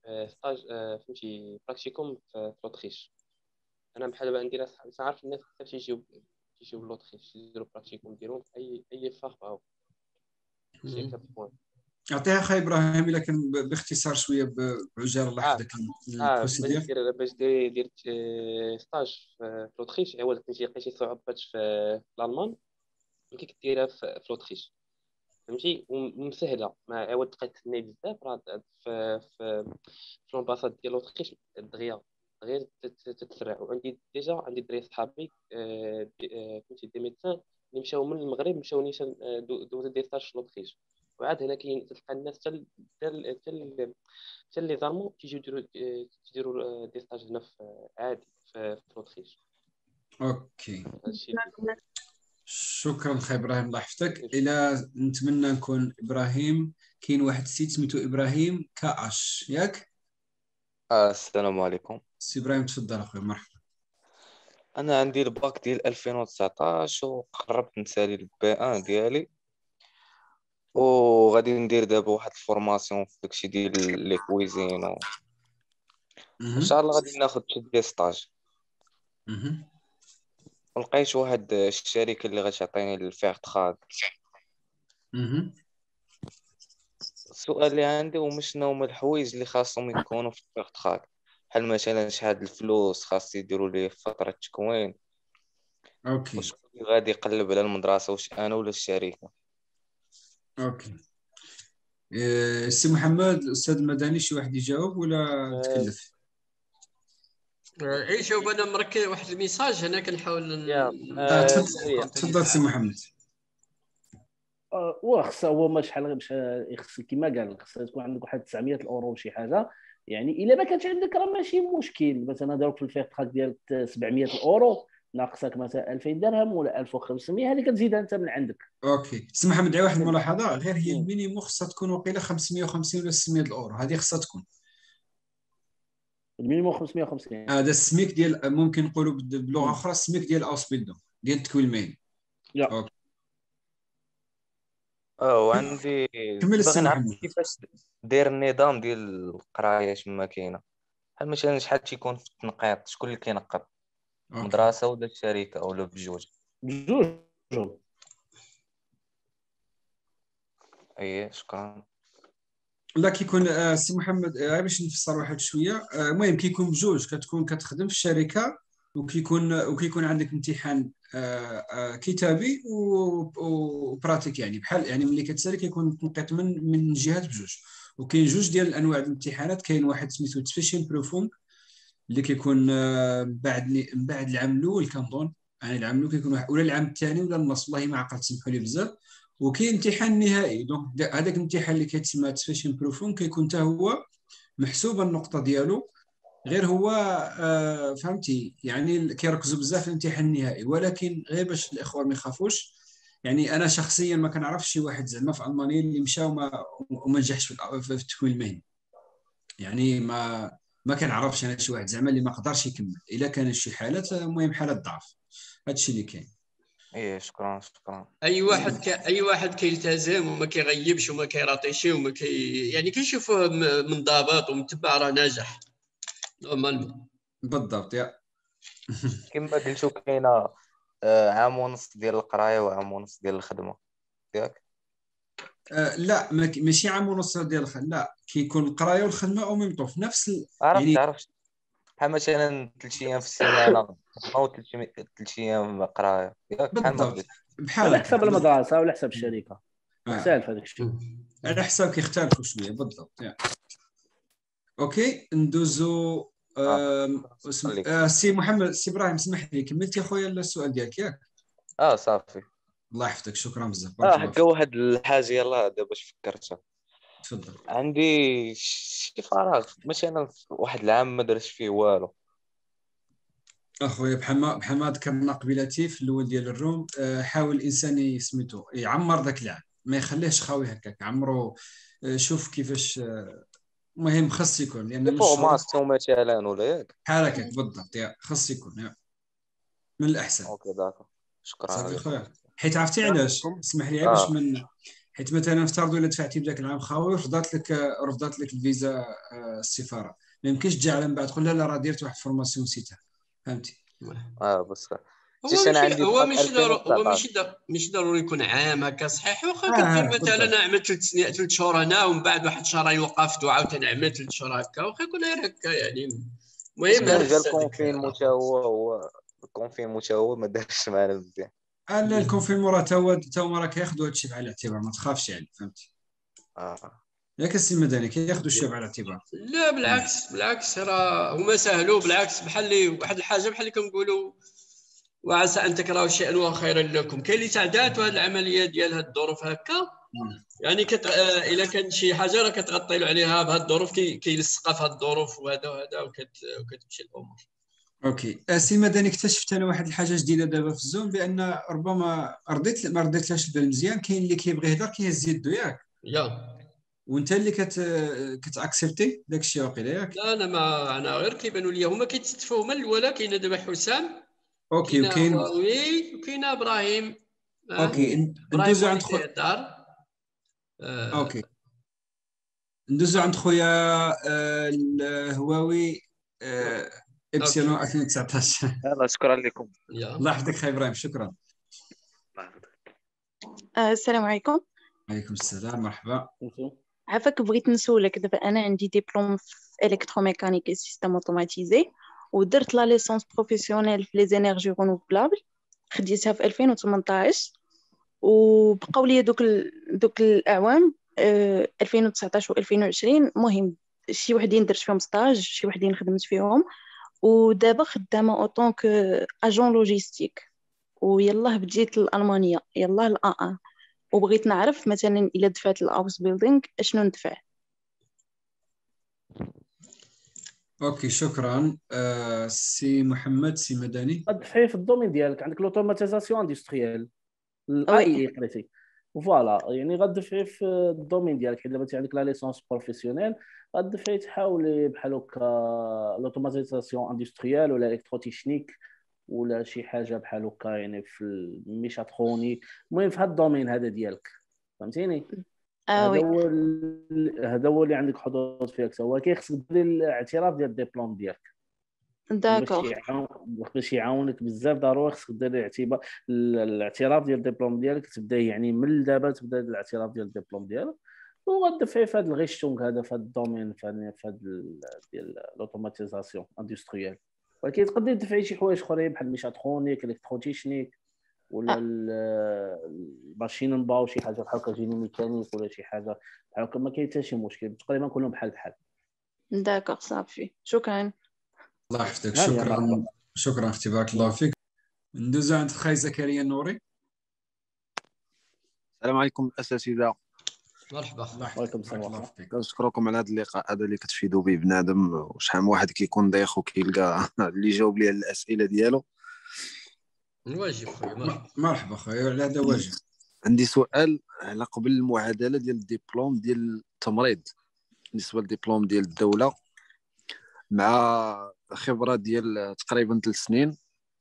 ستاج فهمتي براكتيكوم في لوطريش. انا بحال دابا عندي ناس عارف الناس حتى تيجيو تيجيو لوطريش يديروا براكتيكوم ديالهم في اي اي فاخ بغاو شي كاب بوين. اعطيها اخي ابراهيم الا كان باختصار شويه بعجاله الله اه يحفظك اه باش البروسيدير. دير باش دير دير ستاج في لوطريش عوض كنتي لقيتي صعوبات في الالمان ممكن كديرها في لوطريش فهمتي ومسهله ما عوض تبقى تسني بزاف راه في في في لومباساد ديال لوطريش دغيا غير تتسرع. وعندي ديجا عندي دري صحابي فهمتي دي ميدسان اللي مشاو من المغرب مشاو نيشان دوزو دي ستاج في لوطريش وعاد هنا كاين تلقى الناس حتى حتى حتى لي زالمون تيجيو يديروا تيديروا دي ستاج هنا في عادي في لوطريش. اوكي هادشي شكرا خي ابراهيم الله يحفظك. الى نتمنى نكون ابراهيم كاين واحد السيت سميتو ابراهيم كاش ياك؟ آه السلام عليكم. سي ابراهيم تفضل اخويا مرحبا. انا عندي الباك ديال ألفين وتسعطاش وقربت نسالي البي ان ديالي وغادي ندير دابا واحد الفورماسيون في داكشي ديال لي كويزين و... ان شاء الله غادي ناخذ شي ديال ستاج. ولقيت واحد الشركه اللي غتعطيني الفيغ تخاك. السؤال اللي عندي هو شنو هما الحوايج اللي خاصهم يكونوا في الفيغ تخاك بحال مثلا شحال الفلوس خاص يديروا ليه فتره تكوين. اوكي وشكون اللي غادي يقلب على المدرسه واش انا ولا الشركه؟ اوكي إيه سي محمد الاستاذ المدني شي واحد يجاوب ولا تكلف؟ اي شوف انا مركز واحد الميساج هنا كنحاول آه تفضل تفضل سي محمد. وخص هو ما شحال غير باش يخص كما قال خص تكون عندك واحد تسعمية الاورو وشي حاجه يعني الا ما كانش عندك راه ماشي مشكل. مثلا داروك في الفيغ تراك ديال سبعمية الاورو ناقصك مثلا ألفين درهم ولا ألف وخمسمية هذه كتزيدها انت من عندك. اوكي سي محمد واحد الملاحظه غير هي المينيموم خصها تكون وقيله خمسمية وخمسين ولا ستمية الاورو هذه خصها تكون المينيموم خمسمية وخمسين. هذا السميك ديال ممكن نقولوا بلغه اخرى السميك ديال اوسبيلدو ديال التكوين المهني. يا اه وعندي باغي نعرف كيفاش داير النظام ديال القرايه تما كاينه بحال مثلا شحال تيكون في التنقيط شكون اللي كينقط المدرسه ولا الشركه ولا بجوج؟ بجوج. اي شكرا. لا كيكون آه سي محمد غير آه باش نفسر واحد شويه المهم آه كيكون بجوج كتكون كتخدم في الشركه وكيكون وكيكون عندك امتحان آه آه كتابي وبراتيك يعني بحال يعني ملي كتسالي كيكون تنقيط من من جهات بجوج. وكاين جوج ديال الانواع الامتحانات كاين واحد سميتو سبيشال بروفونغ اللي كيكون آه بعد من بعد العام الاول كنظن يعني العام الاول كيكون ولا العام الثاني ولا النص والله ما عقلت سمحوا لي بزاف. وكاين امتحان نهائي دونك هذاك الامتحان اللي كيتسمى سبيشال بروفونغ كيكون حتى هو محسوبه النقطه ديالو غير هو آه فهمتي يعني كيركزوا بزاف في الامتحان النهائي. ولكن غير باش الاخوان ما يخافوش يعني انا شخصيا ما كنعرفش شي واحد زعما في المانيا اللي مشى وما وما نجحش في التكوين المهني يعني ما ما كنعرفش انا شي واحد زعما اللي ما قدرش يكمل الا كان شي حالات المهم حالات ضعف هادشي اللي كاين. ايه شكرا شكرا. اي واحد ك... اي واحد كيلتزم وما كيغيبش وما كيراطيش وما كي يعني كيشوفوه منضبط ومتبع راه ناجح نورمالمون. بالضبط يا كما قلتو كاينه عام ونص ديال القرايه وعام ونص ديال الخدمه ياك؟ آه لا ماشي عام ونص ديال الخدمه لا كيكون القرايه والخدمه او ميم طو في نفس ال... عرفت يعني عرفت بحال مثلا ثلاث ايام في السيمانه او ثلاث ايام قرايه ياك بحال ما قلت بحال على حساب المدرسه ولا حساب الشركه مختلف هذاك الشيء على حساب كيختلفوا شويه بالضبط يعني. اوكي ندوزو آه اسم... آه سي محمد سي ابراهيم اسمح لي كملتي اخويا السؤال ديالك ياك؟ اه صافي الله يحفظك شكرا بزاف. اه هكا واحد الحاجه يلاه دابا باش فكرتها تفضل. عندي شي فراغ مثلا واحد العام ما درتش فيه والو اخويا بحال ما بحال ما ذكرنا قبيلتي في الاول ديال الروم آه حاول الانسان سميتو يعمر ذاك العام ما يخليهش خاوي هكاك عمرو آه شوف كيفاش المهم آه خاص يكون لان فورماسيون مثلا ولا ياك بحال هكاك بالضبط يا خاص يكون يا من الاحسن. اوكي داكو شكرا صافي خويا حيت عرفتي علاش اسمح لي آه. باش من حيت مثلا افترضوا الا دفعتي بداك العام خاوي رفضات لك رفضات لك الفيزا آه، السفاره، ما يمكنش تجي على من بعد تقول لا لا راه درت واحد الفورماسيون نسيتها، فهمتي؟ اه بس هو شتي انا ماشي عندي هو باك ماشي ضروري هو ألفين وتسعطاش. ماشي ضر- ماشي ضروري يكون عام هكا صحيح. واخا اه كدير اه مثلا بالضبط. انا عملت ثلاث سنين ثلاث شهور هنا ومن بعد واحد شهرين وقفت وعاوتاني عملت ثلاث شهور هكا، واخا يكون غير هكا يعني. المهم شكون جا نفس هذاك الكونفين حتى هو هو الكونفين حتى هو ما دارش معنا مزيان. آه لا الكونفيرم راه تا هو تا هما راه كياخذوا هادشي بعين الاعتبار، ما تخافش يعني، فهمتي؟ اه ياك السي مدني كياخذوا الشيء بعين الاعتبار. لا بالعكس بالعكس راه هما سهلوا بالعكس، بحال اللي واحد الحاجه بحال اللي كنقولوا وعسى ان تكرهوا شيئا وهو خيرا لكم. كاين اللي تعدات هذه العمليه ديال هاد الظروف هكا يعني كت... آه، الا كان شي حاجه راه كتغطي له عليها بهاد الظروف كي... كيلصقها في هاد الظروف وهذا وهذا وكت... وكتمشي الامور. اوكي السي مدني اكتشفت انا واحد الحاجه جديده دابا في الزوم، بان ربما رضيت ما رضيتلاش البال مزيان، كاين اللي كيبغي يهضر كيهز يدو ياك، يا وانت اللي كت كتاكسبتي داك الشيء واقيلا ياك. لا انا ما انا غير كيبانوا لي هما كيتستفوا هما الاولى. كاين دابا حسام، اوكي كاين وكاين هواوي، وكاين ابراهيم. آه، اوكي ن- ابراهيم ندوزو هو عند اللي خو... كيهضر. آه، اوكي ندوزو عند خويا آه، الهواوي آه، ابسيلون ألفين وتسعطاش. يلا شكرا لكم. يا الله يحفظك خاي ابراهيم، شكرا. آه، السلام عليكم. عليكم السلام مرحبا. عافاك بغيت نسولك دابا انا عندي ديبلوم في الكتروميكانيك اي سيستم اوتوماتيزي ودرت لا ليسونس بروفيسيونيل في لي زينيرجي رونوفلابل خديتها في ألفين وثمنطاش وبقاو لي دوك ال... دوك الاعوام آه، ألفين وتسعطاش و ألفين وعشرين. المهم شي وحدين درت فيهم ستاج شي وحدين خدمت فيهم ودابا خدامه اوطون ك اجون لوجيستيك ويلاه بديت لالمانيا يلاه لا ان وبغيت نعرف مثلا الا دفعت الاوس بيلدينغ اشنو ندفع. اوكي شكرا. آه، سي محمد سي مدني. غتدفعي في الدومين ديالك عندك لوتوماتيزاسيون اندستريال الاي وي اي قريتي فوالا يعني غتدفعي في الدومين ديالك حيت دابا انت عندك لا ليسونس بروفيسيونيل غتدفعي تحاولي بحال هكا لوتوماتيزاسيون اندستريال ولا الكتروتكنيك ولا شي حاجه بحال هكا يعني في الميشاترونيك. المهم في هذا الدومين هذا ديالك فهمتيني. اه هذا وي هو ال- هذا هو اللي عندك حظوظ فيه اكثر، ولكن خصك دير الاعتراف ديال الدبلوم ديالك باش داكوغ. يعاون باش يعاونك بزاف. ضروري خصك دير الاعتبار الاعتراف ديال الدبلوم ديالك تبدا يعني من دابا تبدا الاعتراف ديال الدبلوم ديالك وغتدفعي في هذا الغيشتونغ هذا في هذا الدومين في هذا في هذا ال- ديال لوتوماتيزاسيون اندستريال. ولكن تقدري تدفعي شي حوايج اخرين بحال الميشاترونيك الكتروتكنيك ولا ال- الماشين نباو شي حاجه بحال هكا جيني ميكانيك ولا شي حاجه بحال هكا ما كاين حتى شي مشكل تقريبا كلهم بحال بحال. داكوغ صافي شكرا. الله يحفظك هانيه شكرا. مرحبا. شكرا اختي بارك الله فيك. ندوزو عند خاي زكريا النوري. السلام عليكم الاساتذه. مرحبا. الله يحفظك وعليكم بارك السلام الله ورحمه. فيك. كنشكركم على هذا اللقاء هذا اللي كتفيدوا به بنادم، وشحال من واحد كيكون ضيق وكيلقى اللي يجاوب ليه على الاسئله ديالو. الواجب خويا مرحبا. م- مرحبا خويا، هذا واجب. عندي سؤال على قبل المعادله ديال الدبلوم ديال التمريض بالنسبه للدبلوم ديال الدوله مع خبره ديال تقريبا ثلاث سنين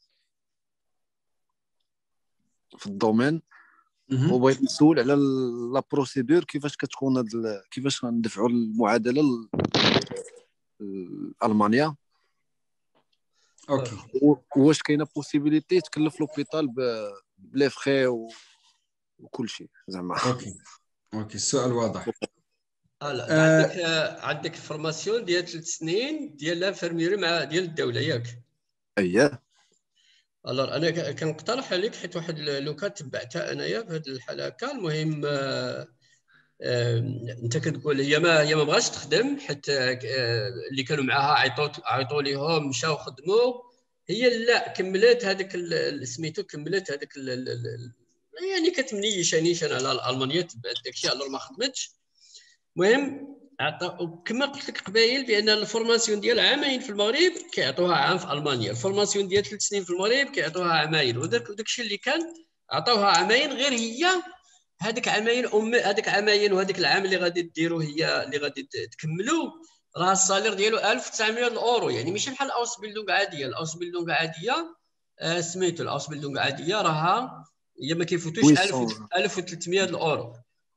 في الدومين. مهم. وبغيت نسول على لا بروسيدور كيفاش كتكون هاد ال- كيفاش ندفعوا المعادله ل- لالمانيا، اوكي و- واش كاينه بوسيبيليتي تكلف لوبيتال ب- بلي فخي و- وكل شيء زعما. اوكي اوكي السؤال واضح. لا آه، عندك آه، عندك فورماسيون ديال ثلاث سنين ديال لانفيرميري مع ديال الدوله ياك. اييه الوغ انا ك- كنقترح عليك حيت واحد ال- لو كان تبعتها انايا في هذه الحاله هكا. المهم آه، آه، انت كتقول هي ما هي ما بغاش تخدم حيت آه، اللي كانوا معاها عيطوا عيطوا ليهم مشاو خدموا. هي لا كملت هذاك ال- سميتو كملت هذاك ال- ال- ال- يعني كتمنيش نيشان على الالمانيه تبعت داكشي الوغ ما خدمتش. المهم عطا كما قلت لك قبيل بان الفورماسيون ديال عامين في المغرب كيعطوها عام في المانيا، الفورماسيون ديال ثلاث سنين في المغرب كيعطوها عامين، وداك داكشي اللي كان عطاوها عامين غير هي هذيك عامين ام هذيك عامين وهذيك العام اللي غادي ديروا هي اللي غادي تكملوا راه الصالير ديالو ألف وتسعمائة اورو. يعني ماشي بحال الاوس بيلدونغ عاديه. الاوس بيلدونغ عاديه آه سميتو الاوس بيلدونغ عاديه راها هي ما كيفوتوش ألف ألف وثلاثمائة اورو.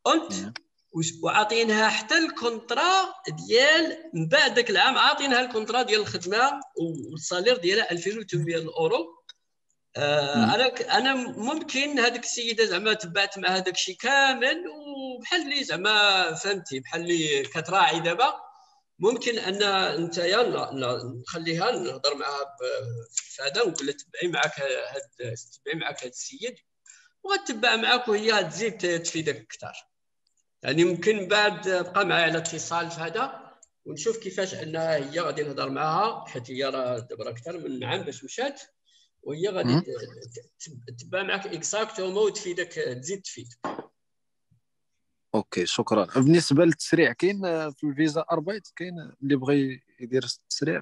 اونت وعاطينها حتى الكونترا ديال من بعد ذاك العام، عاطينها الكونترا ديال الخدمه والصالير ديالها ألفين وثمانمائة اورو. آه انا انا ممكن هذيك السيده زعما تبعت مع هذاك الشيء كامل، وبحال اللي زعما فهمتي بحال اللي كتراعي دابا، ممكن ان انت يا نخليها نهضر معها في هذا ونقول لها تبعي معك هاد تبعي معك هذا السيد وغتبع معك وهي تزيد تفيدك اكثر. يعني ممكن بعد بقى معايا على اتصال في هذا ونشوف كيفاش انها هي غادي نهضر معها، حيت هي راه دابا اكثر من عام باش مشات، وهي غادي تبع معك اكزاكتومون وتفيدك تزيد تفيد. اوكي شكرا. بالنسبه للتسريع كاين في الفيزا اربايت، كاين اللي بغى يدير التسريع؟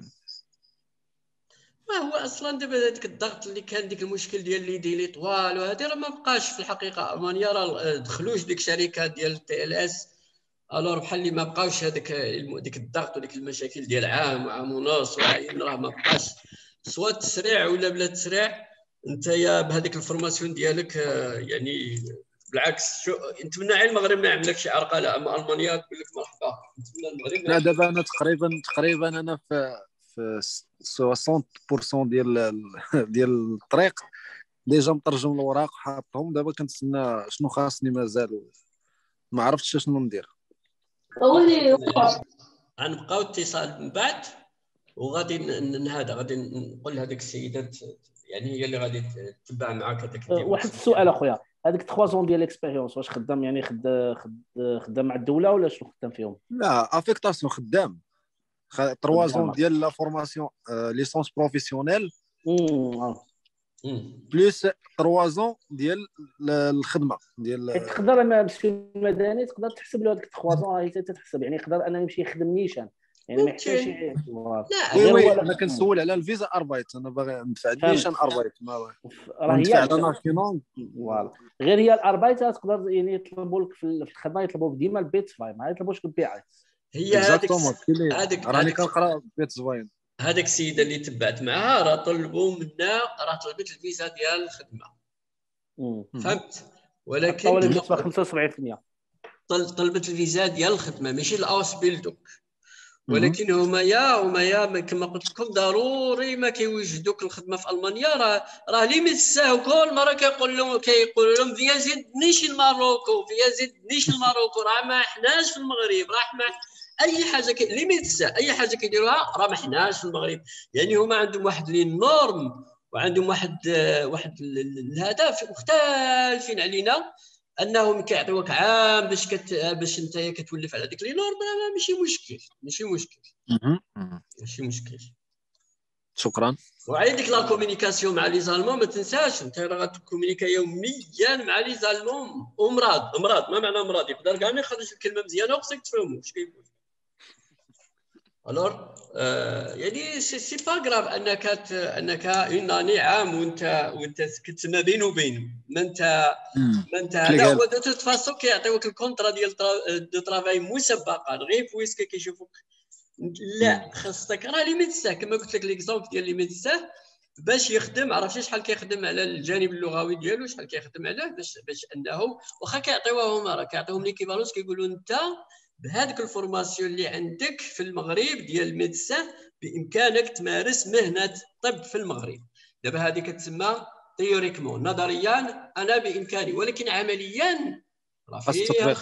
ما هو اصلا دابا هذاك الضغط اللي كان، ديك المشكل ديال لي ديلي طوال وهذه راه ما بقاش في الحقيقه. المانيا راه دخلوش ديك الشركات ديال تي ال اس، الور بحال اللي ما بقاوش هذاك ديك الضغط وديك المشاكل ديال عام وعام ونص وعام، راه ما بقاش سواء تسريع ولا بلا تسريع. انت يا بهذيك الفورماسيون ديالك يعني بالعكس شو نتمنى على المغرب ما يعمل لك شي عرقله، اما المانيا تقول لك مرحبا. نتمنى المغرب. لا دابا انا تقريبا تقريبا انا في في ستين بالمية ديال ديال الطريق ديجا مترجم الوراق حاطهم، دابا كنتسنى شنو خاصني مازال ما عرفتش شنو ندير. غنبقاو اتصال من بعد وغادي هذا غادي نقول لهذيك السيده يعني هي اللي غادي تتبع معاك هذاك. واحد السؤال اخويا، هذيك ثلاثة زون ديال الاكسبيريونس واش خدام يعني خد خدام مع الدوله ولا شنو خدام فيهم؟ لا افيكتاسيون خدام ثلاثة زون ديال لا فورماسيون ليسونس بروفيسيونيل بليس ثلاثة زون ديال الخدمه ديال. تقدر انا مسكين مدني تقدر تحسب له هذيك ثلاثة زون هي تتحسب، يعني يقدر انا يمشي يخدم نيشان يعني ما يحتاجش. وي وي انا كنسول على الفيزا اربايت، انا باغي ندفع نيشان اربايت ما راه هي على ناشيونال فوالا. غير هي الاربايت تقدر يعني يطلبوا لك في الخدمه يطلبوا ديما البيت فاي، ما يطلبوش البيعات. هي هذيك هذيك راني كنقرا بيت زوين. هذيك السيده اللي تبعت معها راه طلبوا منا، راه طلبت الفيزا ديال الخدمه فهمت، ولكن بالنسبه خمسة وسبعين بالمئة طلبت الفيزا ديال الخدمه ماشي الاوس بيلدونغ. ولكن هما يا هما يا كما قلت لكم ضروري ما كيوجدوك الخدمه في المانيا، راه راه لي ميدسان كل مره كيقول لهم كيقولوا لهم فيا زيدنيش الماروكو فيا زيدنيش الماروكو، راه ما حناش في المغرب، راه ما اي حاجه كي... لي ميدسان اي حاجه كيديروها راه ما حناش في المغرب. يعني هما عندهم واحد لي نورم وعندهم واحد واحد الهدف مختلفين علينا، انهم كيعطيوك عام باش كت... باش انت كتولف على ديك لي نورم. ماشي مشكل ماشي مشكل ماشي مشكل. شكرا. وعلى ديك لا كومونيكاسيون مع لي زالمون ما تنساش، انت راه غتكومونيكا يوميا مع لي زالمون. ومراد مراد ما معنى مراد؟ يقدر كاع ما يخرج الكلمه مزيانه وخصك تفهمو واش كيقول. الور آه يعني سي سي با غراف انك انك اون اني عام وانت وانت كتسنى بينه وبينه ما انت ما انت هذا هو دو توت فاسون كيعطيوك الكونترا ديال دو طرافاي مسبقا غير فويسك كيشوفوك. لا خاصك راه لي ميدسان كما قلت لك ليكزومبل ديال لي ميدسان باش يخدم عرفتي شحال كيخدم على الجانب اللغوي ديالو، شحال كيخدم عليه باش باش انه واخا كيعطيوه هما راه كيعطيوهم ليكيفالونس كيقولوا انت بهذيك الفورماسيون اللي عندك في المغرب ديال الميدسان بامكانك تمارس مهنه الطب في المغرب. دابا هذه كتسمى تيوريكمون نظريا انا بامكاني، ولكن عمليا راه فيها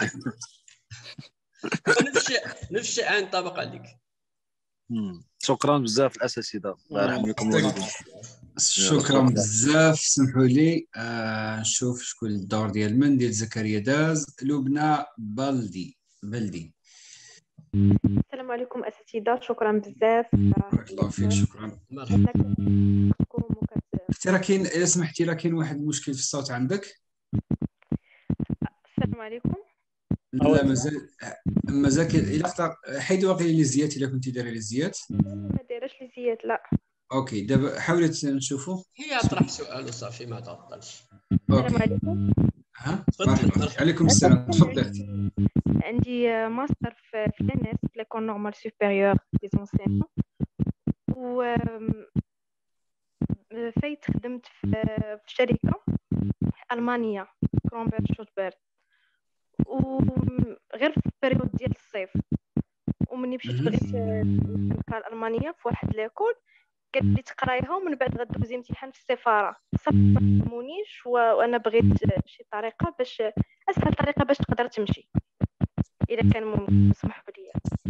نفس نفس الشيء ينطبق عليك. شكرا بزاف الاساتذه الله يرحم لكم والديكم. شكرا بزاف. سمحوا لي آه نشوف شكون الدور ديال من ديال زكريا داز. لبنى بلدي بلدي. السلام عليكم اساتذه، شكرا بزاف. بارك الله فيك. شكرا. مرحبا. اختي راه كاين الا سمحتي راه كاين واحد المشكل في الصوت عندك. السلام عليكم. لا مازال مازال الا اختار حيد واقيلا لي زيات الا كنتي دايره لي زيات. ما دايرش لي زيات لا. اوكي دابا حاولي نشوفوا. هي طرح سؤال وصافي ما تعطلش. السلام عليكم. ها مرحبا. عليكم السلام تفضل. عندي ماستر في الانس في ليكول نورمال سوبيريور دي زونسيون، و فايت خدمت في شركه المانيه كرونبرت شوتبرت، وغير في البريود ديال الصيف. ومني مشيت بغيت نقرا الالمانيه في واحد ليكول، قالت لي تقرايها ومن بعد غدوزي امتحان في السفاره. صافي ما فهمونيش، وانا بغيت شي طريقه باش اسهل طريقه باش تقدر تمشي اذا كان ممكن تسمحوا لي.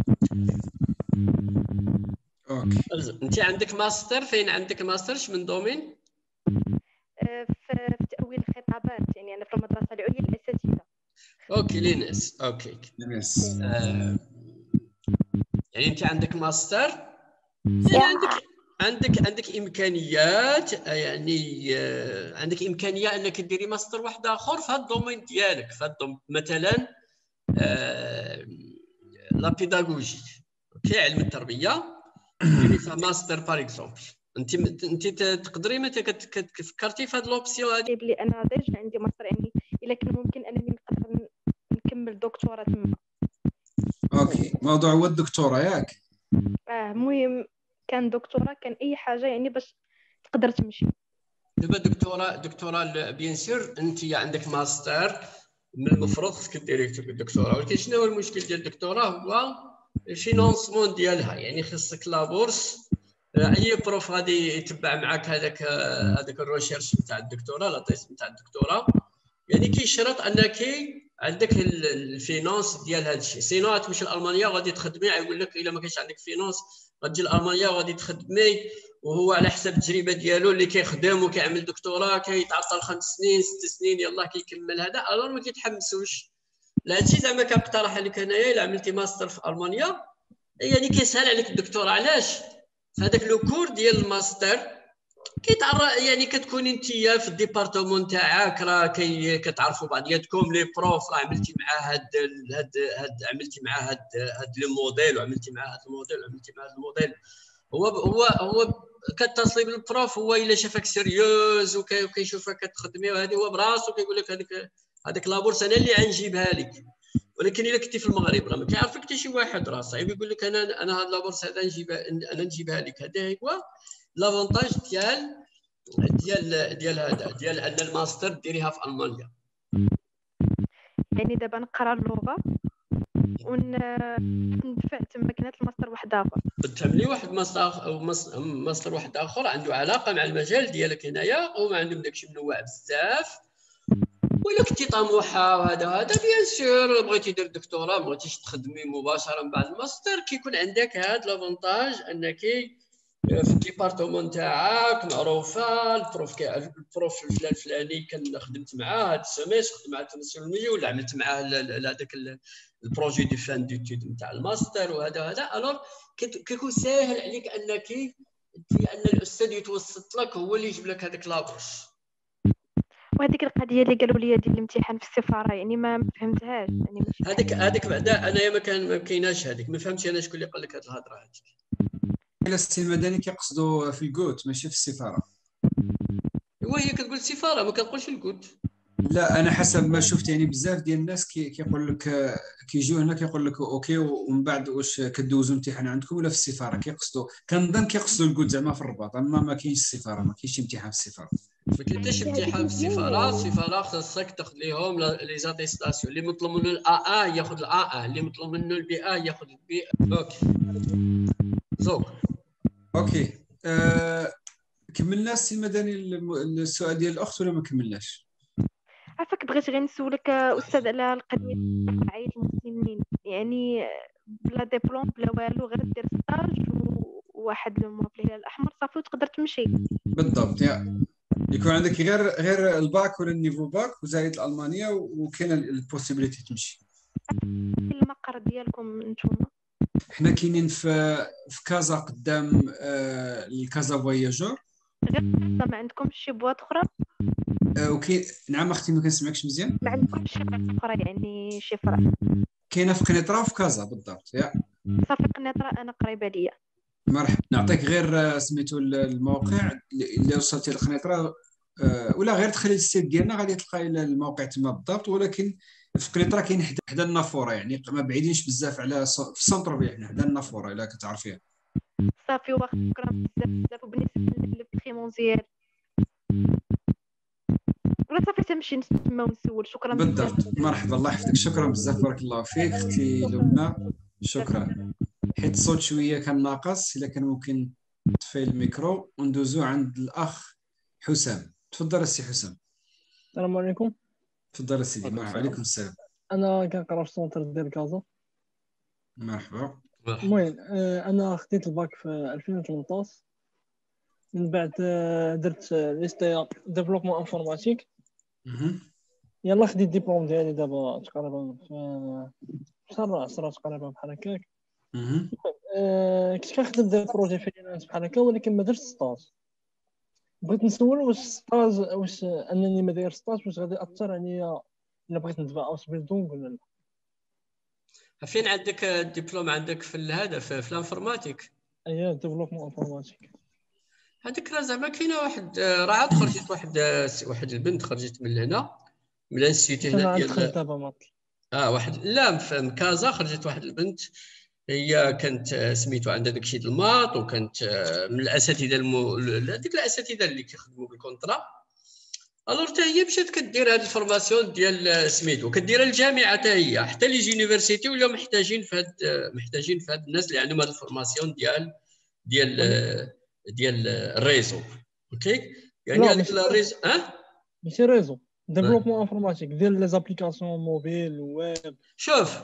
اوكي انت عندك ماستر، فين عندك ماسترش من دومين؟ في في تاويل الخطابات، يعني انا في المدرسه العليا للاساتذه. اوكي لينس. اوكي لينس. آه. يعني انت عندك ماستر، يعني عندك عندك عندك امكانيات، يعني آه عندك امكانيه انك ديري ماستر واحد اخر في هذا الدومين ديالك، في هذا مثلا آه لا بيداغوجي، اوكي علم التربيه، ديري فيها ماستر باغ اكزومبل. انت انت تقدري متى فكرتي في هذه لوبسيون هذه؟ بلي انا ديجا عندي ماستر، يعني الا كان ممكن انني نقدر نكمل دكتوراه تما. اوكي موضوع هو الدكتوراه ياك؟ اه المهم كان دكتوراه كان اي حاجه يعني باش تقدر تمشي. دابا دكتوراه دكتوراه بيان سور انت عندك ماستر، من المفروض خصك ديري الدكتوراه، ولكن شنو هو المشكل ديال الدكتوراه؟ هو الفينونسمون ديالها، يعني خصك لابورس، اي بروف غادي يتبع معك هذاك هذاك الريشيرش نتاع الدكتوراه، لا تيست نتاع الدكتوراه، يعني كيشرط انك عندك الفينانس ديال هذا الشيء. سينو تمشي لالمانيا غادي تخدمي، يقول لك الا ما كاينش عندك فينانس غتجي لالمانيا وغادي تخدمي، وهو على حسب التجربه ديالو اللي كيخدم وكيعمل دكتوراه كيتعطل خمس سنين ست سنين يلاه كيكمل هذا، الور ما كيتحمسوش لهادشي. زعما كنقترح عليك انايا الا عملتي ماستر في المانيا يعني كيسهل عليك الدكتوراه. علاش؟ في هذاك لو كور ديال الماستر كيتعرف، يعني كتكوني انت في الديبارتمون تاعك راه كي كتعرفوا بعضياتكم لي بروف، راه عملتي مع هاد هاد هاد عملتي مع هاد هاد لو موديل وعملتي مع هاد الموديل وعملتي مع هاد الموديل. هو هو هو كتصلي بالبروف، هو الا شافك سيريوز وكيشوفك كتخدمي وهذه هو براسو كيقول لك هذيك هذيك لابورس انا اللي غنجيبها لك. ولكن الا كنتي في المغرب راه ما كيعرفك حتى شي واحد، راه صعيب يقول لك انا انا هاد لابورس هذا نجيبها انا نجيبها لك. هذا هو لافونتاج ديال ديال ديال هذا ديال ان الماستر ديريها في المانيا. يعني دابا نقرا اللغه وندفع تما كانت الماستر واحد اخر، تعملي واحد ماستر ماستر واحد اخر عنده علاقه مع المجال ديالك هنايا، وما عندهم داكشي منوع بزاف. ولا كنتي طموحه وهذا هذا بيان سور بغيتي دير دكتوراه ما بغيتيش تخدمي مباشره من بعد الماستر، كيكون عندك هذا لافونتاج انك في الديبارتمون تاعك معروفه البروف البروف الفلان الفلاني كان خدمت معاه هذا السيمستر، خدمت معاه السيمستر المجي ولا عملت معاه هذاك البروجي دي فان ديتود نتاع الماستر وهذا هذا. الوغ كيكون ساهل عليك انك ان الاستاذ يتوسط لك، هو اللي يجيب لك هذاك لابورس. وهذيك القضيه اللي قالوا لي ديال الامتحان في السفاره يعني ما فهمتهاش، يعني هذيك هذيك بعدا انايا ما كان ما كايناش هذيك، ما فهمتش انا شكون اللي قال لك هذه الهضره هذيك. الى السي المدني كيقصدوا في الكوت ماشي في السفاره. وهي كتقول السفاره ما كنقولش الكوت. لا انا حسب ما شفت يعني بزاف ديال الناس كيقول لك كيجيو هنا كيقول لك اوكي ومن بعد واش كدوزوا امتحان عندكم ولا في السفاره. كيقصدوا كنظن كيقصدوا الكوت زعما في الرباط، اما ما كاينش السفاره، ما كاينش امتحان في السفاره. ما كاينش امتحان في السفاره. السفاره خاصك تاخذ ليهم لي زاتيستاسيون، اللي مطلوب منه الا ا ياخذ الا ا، اللي مطلوب منه البي ا ياخذ البي. اوكي زوق اوكي أه... كملنا السي المدني السؤال ديال الاخت ولا ما كملناش؟ عافاك بغيت غير نسولك استاذ على القضيه ديال قاعده المسلمين، يعني بلا ديبلوم بلا والو غير دير ستاج وواحد لو موا في الهلال الاحمر صافي وتقدر تمشي. بالضبط، يا يكون عندك غير غير الباك ولا النيفو باك وزايد الالمانيه وكاين البوسيبيليتي تمشي. المقر ديالكم نتوما؟ حنا كاينين في في كازا قدام آه الكازا فواياجور. غير ما عندكمش شي بواط اخرى؟ آه وكاين نعم اختي ما كنسمعكش مزيان. ما عندكمش شي بواط اخرى يعني شي فرع؟ كاينه في قنيطره وفي كازا بالضبط. يا صافي قنيطره انا قريبه ليا. مرحبا. نعطيك غير سميتو الموقع اللي وصلتي لقنيطره آه ولا غير دخلي السيت ديالنا غادي تلقاي الموقع تما بالضبط. ولكن في قنيطره كاين حدا حدا النافوره، يعني ما بعيدينش بزاف على في السونتر فيل، حنا حدا النافوره الا كتعرفيها. صافي واخا شكرا بزاف بزاف. وبالنسبه للبريمونزيال ولا صافي تمشي نتسمى ونسول. شكرا بزاف. بالضبط، مرحبا، الله يحفظك، شكرا بزاف، بارك الله فيك اختي لبنى، شكرا. حيت الصوت شويه كان ناقص، الا كان ممكن تطفي الميكرو وندوزو عند الاخ حسام. تفضل السي حسام. السلام عليكم. تفضل السيدي. مرحبا. عليكم السلام. انا كنقرا في السونتر ديال كازا. مرحبا. المهم انا خديت الباك في ألفين وثمنطاش، من بعد درت ليستيا ديفلوبمون انفورماتيك. يلا خديت الدبلوم ديالي دابا تقريبا في شهر عشرة تقريبا بحال هكاك. كنت كنخدم ديال بروجي فريلانس بحال هكا، ولكن ما درتش ستاج. بغيت نسول واش ستاج واش انني ما داير ستاج واش غادي ياثر عليا الا بغيت نتبع اوس بيلدونغ ولا لا؟ فين عندك الدبلوم؟ عندك في هذا في الانفورماتيك؟ اييه ديفلوبمون انفورماتيك. هذيك راه زعما كاينه واحد راه عاد خرجت واحد واحد البنت خرجت من هنا من الانستيتي هنا ديال دابا ماطل. اه واحد لا في كازا خرجت واحد البنت، هي كانت سميتو عندها داكشي ديال الماط، وكانت من الاساتذه المو... ديك الاساتذه اللي كيخدموا بالكونطرا. الوغ حتى هي مشات كدير هاد الفورماسيون ديال سميتو، كديرها الجامعه حتى هي، حتى لي جونيفرسيتي ولاو محتاجين في هاد محتاجين في هاد الناس اللي عندهم هاد الفورماسيون ديال ديال ديال الريزو. اوكي يعني هذاك الريزو اه ماشي ريزو، ديفلوبمون انفورماتيك ديال لي زابليكاسيون موبيل ويب. شوف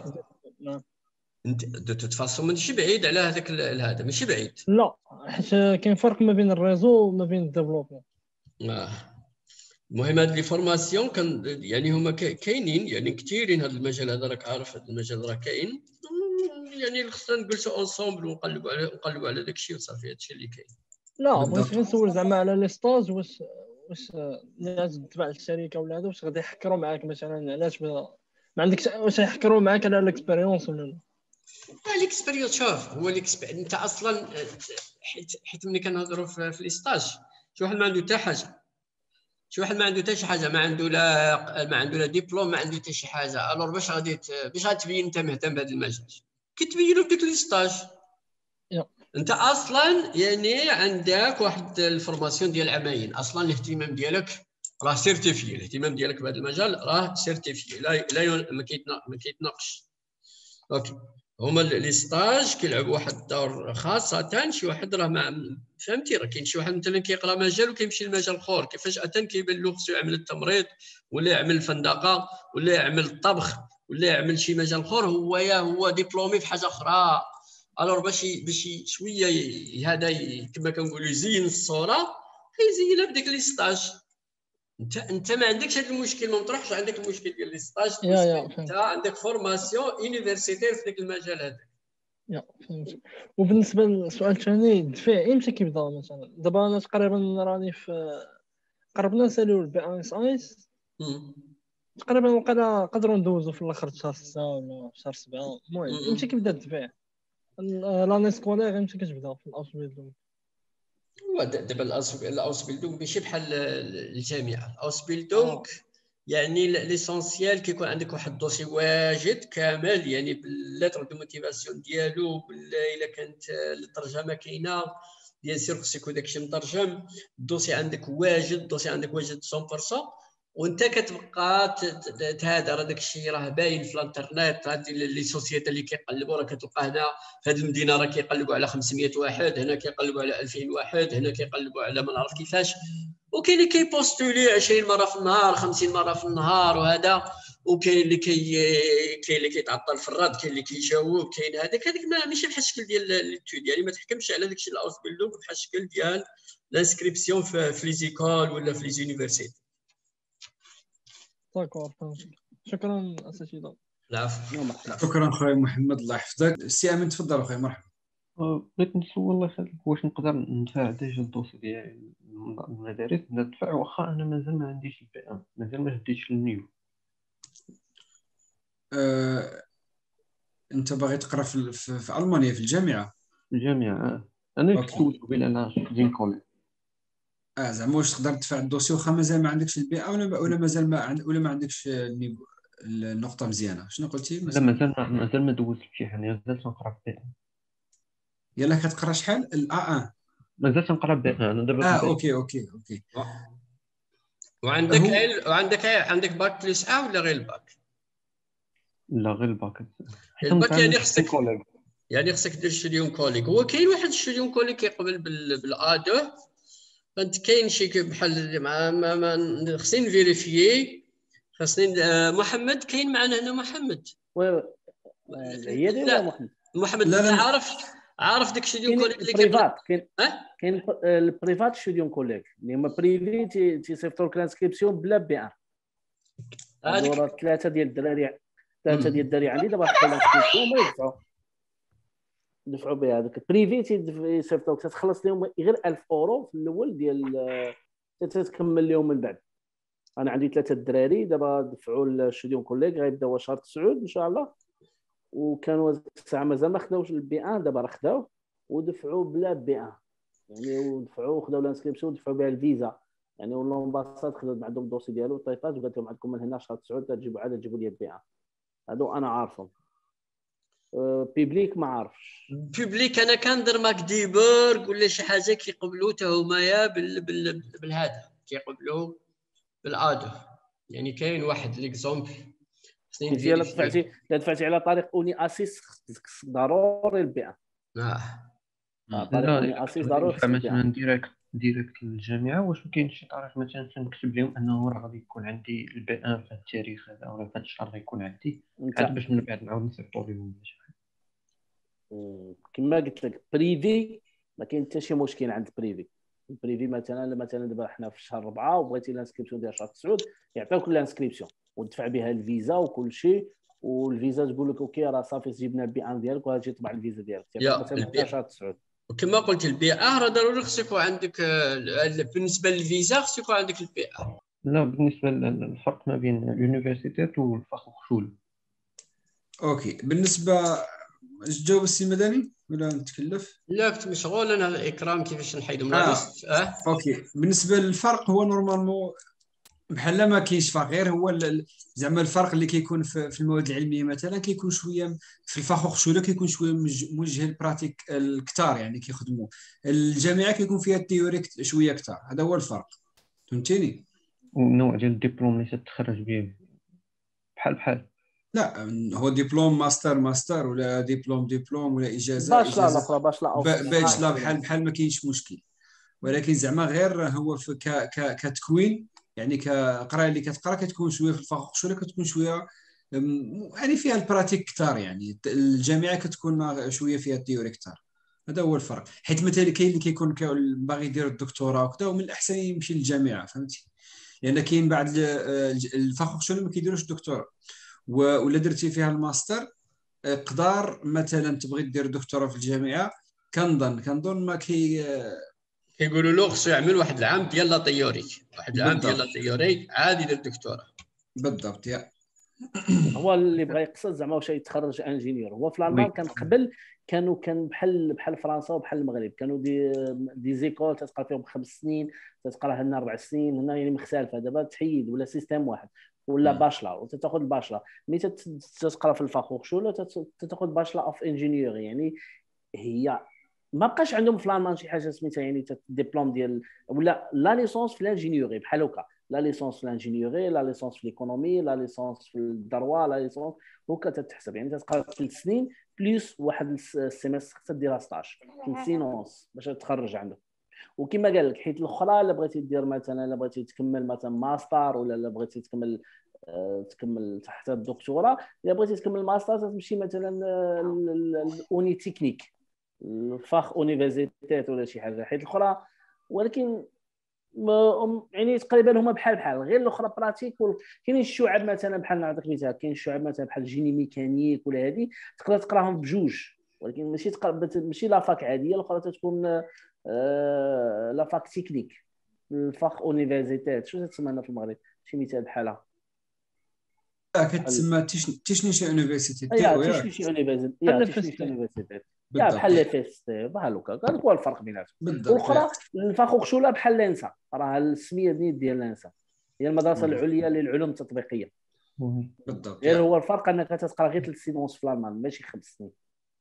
انت دو توت فاسون ماشي بعيد على هذاك هذا، ماشي بعيد. لا حيت كاين فرق ما بين الريزو وما بين الديفلوبمون. اه المهم هاد لي فورماسيون كان يعني هما كاينين يعني كثيرين. هذا المجال هذا راك عارف، هذا المجال راه كاين، يعني خصنا نجلسوا اونصومبل ونقلبوا على نقلبوا على داك الشيء وصافي. هادشي اللي كاين. لا بغيت غير نسول زعما على لي ستاج، واش واش الناس تبع الشركه ولا هذا واش غادي يحكروا معاك مثلا؟ علاش ما عندكش واش يحكروا معاك على الاكسبيريونس ولا لا؟ الاكسبيريونس شوف هو الاكسبيريونس انت اصلا حيت حيت ملي كنهضروا في, في الاستاج شي واحد ما عنده حتى حاجه، شي واحد ما عنده حتى شي حاجه، ما عنده لا ما عنده لا ديبلوم، ما عنده حتى شي حاجه. الوغ باش غادي باش غتبين انت مهتم بهذا المجال؟ كتبينوا بديك الاستاج. انت اصلا يعني عندك واحد الفورماسيون ديال عامين، اصلا الاهتمام ديالك راه سيرتيفي، الاهتمام ديالك بهذا المجال راه سيرتيفي، لا لا ما كيتناقش. اوكي هما لي ستاج كيلعبوا واحد الدور خاصه. شي واحد راه ما فهمتي، راه كاين شي واحد مثلا كيقرا مجال وكيمشي لمجال اخر، فجاه كيبان له خصو يعمل التمريض ولا يعمل الفندقه ولا يعمل الطبخ ولا يعمل شي مجال اخر، هو يا هو ديبلومي في حاجه اخرى. الوغ باش باش شويه هذا كما كنقولوا يزين الصوره، كيزينها بديك لي ستاج. انت انت ما عندكش هذا المشكل، ما مطرحش عندك المشكل ديال لي ستاج. انت عندك فورماسيون يونيفرسيتير في ذاك المجال هذا. يا فهمت. وبالنسبه للسؤال الثاني، الدفاع امتى كيبدا مثلا؟ دابا انا تقريبا راني في قربنا نساليو البي اس ايس، تقريبا وقيلا نقدروا ندوزو في الاخر شهر ستة ولا شهر سبعة. المهم امتى كيبدا الدفاع؟ لاني سكولير امتى كتبدا في الاوس بيلدونغ؟ هو دابا الاوس بيلدونغ ماشي بحال الجامعه. الاوس بيلدونغ يعني ليسونسيال كيكون عندك واحد الدوسي واجد كامل، يعني بالليتر دو موتيفاسيون ديالو، الا كانت الترجمه كاينه بيان سير خصو يكون داكشي مترجم، الدوسي عندك واجد، الدوسي عندك واجد مية بالمية، وانت كتبقى تهادر. هذاك الشيء راه باين في الانترنت. هذه لي سوسيتي اللي كيقلبوا راه كتلقى هنا في هذه المدينه راه كيقلبوا على خمسمية واحد، هنا كيقلبوا على ألفين واحد، هنا كيقلبوا على ما نعرف كيفاش، وكاين اللي كيبوستولي عشرين مره في النهار، خمسين مره في النهار وهذا، وكاين اللي كي كاين اللي كيتعطل في الرد، كاين اللي كيجاوب، كاين هذاك هذاك ماشي بحال الشكل ديال ليتود. يعني ما تحكمش على داك الشيء الاوس بيلدونغ بحال الشكل ديال لانسكريبسيون في لي زيكول ولا في لي زونيفرسيتي. داكور شكرا اساتذه. العفو. شكرا خويا محمد، الله يحفظك. السي امين تفضل اخويا. مرحبا. بغيت نسول الله يخليك واش نقدر ندفع ديجا الدوسي ديالي المدارس، ندفع واخا انا مازال ما عنديش البي ام، مازال ما هديتش النيو. أه... انت باغي تقرا في, في, في المانيا في الجامعه؟ في الجامعه انا كنت سولت قبيله انا جين كولي. اه زعما واش تقدر تدفع الدوسي واخا مازال ما عندكش البي ام ولا ولا مازال ما عند... ولا ما عندكش النقطه مزيانه؟ شنو قلتي؟ لا مازال ما مازال ما دوزتش الامتحان، مازال تنقرا في البي ام. يلا كتقرا شحال؟ الا ان مازال تنقرا بي ان انا دابا. اه اوكي اوكي اوكي وعندك هو- عيل وعندك عيل عندك باك بلس ا ولا غير الباك؟ لا غير الباك حيت الباك يعني نتعلم خصك كوليغ. يعني خصك دير شوديوم كوليك. هو كاين واحد الشوديوم كوليك كيقبل بال بالا دو، فانت كاين شي ك- بحال مع ما, ما خصني نفيريفيي. خصني آه، محمد كاين معنا هنا محمد؟ وي وي العيادي ولا لا محمد؟ محمد لا، انت لا. عارف عارف داك الشوديوم كاين كوليك اللي كيقبل؟ البريفات، كاين اه كاين الب- البريفات شوديوم كوليك اللي هما بريفي تي- تيصيفطوا لك الانسكريبسيون بلا بي ان. هادو هذيك راه ثلاثه ديال الدراري ثلاثه مم. ديال الدراري عندي دابا خداو الانسكريبسيون ما يدفعوا دفعوا بها. هذاك البريفي تيصيفطوك تتخلص لهم غير ألف اورو في الاول ديال تتكمل لهم من بعد. انا عندي ثلاثه الدراري دابا دفعوا الشوديوم كوليك غيبداو شهر تسعود ان شاء الله، وكانوا الساعه مازال ما خداوش البي ان، دابا راه خداو ودفعوا بلا بي ان يعني، ودفعوا خداو الانسكريبسيون ودفعوا بها الفيزا يعني. والامباساد خدات عندهم الدوسي ديالو طيطات وقالت لهم عندكم من هنا شهر تسعود تجيبوا عاد تجيبوا لي البي ان. هادو انا عارفهم. أه بيبليك ما عارفش. بوبليك انا كندير ماك ديبورغ ولا شي حاجه كيقبلوا حتى هما بال بال بالهذا كيقبلوا بالادو. يعني كاين واحد ليكزومبل خصني انت الا نفيريفي. دفعتي الا دفعتي على طريق اوني اسيس خصك ضروري البي ان. اه على طريق لا اوني إلا اسيس كنت ضروري ندفع خصك البي ان. مثلا ديريكت ديريكت للجامعه، واش ما كاينش شي طريقه مثلا نكتب لهم انه راه غادي يكون عندي البي ان في التاريخ هذا ولا في هذا الشهر غيكون عندي، انت عاد باش من بعد نعاود نصيفطو لهم ولا شي حاجه. مم. كما قلت لك بريفي ما كاين حتى شي مشكل عند بريفي. البريفي مثلا مثلا دابا حنا في شهر أربعة وبغيتي الانسكريبسيون ديال شهر تسعود يعطيوك الانسكريبسيون وتدفع بها الفيزا وكل شيء، والفيزا تقول لك اوكي راه صافي جبنا البي ان ديالك وغادي تطبع الفيزا ديالك يا مثلا حتى البي شهر تسعود. وكما قلت البي ا راه ضروري خص يكون عندك آه، بالنسبه للفيزا خص يكون عندك البي ا. لا بالنسبه للفرق ما بين اليونيفرسيتيات والفخوخشول. اوكي بالنسبه جاوب السي مدني ولا نتكلف؟ لا كنت مشغول انا الاكرام كيفاش نحيدو من اه الليست. اه اوكي بالنسبه للفرق هو نورمالمون بحال ما كاينش فرق، غير هو ال- زعما الفرق اللي كيكون في في المواد العلميه مثلا كيكون شويه في الفخوخشوله كيكون شويه مج- موجه للبراتيك الكثار يعني كيخدموا. الجامعه كيكون فيها التيوري كت- شويه كثار، هذا هو الفرق فهمتيني. والنوع ديال الدبلوم اللي تتخرج به بحال بحال. لا هو ديبلوم ماستر ماستر ولا ديبلوم ديبلوم ولا اجازه باشلا اجازه الاخرى باشلا او ب- باجلا بحال اكسلونس. بحال ما كاينش مشكل. ولكن زعما غير هو في ك ك كتكوين يعني كقرايه اللي كتقرا كتكون شويه في الفخوخشوله كتكون شويه أم، يعني فيها البراتيك كثار يعني الجامعه كتكون شويه فيها التيوري كثار. هذا هو الفرق، حيت مثلا كاين اللي كيكون كا- باغي يدير الدكتوراه وكذا ومن الاحسن يمشي للجامعه فهمتي، لان كاين بعض ال- الفخوخشوله ما كيديروش الدكتوراه و- ولا درتي فيها الماستر قدار مثلا تبغي دير دكتوراه في الجامعه كنظن كنظن ما كي كيقولوا له خصو يعمل واحد العام ديال لا تيوري، واحد العام ديال لا بالضبط تيوري عاد يدير دكتوراه. بالضبط يا هو اللي بغى يقصد زعما واش يتخرج انجينيور. هو في الالمان كان قبل كانوا كان بحال بحال فرنسا وبحال المغرب كانوا دي دي زيكول تتقرا فيهم خمس سنين تتقرا هنا اربع سنين هنا يعني مختلفه. دابا تحيد ولا سيستم واحد ولا باشلر وتاخذ الباشلر. ملي تتقرا في الفخوخشوله تاخذ باشلر اوف انجينيور يعني هي ما بقاش عندهم في الالمان شي حاجه سميتها يعني ديبلوم ديال ولا لا ليسونس في الانجينيوري بحال هكا لا ليسونس في الانجينيوري لا ليسونس في ليكونومي لا ليسونس في الدروا لا ليسونس هكا تتحسب يعني تتقرا ثلاث سنين بليس واحد السيمستر خصك ديرها ستاج ثلاث سنين ونص باش تخرج عنده. وكما قال لك حيت الاخرى الا بغيتي دير مثلا الا بغيتي تكمل مثلا ماستر ولا الا بغيتي تكمل آه، تكمل تحت الدكتوراه الا بغيتي تكمل ماستر تمشي مثلا الاوني تكنيك الفاخ اونيفرسيتيت ولا شي حاجه حيت الاخرى. ولكن ما يعني تقريبا هما بحال بحال غير الاخرى براتيك. كاينين الشعب مثلا بحال نعطيك مثال كاين الشعب مثلا بحال جيني ميكانيك ولا هذه تقدر تقراهم بجوج ولكن ماشي تقرا ماشي لافاك عاديه الاخرى تتكون آه لافاك تكنيك الفاخ اونيفرسيتيت شو تسمى في المغرب شي مثال بحالها كتسمى تيشنيش يونيفرسيتي يا ديرو ياك تيشنيش يونيفرسيتي يا تيشنيش يونيفرسيتي يا بالضبط بحال لي فيستي بحال هكا هذاك هو الفرق بيناتهم. بالضبط والاخرى الفخوخشوله بحال لينسا راه السميه ديال ديال لينسا هي المدرسه العليا للعلوم التطبيقيه بالضبط غير هو الفرق انك تتقرا غير ثلاث سنين ونص في الالمان ماشي خمس سنين.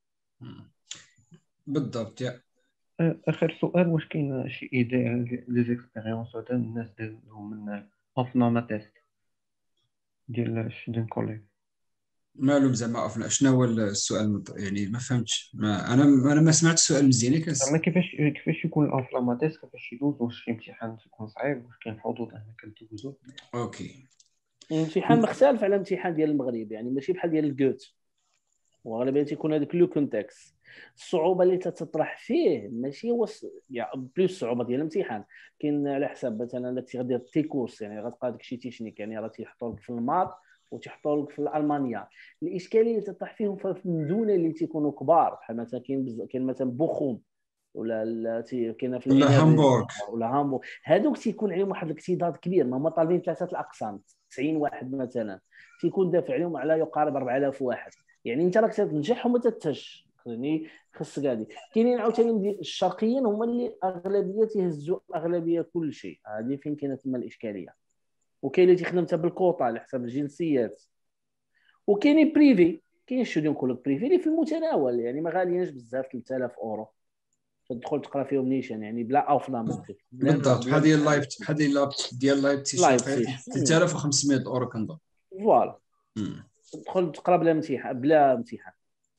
بالضبط يا اخر سؤال واش كاين شي ايدي لي زيكسبيريونس هذا الناس داروا من اوفناما تيست ديال شدن كوليغ. مالهم زعما عرفنا شنو هو السؤال يعني ما فهمتش ما انا انا ما سمعت السؤال مزيان كاس زعما كيفاش كيفاش يكون الاوفلاما تيست كيفاش يدوز واش الامتحان يكون صعيب واش كاين حظوظ هنا كندوزو. اوكي الامتحان مختلف على الامتحان ديال المغرب يعني ماشي بحال ديال الجوت وغالبا تيكون هذاك لو كونتكست الصعوبه اللي تتطرح فيه ماشي هو يعني بلوس الصعوبه ديال الامتحان كاين على حساب مثلا الا غدير تيكورس يعني غتلقى داكشي تيكنيك يعني راه تيحطوا لك في الماط وتيحطوا لك في الالمانيا الاشكاليه اللي تطرح فيهم في المدن اللي تيكونوا كبار بحال مثلا كاين بز... كاين مثلا بوخوم ولا كاينه في ولا هامبورغ ولا هامبورغ هادوك تيكون عليهم واحد الاكتظاظ كبير ما هما طالبين ثلاثه الاقسام تسعين واحد مثلا تيكون دافع عليهم على يقارب أربعة آلاف واحد يعني انت راك تنجح وما تتش يعني خصك هذه كاينين عاوتاني الشرقيين هما اللي اغلبيه تيهزوا اغلبيه كل شيء هذه فين كاينه تما الاشكاليه وكاين اللي تيخدم حتى بالكوطه على حسب الجنسيات وكاين بريفي كاين شنو نقول لك بريفي اللي في المتناول يعني ما غاليينش بزاف ثلاثة آلاف اورو تدخل تقرا فيهم نيشان يعني بلا اوفلاند بالضبط بحال ديال اللايف بحال ديال لاب ديال لايف لايف ثلاثة آلاف وخمسمائة اورو كنظن فوالا تدخل تقرا بلا امتحان بلا امتحان.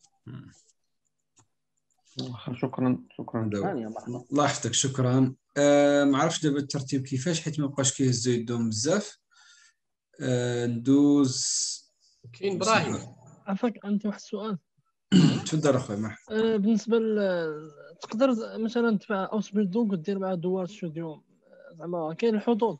شكرا شكرا الله يحفظك شكرا. أه ما عرفتش دابا الترتيب كيفاش حيت ما بقاش كيهزوا يدهم بزاف. أه ندوز كاين ابراهيم عفاك عندي واحد السؤال. تفضل اخويا مرحبا. أه بالنسبه ل... تقدر مثلا تبع اوس بيلدونغ ودير مع دوار ستوديو زعما كاين الحظوظ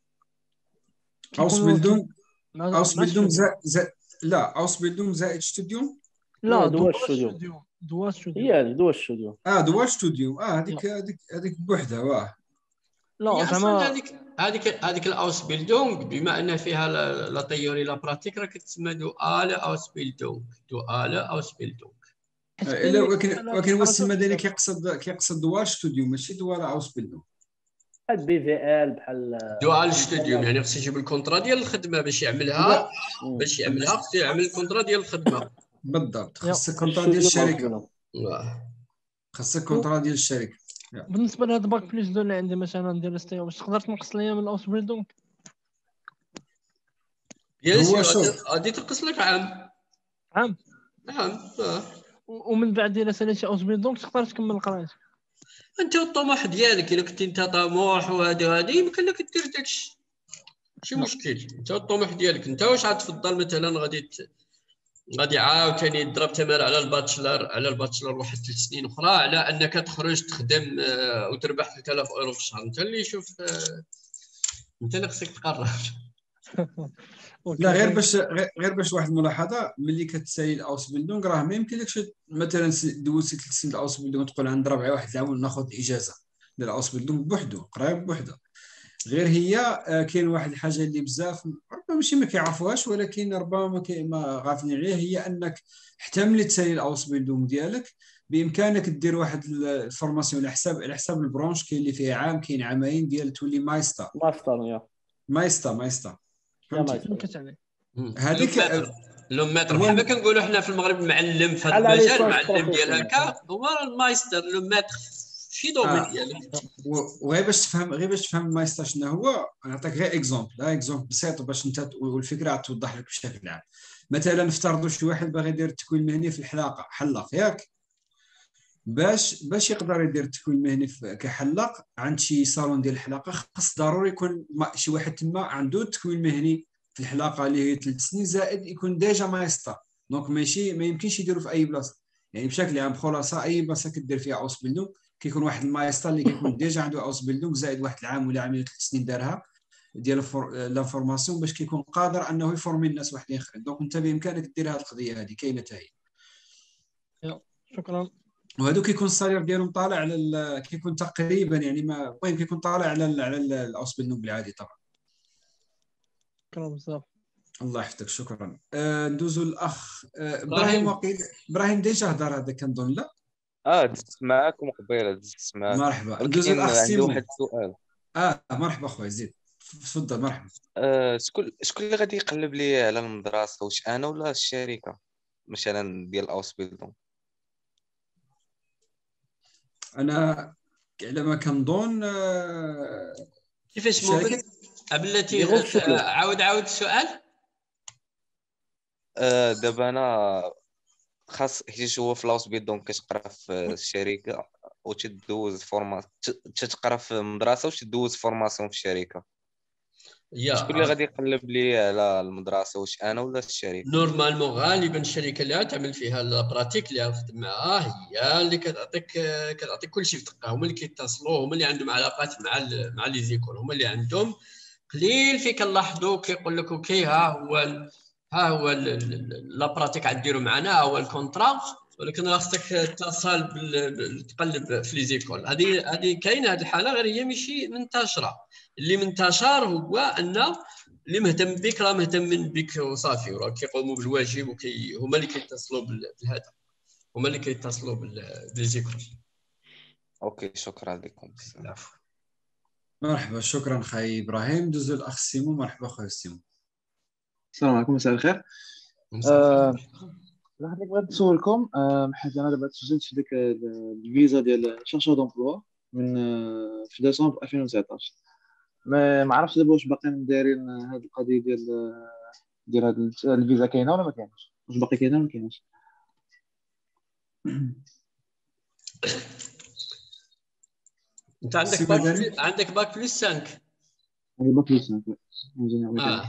اوس بيلدونغ اوس بيلدونغ زائد لا اوس بيلدونغ زائد ستوديو لا دوار ستوديو دوار ستوديو هي دوار ستوديو اه دوار ستوديو اه هذيك هذيك هذيك بوحدها واه لا زعما هذيك هذيك هذيك الاوس بيلدونغ بما ان فيها لا تيوري لا براتيك راه كتسمى دو ال اوس بيلدونغ دو ال اوس بيلدونغ الا ولكن ولكن هو السما ديالي كيقصد كيقصد دوار ستوديو ماشي دوار اوس بيلدونغ بحال بي في ال بحال دوال ستوديو يعني خصو يجيب الكونطرا ديال الخدمه باش يعملها باش يعملها خصو يعمل الكونطرا ديال الخدمه بالضبط خصك الكونطرا ديال الشركه خصك الكونطرا ديال الشركه. بالنسبه لهاد باك بليس دو اللي عندي مثلا ندير ستيو واش تقدر تنقص ليا من الاوس بيلدونغ؟ يا سي غادي تنقص لك عام عام عام اه ومن بعد الا ساليتي اوس بيلدونغ تقدر تكمل قرايتك انت والطموح ديالك الا كنت انت طموح وهادي وهادي يمكن لك دير داكشي ماشي مشكل انت الطموح ديالك انت واش غتفضل مثلا غادي ت... غادي عاوتاني تضرب تمار على الباتشلر على الباتشلر واحد ثلاث سنين اخرى على انك تخرج تخدم آه وتربح ثلاثة آلاف اورو في الشهر انت اللي شوف آه انت اللي خصك تقرر. لا غير باش غير باش واحد الملاحظه ملي كتسالي الاوس بيلدونغ راه ما يمكنلكش مثلا دوزتي ثلاث سنين الاوس بيلدونغ تقول عند ربعي واحد العام ناخذ الاجازه ديال الاوس بيلدونغ بوحدو قرايه بوحدها غير هي كاين واحد الحاجه اللي بزاف ربما ماشي ما كيعرفوهاش ولكن ربما ما غافلين عليها هي انك حتى ملي تسالي الاوس بيلدونغ ديالك بامكانك دير واحد الفورماسيون على حساب على حساب البرونش كاين اللي فيه عام كاين عامين ديال تولي مايستر ماستر يا مايستر مايستر شنو كتعني هذيك لو ماتر بحال ما كنقولوا حنا في المغرب معلم في هذا المجال معلم ديال هكا هو المايستر لو ماتر شي دومين ديالك وغير باش تفهم غير باش تفهم المايستر شنو هو نعطيك غير اكزومبل لا اكزومبل بسيط باش انت والفكره توضح لك بشكل عام. مثلا نفترضوا شي واحد باغي يدير التكوين المهني في الحلاقه حلاق ياك باش باش يقدر يدير التكوين المهني كحلاق عند شي صالون ديال الحلاقه خاص ضروري يكون شي واحد تما عنده التكوين المهني في الحلاقه اللي هي ثلاث سنين زائد يكون ديجا مايستر دونك ماشي ما يمكنش يديروا في اي بلاصه يعني بشكل عام بخلاصه اي بلاصه كدير فيها اوس بيلدونغ كيكون واحد المايستر اللي كيكون ديجا عنده اوس بيلدونغ زائد واحد العام ولا عامين ثلاث سنين دارها ديال لافورماسيون باش كيكون قادر انه يفورمي الناس واحدين اخرين دونك انت بامكانك دير هذه القضيه هذه كاينه حتى هي. شكرا. وهذو كيكون الصالير ديالهم طالع على كيكون تقريبا يعني ما المهم كيكون طالع على على الاوس بيلدونغ بالعادي طبعا. شكرا بزاف. الله يحفظك شكرا. آه ندوزو الاخ آه ابراهيم وقيل ابراهيم ديجا هضر هذا كنظن لا اه دزت معاكم قبيله دزت معاكم مرحبا. ندوزو الاخ سيمون. عنده واحد السؤال. اه مرحبا خويا زيد تفضل مرحبا. آه شكون شكون اللي غادي يقلب لي على المدرسه واش انا ولا الشركه مثلا ديال اوس بيلدونغ؟ انا على ما كنظن آه كيفاش ممكن بلاتي ديرو في شكله. عاود عاود السؤال. آه، دابا انا خاص حيت هو في لاوس بيت دونك كتقرا في الشركه وتدوز فورما تتقرا في مدرسه وتدوز فورماسيون في الشركه. يا شكون اللي غادي يقلب لي على المدرسه، واش انا ولا الشركه؟ نورمالمون غالبا الشركه اللي تعمل فيها البراتيك اللي غتخدم معاها هي اللي كتعطيك كتعطيك كلشي في دقه. هما اللي كيتصلوا، هما اللي عندهم علاقات مع ال مع لي زيكول، هما اللي عندهم قليل في كنلاحظوا كيقول لك اوكي ها هو ها هو لا براتيك غديروا معنا، ها هو الكونترا، ولكن خاصك تتصل تقلب في لي زيكول. هذه هذه كاينه هذه الحاله، غير هي ماشي منتشره. اللي منتشر هو ان اللي مهتم بك راه مهتم بك وصافي، وراه كيقوموا بالواجب وكي هما اللي كيتصلوا بهذا، هما اللي كيتصلوا بالزيكول. اوكي شكرا لكم. العفو. مرحبا، شكرا خاي ابراهيم. دوزو الاخ سيمو. مرحبا خويا سيمو. السلام عليكم، مساء الخير. آه، اللي بغيت نسولكم آه، حيت انا دابا تسجلت في ديك الفيزا ديال شاشة دومبلوا من آه، في ديسمبر ألفين وتسعطاش. ما ما عرفتش دابا واش باقيين دايرين هاد القضيه ديال ديال هاد الفيزا كاينه ولا ما كايناش، واش باقي كاينه ولا ما كايناش؟ انت عندك باك بلس... عندك باك بلس خمسة. عندي باك بلس خمسة انجينيور اه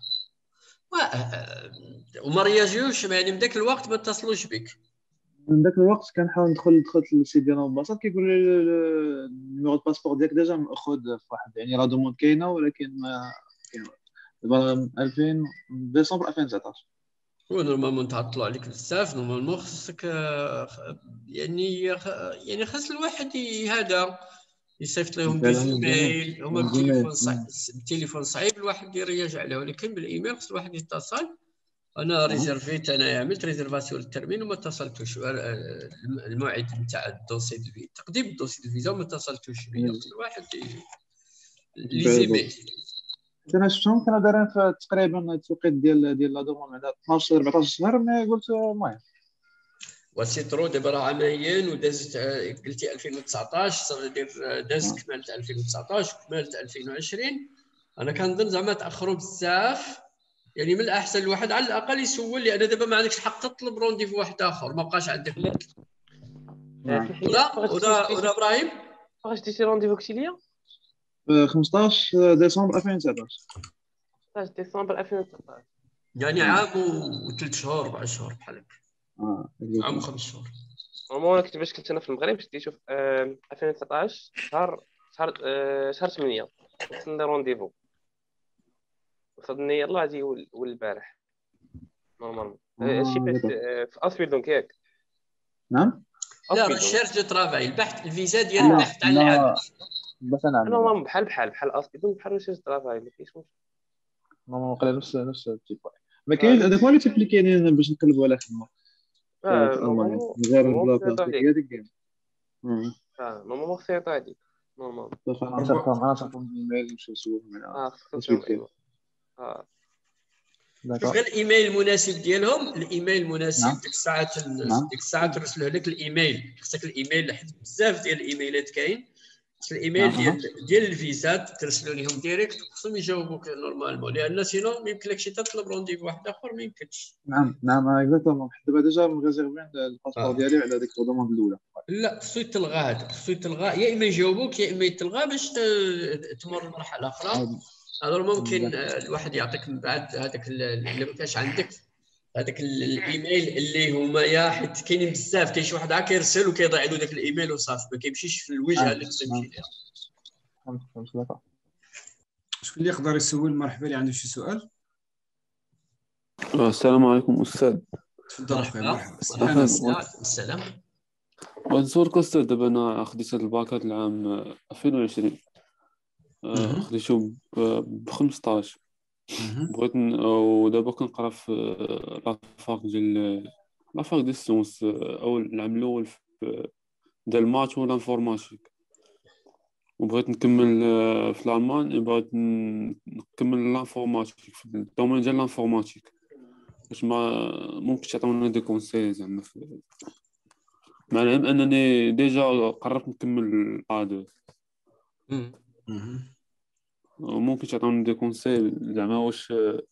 اه وما رياجيوش يعني من ذاك الوقت ما اتصلوش بك؟ من ذاك الوقت كنحاول ندخل دخلت للسيت ديالهم ببساطه كيقول لي النيميرو دو باسبور ديالك ديجا ماخذ في واحد، يعني لا دوموند كاينه ولكن ما كاين. دابا ألفين ديسمبر ألفين وتسعطاش. ونورمالمون تعطلوا عليك بزاف. نورمالمون خصك يعني يعني خاص الواحد هذا يصيفط لهم بالايميل. هما بالتليفون صعيب، بالتليفون صعيب الواحد يرياجع عليه، ولكن بالايميل خص الواحد يتصل. انا ريزيرفيت، انا عملت ريزيرفاسيون للترمين وما اتصلتوش. الموعد نتاع الدوسي دو في تقديم الدوسي دو فيزا وما اتصلتوش بيا. خص الواحد لي زيميل. انا شفتهم كانوا دايرين في تقريبا التوقيت ديال ديال لا دومون على اثناش أربعطاش شهر، مي قلت المهم وسيترو دابا راه عامين ودازت. قلتي ألفين وتسعطاش صافي دير داز كملت ألفين وتسعطاش وكملت ألفين وعشرين. انا كنظن زعما تاخروا بزاف. يعني من الاحسن الواحد على الاقل يسول، لان دابا ما عندكش الحق تطلب رونديفو واحد اخر، ما بقاش عندك. ولا ولا ولا ابراهيم فاش ديتي رونديفو قلتي لي خمسطاش ديسمبر ألفين وتسعطاش. خمسطاش ديسمبر ألفين وتسعطاش، يعني عام وثلاث شهور اربع شهور بحال هكا. اه عام وخمس شهور. نورمالمون كنت باش كنت انا في المغرب شديتو في ألفين وتسعطاش شهر شهر شهر ثمانية وصلنا رونديفو. وصلني يلاه غادي ول البارح نورمالمون. هادشي في اسفيل دونك ياك. نعم لا ريشيرش دو ترافاي، البحث الفيزا ديال البحث عن العمل. بس انا نورمالمون بحال بحال بحال اسفيل دونك بحال ريشيرش دو ترافاي ما كاينش مشكل. نورمالمون قال نفس نفس التيب. ما كاينش هذاك هو اللي تيب اللي كاينين باش نقلبوا على خدمه في المانيا غير البلاصه ديالك كاين. اه نورمالمون خصو يعطي عليك نورمالمون. انا صافي انا صافي الايميل نمشي نسولهم على اه خصو اه شوف غير الايميل المناسب ديالهم. الايميل المناسب ديك الساعه ديك الساعه ترسلوا لك الايميل. خصك الايميل حيت بزاف ديال الايميلات كاين. خصك الايميل ديال ديال الفيزا ترسلوا لهم ديريكت، خصهم يجاوبوك نورمالمون، لان سينو ما يمكنلكش تطلب رونديفو واحد اخر، ما يمكنش. نعم نعم اكزاكتومون. حيت دابا ديجا مغيزيرفين الباسبور ديالي على ديك الدوموند الاولى. لا خصو يتلغى هذا، خصو يتلغى. يا اما يجاوبوك يا اما يتلغى باش تمر لمرحله اخرى. الو ممكن الواحد يعطيك من بعد هذاك اللي ما كانش عندك هذاك الايميل اللي هما يا حيت كاينين بزاف. كاين شي واحد عا كيرسل وكيضيع له داك الايميل وصافي ما كيمشيش في الوجهه اللي خصو يمشي ليها. شكون اللي يقدر يسول؟ مرحبا، اللي عنده شي سؤال. السلام عليكم استاذ. تفضل اخويا. مرحبا. السلام. بغيت استاذ دابا انا خديت هاد الباكات العام ألفين وعشرين، خديتو ب خمسطاش. بغيت ودابا كنقرا في لافاك ديال لافاك ديال السيونس او العام الاول ديال المات ولا انفورماتيك، وبغيت نكمل في الالمان. بغيت نكمل لانفورماتيك في الدومين ديال لانفورماتيك. واش ما ممكن تعطيونا دي كونساي زعما مع العلم انني ديجا قررت نكمل ادو. ممكن تعطيوني دي كونساي زعما واش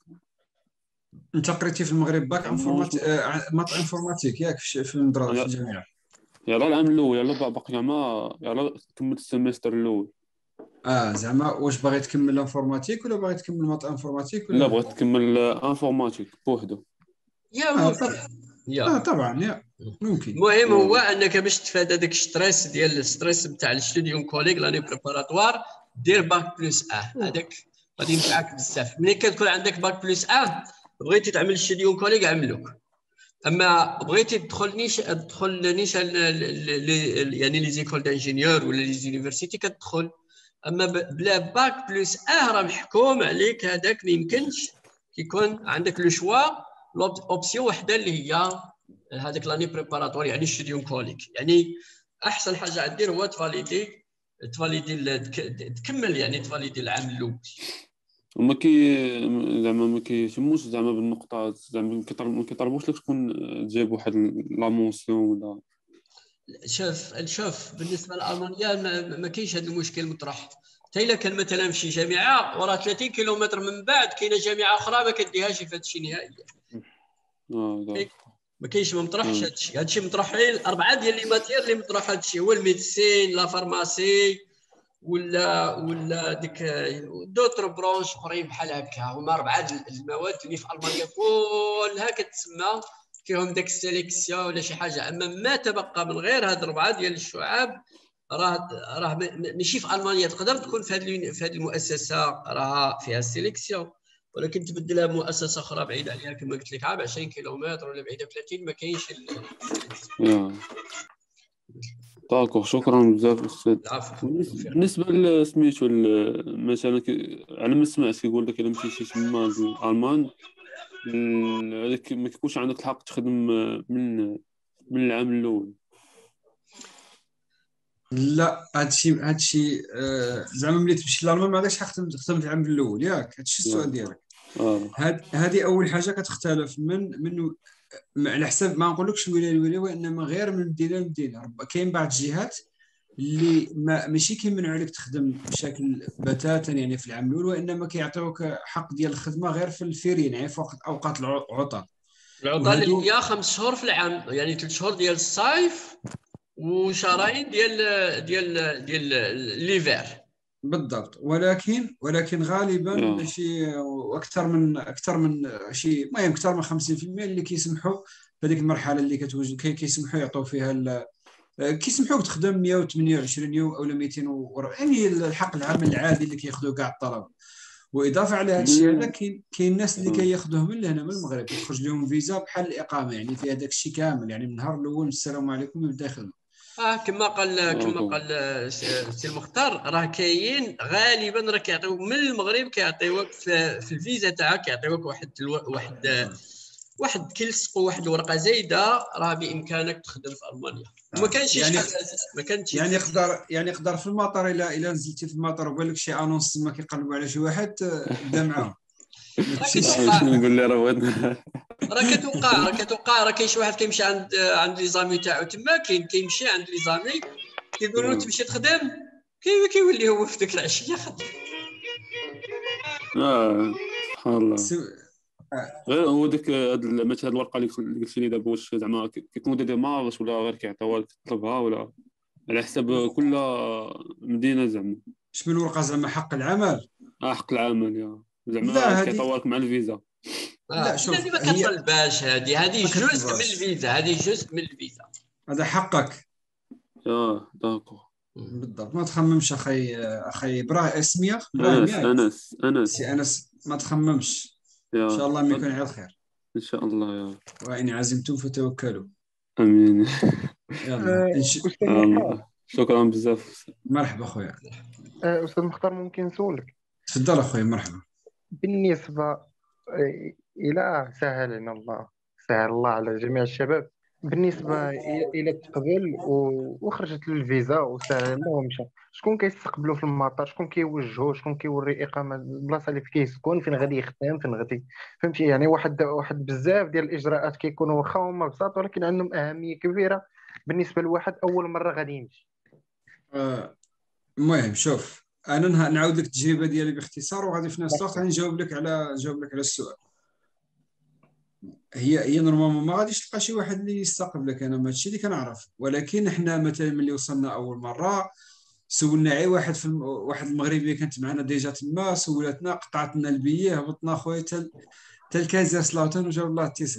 انت قريتي في المغرب باك انفورماتيك مات انفورماتيك ياك في المدرسه في الجامعه؟ يلا العام الاول يلا باقي زعما يلا كملت السيمستر الاول. اه زعما واش باغي تكمل انفورماتيك ولا باغي تكمل مات انفورماتيك ولا لا بغيت تكمل انفورماتيك بوحدو. يا آه ممكن طبعا يا اه طبعا يا ممكن. المهم هو انك باش تفادى داك الستريس ديال الستريس نتاع الستوديون كوليك لاني بريباراتوار دير باك بلس اه هذاك غادي ينفعك بزاف. ملي كتكون عندك باك بلس اه بغيتي تعمل الستوديون كوليك عملوك، اما بغيتي تدخل نيش تدخل نيشان يعني لي زيكول دانجينيور ولا لي زونيفرسيتي كتدخل، اما بلا باك بلس اه راه محكوم عليك هذاك ما يمكنش كيكون عندك لو شوا اوبسيون وحده اللي هي هذاك لاني بريباراتوار يعني ستوديون كوليك. يعني احسن حاجه دير هو تفاليدي تفاليدي تكمل يعني تفاليدي العام الاول. وما كي زعما ما كيهتموش زعما بالنقطات زعما ما كيطلبوش لك تكون تجيب واحد لا مونسيون ولا. شوف شوف بالنسبه لالمانيا ما, ما كاينش هذا المشكل مطرح. حتى الا كان مثلا في شي جامعه وراه ثلاثين كيلومتر من بعد كاينه جامعه اخرى ما كديهاش في هذا الشيء نهائيا. اه ما كاينش ما مطرحش هذا الشيء. هذا الشيء مطرح غير اربعه ديال لي ماتير اللي مطرح هذا الشيء، هو الميديسين لا فارماسي ولا ولا ديك دوتر برونش اخرين بحال هكا. هما اربعه المواد اللي في المانيا كلها كتسمى فيهم داك السيليكسيون ولا شي حاجه. اما ما تبقى من غير هاد اربعه ديال الشعاب راه راه ماشي في المانيا. تقدر تكون في هذه في هذه المؤسسه راه فيها السيليكسيون، ولكن تبدلها بمؤسسه اخرى بعيده عليها كما قلت لك عام عشرين كيلومتر ولا بعيده ثلاثين ما كاينش السيليكسيون. داكوغ شكرا بزاف استاذ. بالنسبه لسميتو مثلا على ما سمعت كيقول لك الا مشيتي تما الالمان هذاك ما كيكونش عندك الحق تخدم من من العام الاول. لا هادشي هادشي آه زعما ملي تمشي لالمان ما عندكش حق تخدم في العام الاول ياك. هادشي السؤال ديالك. هاد هذه اول حاجه كتختلف من من على حسب ما نقولكش الولايه الولايه وانما غير من مدينه لمدينه. كاين بعض الجهات اللي ما ماشي كيمنعوا عليك تخدم بشكل بتاتا يعني في العام الاول، وانما كيعطيوك حق ديال الخدمه غير في الفيرين يعني في وقت اوقات العطل. العطل اللي هي خمس شهور في العام يعني ثلاث شهور ديال الصيف وشهرين ديال ديال ديال ليفير بالضبط. ولكن ولكن غالبا شي اكثر من اكثر من شي المهم اكثر من خمسين بالمئة اللي كيسمحوا في هذيك المرحله اللي كتوجد كيسمحوا يعطوا فيها كيسمحوك تخدم مئة وثمانية وعشرين يوم او مئتين و... يعني الحق العمل العادي اللي كياخذوا كاع الطلبه. واضافه على هذا الشيء هذا كاين كاين الناس اللي كياخذوه من هنا من المغرب كتخرج لهم فيزا بحال الاقامه يعني في هذاك الشيء كامل يعني من النهار الاول السلام عليكم يبدا يخدم. اه كما قال كما قال سي المختار راه كاين غالبا راه كيعطيوك من المغرب كيعطيوك في, في الفيزا تاعك كيعطيوك واحد الو... واحد واحد كيلصقوا واحد الورقه زايده راه بامكانك تخدم في المانيا. وما كانش يعني ما كانش يعني يقدر يعني يقدر في المطار الا الا نزلتي في المطار وقال لك شي انونس تما كيقلبوا على شي واحد بدا معاهم. نقول لي راه بغيت راه كتوقع راه كتوقع راه كاين شي واحد كيمشي عند عند لي زامي تاعو تما كاين كيمشي عند لي زامي كيقولوا له تمشي تخدم كيولي هو في ديك العشيه خدام. اه سبحان الله. غير هو داك مثلا الورقه اللي قلت لي دابا واش زعما كيكون دي مارش ولا غير كيعطيوها لك تطلبها ولا على حسب كل مدينه زعما شنو الورقه زعما حق العمل؟ اه حق العمل يا زعما كيعطيوها لك مع الفيزا. لا شوف هذه ما كتطلباش هذه هذه جزء من الفيزا هذه جزء من الفيزا هذا حقك. اه داكو بالضبط. ما تخممش اخي اخي براه اسميه انس انس انس سي انس ما تخممش ان شاء الله ما يكون على الخير ان شاء الله يا وإن عزمتم فتوكلوا. امين. يلا الله شكرا بزاف. مرحبا خويا. استاذ مختار ممكن نسولك؟ تفضل اخويا مرحبا. بالنسبه الى سهل لنا الله سهل الله على جميع الشباب بالنسبه الى التقبل وخرجت له الفيزا وسهل الله ومشى شكون كيستقبلوا في المطار شكون كيوجهوا شكون كيوري اقامه البلاصه اللي كيسكن فين غادي يخدم فين غادي فهمتي يعني واحد واحد بزاف ديال الاجراءات كيكونوا واخا هما بساط ولكن عندهم اهميه كبيره بالنسبه لواحد اول مره غادي يمشي. المهم شوف انا نه- نعاود لك التجربه ديالي باختصار، وغادي في نفس الوقت غنجاوب لك على نجاوب لك على السؤال. هي هي نورمالمون ما غاديش تلقى شي واحد اللي يستقبلك، انا ما هادشي اللي كنعرف، ولكن حنا مثلا ملي وصلنا اول مره سولنا عي واحد في الم... واحد المغربيه كانت معنا ديجا تما، سولتنا قطعت لنا البيه، هبطنا خويا تل تل كايزر سلاوتن وجاب الله التيسر.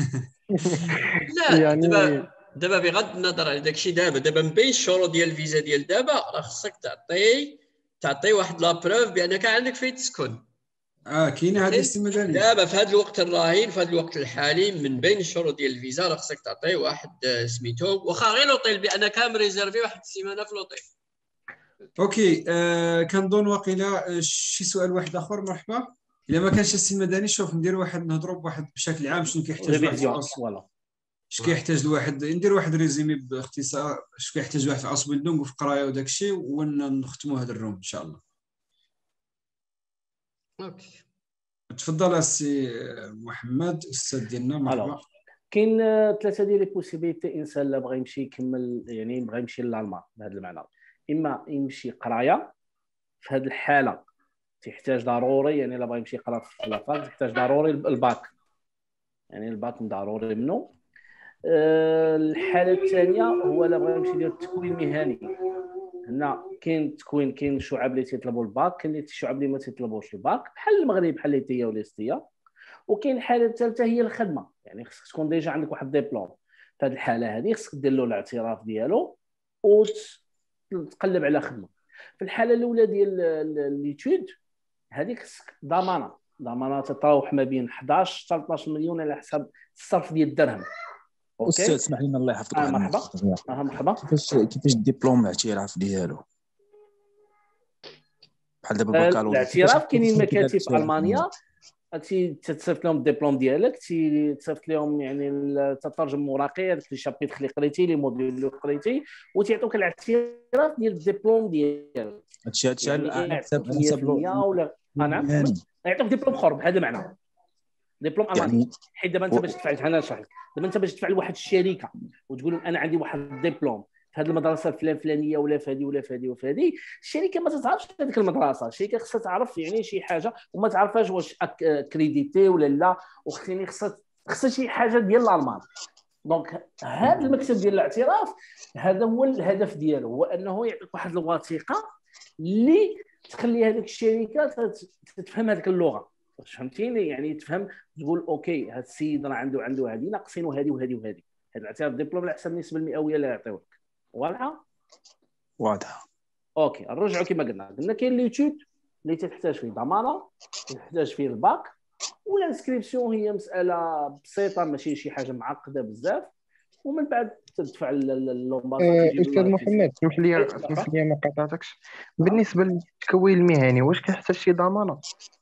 لا يعني دابا دابا بغض النظر على داكشي، دابا دابا من بين الشروط ديال الفيزا ديال دابا راه خصك تعطي تعطي واحد لا بروف بانك عندك فين تسكن. اه كاينه هذه الاستمدانيه دابا في هذا الوقت الراهن، في هذا الوقت الحالي، من بين الشروط ديال الفيزا راه خصك تعطي واحد آه، سميتو، واخا غير لوطيل بانك مريزيرفي واحد السيمانه في لوطيل. اوكي. آه كنظن واقيلا آه، شي سؤال واحد اخر. مرحبا. الا ما كانش السي مدني، شوف ندير واحد نهضروا بواحد بشكل عام شنو كيحتاج واحد في ريفيزيون الأوس- فوالا. اش كيحتاج الواحد، ندير واحد ريزيمي باختصار اش كيحتاج واحد في اوس بيلدونغ وفي قرايه وداك الشيء، ونختموا هذا الروم ان شاء الله. اوكي تفضل السي محمد استاذ ديالنا. مرحبا. الوغ كاين آه، ثلاثه ديال لي بوسيبيليتي. انسان لا بغى يمشي يكمل، يعني بغى يمشي للالمان بهذا المعنى، اما يمشي قرايه. في هذه الحاله تحتاج ضروري، يعني لا بغى يمشي يقرا في لافاك تحتاج ضروري الباك، يعني الباك ضروري منه. آه، الحاله الثانيه هو لا بغى يمشي يدير التكوين المهني. هنا كاين التكوين، كاين شعب اللي تيطلبوا الباك، كاين الشعب اللي ما تيطلبوش الباك بحال المغرب بحال ليتيا وليستيا. وكاين الحاله الثالثه هي الخدمه، يعني خصك تكون ديجا عندك واحد ديبلوم. في هذه الحاله هذه خصك دير له الاعتراف ديالو وتقلب على خدمه. في الحاله الاولى ديال ليتود هذيك خصك ضمانه، ضمانه تتراوح ما بين احداش حتى اثنا عشر مليون على حسب الصرف ديال الدرهم. استاذ اسمح لنا الله يحفظك. آه مرحبا. آه مرحبا. كيفاش كيفاش الدبلوم الاعتراف ديالو بحال دابا آه، بكالوريا؟ الاعتراف كاينين مكاتب في المانيا تي تصيفط لهم ديبلوم ديالك، تي تصيفط لهم يعني الترجم موراقي هذاك لي شابيتر اللي قريتي لي موديل اللي قريتي، وتيعطوك الاعتراف ديال الدبلوم ديالك. هادشي هادشي يعني على حساب مية في المية ولا آه نعم يعني يعطوك دبلوم اخر بهذا المعنى، دبلوم الماني. يعني حيت دابا انت باش تدفع، انا نشرح لك، دابا انت باش تدفع لواحد الشركه وتقول لهم انا عندي واحد الدبلوم في هذه المدرسه الفلان فلانيه ولا في هذه ولا في هذه وفي هذه، الشركه ما تعرفش هذيك المدرسه، الشركه خصها تعرف يعني شي حاجه وما تعرفاش واش كريديتي ولا لا، وخصني خصها خصها شي حاجه ديال الالمان. دونك هذا المكتب ديال الاعتراف هذا هو الهدف ديالو، هو انه يعطيك واحد الوثيقه اللي تخلي هذيك الشركه تفهم هذيك اللغه، فهمتيني؟ يعني تفهم تقول اوكي هذا السيد راه عنده عنده هذه ناقصينه هذه وهذه وهذه. هذا الاعتراف ديبلوم على حسب النسبه المئويه اللي يعطيوك. واضحه؟ واضحه. اوكي نرجعوا كما قلنا قلنا كاين ليتود اللي تحتاج فيه ضمانه، تحتاج فيه الباك، والانسكريبسيون هي مساله بسيطه ماشي شي حاجه معقده بزاف، ومن بعد تدفع اللومباسا. استاذ محمد اسمح لي اسمح لي ما قاطعتكش، بالنسبه للتكوين المهني واش كيحتاج شي ضمانه؟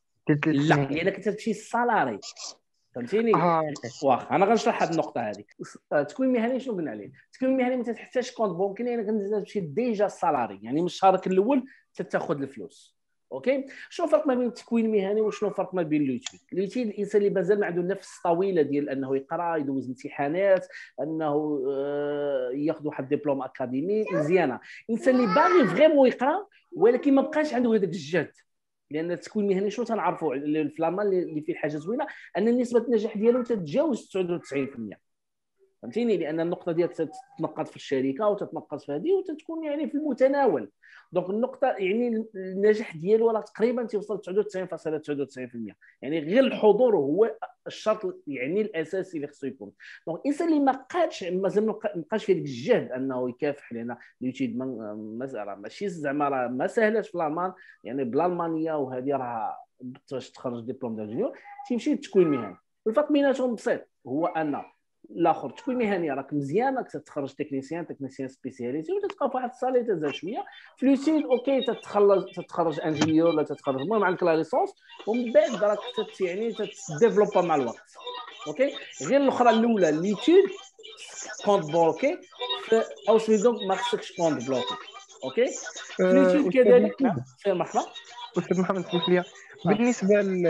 لا لانك انت تمشي السالاري، فهمتيني؟ آه. واخا انا غنشرح هذه النقطه هذه. التكوين المهني شنو قلنا عليه؟ التكوين المهني ما تحتاجش كونت بونكي لانك انت تمشي ديجا السالاري، يعني من شهرك الاول تاخذ الفلوس. اوكي شنو الفرق ما بين التكوين المهني وشنو الفرق ما بين الليتود؟ الليتود الانسان اللي مازال ما عنده نفس طويله ديال انه يقرا يدوز امتحانات انه ياخذ واحد دبلوم اكاديمي مزيانه، الانسان اللي باغي فريمون يقرا ولكن ما بقاش عنده هذاك الجهد. لان التكوين المهني شنو تنعرفوا في الالمان اللي فيه حاجه زوينه ان نسبه النجاح ديالو تتجاوز تسعة وتسعين بالمئة، فهمتيني؟ لان النقطه ديالك تتنقط في الشركه وتتنقط في هذه وتتكون يعني في المتناول. دونك النقطه يعني النجاح ديالو راه تقريبا تيوصل تسعة وتسعين فاصلة تسعة وتسعين بالمئة، يعني غير الحضور هو الشرط يعني الاساسي اللي خصو يكون. دونك الانسان اللي ما قادش مازال ما بقاش فيه ديك الجهد انه يكافح، لان ليتيد مساله ماشي زعما راه ما ساهلاش في الالمان، يعني بالالمانيه وهذه راه باش تخرج دبلوم دانجينيور تيمشي للتكوين المهني. الفرق بيناتهم بسيط، هو ان الاخر التكوين المهني راك مزيان راك تتخرج تكنيسيان تكنيسيان سبيسياليتي وتتلقى في واحد الصالي تزال شويه. في لوتيد اوكي تتخرج تتخرج انجينيور ولا تتخرج المهم عندك لا ليسونس ومن بعد راك يعني تديفلوبا مع الوقت. اوكي غير الاخرى الاولى ليتيد كونت بلوكي في اوس بيلدونغ ما خصكش كونت بلوكي. اوكي في ليتيد كذلك. نعم مرحبا استاذ محمد اسمح لي بالنسبه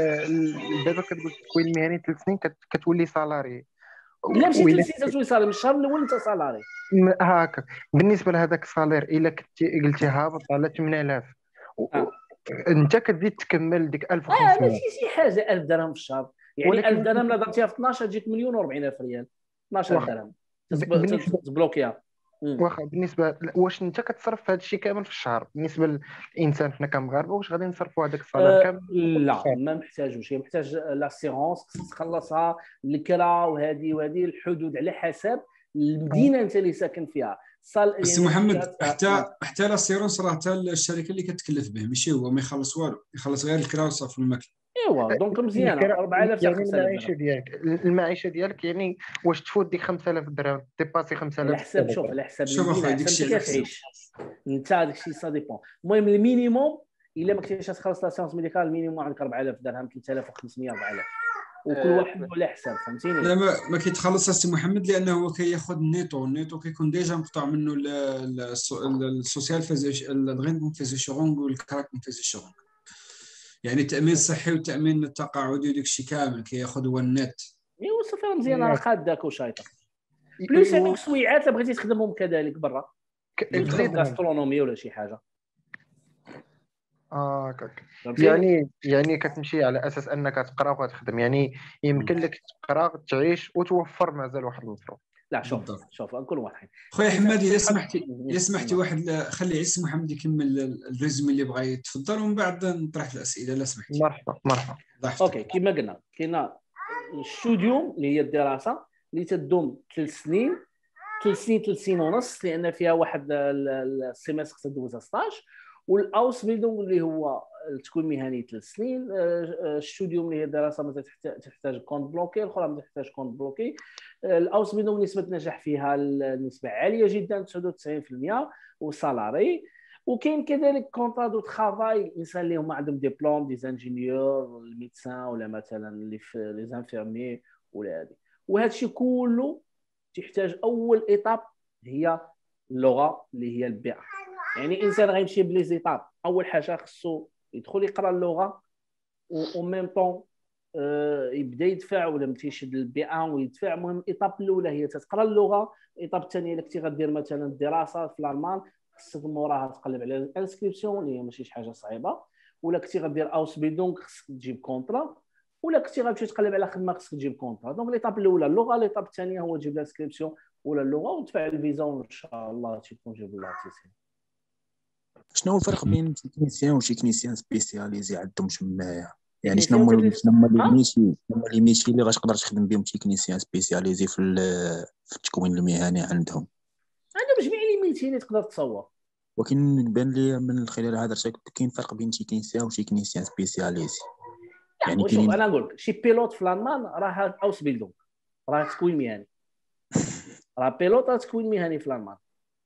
دابا كتقول التكوين المهني ثلاث سنين كتولي سالاري. لا ماشي ثلاث سنين تولي سالاري، من الشهر الاول انت سالاري هكا. بالنسبه لهذاك الصالير الا كنتي قلتي هابط على ثمانية آلاف آه. انت كتزيد تكمل ديك ألف وخمسمية. اه ماشي شي حاجه ألف درهم في الشهر، يعني ألف درهم لا درتيها في اثناش تجيك مليون وأربعين ألف ريال. اثناش درهم تبلوكيها. واخا بالنسبه واش انت كتصرف هذا الشيء كامل في الشهر؟ بالنسبه للانسان حنا كمغاربه واش غادي نصرفوا هذاك الصالير أه كامل؟ لا ما محتاجوش، محتاج لاسيغونس خصك تخلصها، الكرا وهذه وهذه الحدود على حسب المدينه انت اللي ساكن فيها. صال بس يعني محمد حتى حتى لاسيرونس راه حتى الشركه اللي كتكلف به، ماشي هو ما يخلص والو، يخلص غير الكرا وصافي الماكل. ايوا دونك مزيانه أربعة آلاف يعني المعيشه ديالك المعيشه ديالك يعني واش تفوت ديك خمسة آلاف درهم ديباسي خمسة آلاف. على حساب شوف على حساب المدينه انت كتعيش انت هذاك الشيء سا ديبون. المهم المينيموم الا ما كنتيش تخلص لاسيونس ميديكال المينيموم عندك أربعة آلاف درهم، ثلاثة آلاف وخمسمية أربعة آلاف، وكل واحد على حساب فهمتيني. لا ما, ما كيتخلص السي محمد لانه هو كياخذ النيتو، النيتو كيكون ديجا مقطوع منه السوسيال فيزيش الغين فيزيشورونغ والكراك فيزيشورونغ، يعني التامين الصحي والتامين التقاعدي وداك الشيء كامل كياخذ هو النت. ايوا صافي مزيان راه خاداك وشايطه بليس عندك سويعات بغيتي تخدمهم كذلك برا الغاسترونومي ولا شي حاجه. اه كاك يعني يعني كتمشي على اساس انك تقرا وتخدم، يعني يمكن لك تقرا تعيش وتوفر مازال واحد المصروف. لا شوف شوف نكون واضحين خويا حماد، الا سمحتي الا سمحتي واحد خلي عيسى محمد يكمل الريزومي اللي بغا يتفضل ومن بعد نطرح الاسئله الا سمحتي. مرحبا مرحبا. اوكي كما قلنا كاينه الشوديوم اللي هي الدراسه اللي تدوم ثلاث سنين ثلاث سنين ثلاث سنين ونص لان فيها واحد السيمستر تدوزها ستاج، والاوس بيلدونغ اللي هو التكوين المهني ثلاث سنين، الشوديوم اللي هي دراسه ما تحتاج كونت بلوكي، الاخرى ما تحتاج كونت بلوكي. الاوس بيلدونغ نسبه النجاح فيها النسبه عاليه جدا تسعة وتسعين بالمئة وسالاري. وكاين كذلك كونطرا دو ترافاي الانسان اللي هما عندهم ديبلوم دي انجينيور الميدسان ولا مثلا اللي في لي زانفيرمي ولا هذه. وهذا الشيء كله تحتاج اول ايطاب هي اللغه اللي هي البيئه. يعني الانسان غيمشي بلي زيطاب، اول حاجه خصو يدخل يقرا اللغه و ميم طون يبدا يدفع ولا متى يشد البيئه ويدفع. المهم الايطاب الاولى هي تقرا اللغه، الايطاب الثانيه الا كنتي غدير مثلا الدراسه في الالمان خصك موراها تقلب على الانسكريبسيون اللي هي ماشي شي حاجه صعيبه، ولا كنتي غدير اوس بيلدونغ خصك تجيب كونطرا، ولا كنتي غتمشي تقلب على خدمه خصك تجيب كونطرا. دونك الايطاب الاولى اللغه، الايطاب الثانيه هو تجيب الانسكريبسيون ولا اللغه وتدفع الفيزا وان شاء الله تكون جيب لاتيسي. شنو هو الفرق بين تكنيسيان وتكنيسيان سبيسياليزي عندهم تمايا؟ يعني شنو هما شنو هما لي ميشي شنو هما لي ميشي اللي غتقدر تخدم بهم تكنيسيان سبيسياليزي في في التكوين المهني عندهم؟ عندهم جميع لي ميتي اللي تقدر تصور، ولكن بان لي من خلال هضرتك كاين فرق بين تكنيسيان وتكنيسيان سبيسياليزي. يعني شوف انا نقول لك شي بيلوت في الالمان راه اوس بيلدونغ راه تكوين مهني، راه بيلوت راه تكوين مهني في الالمان.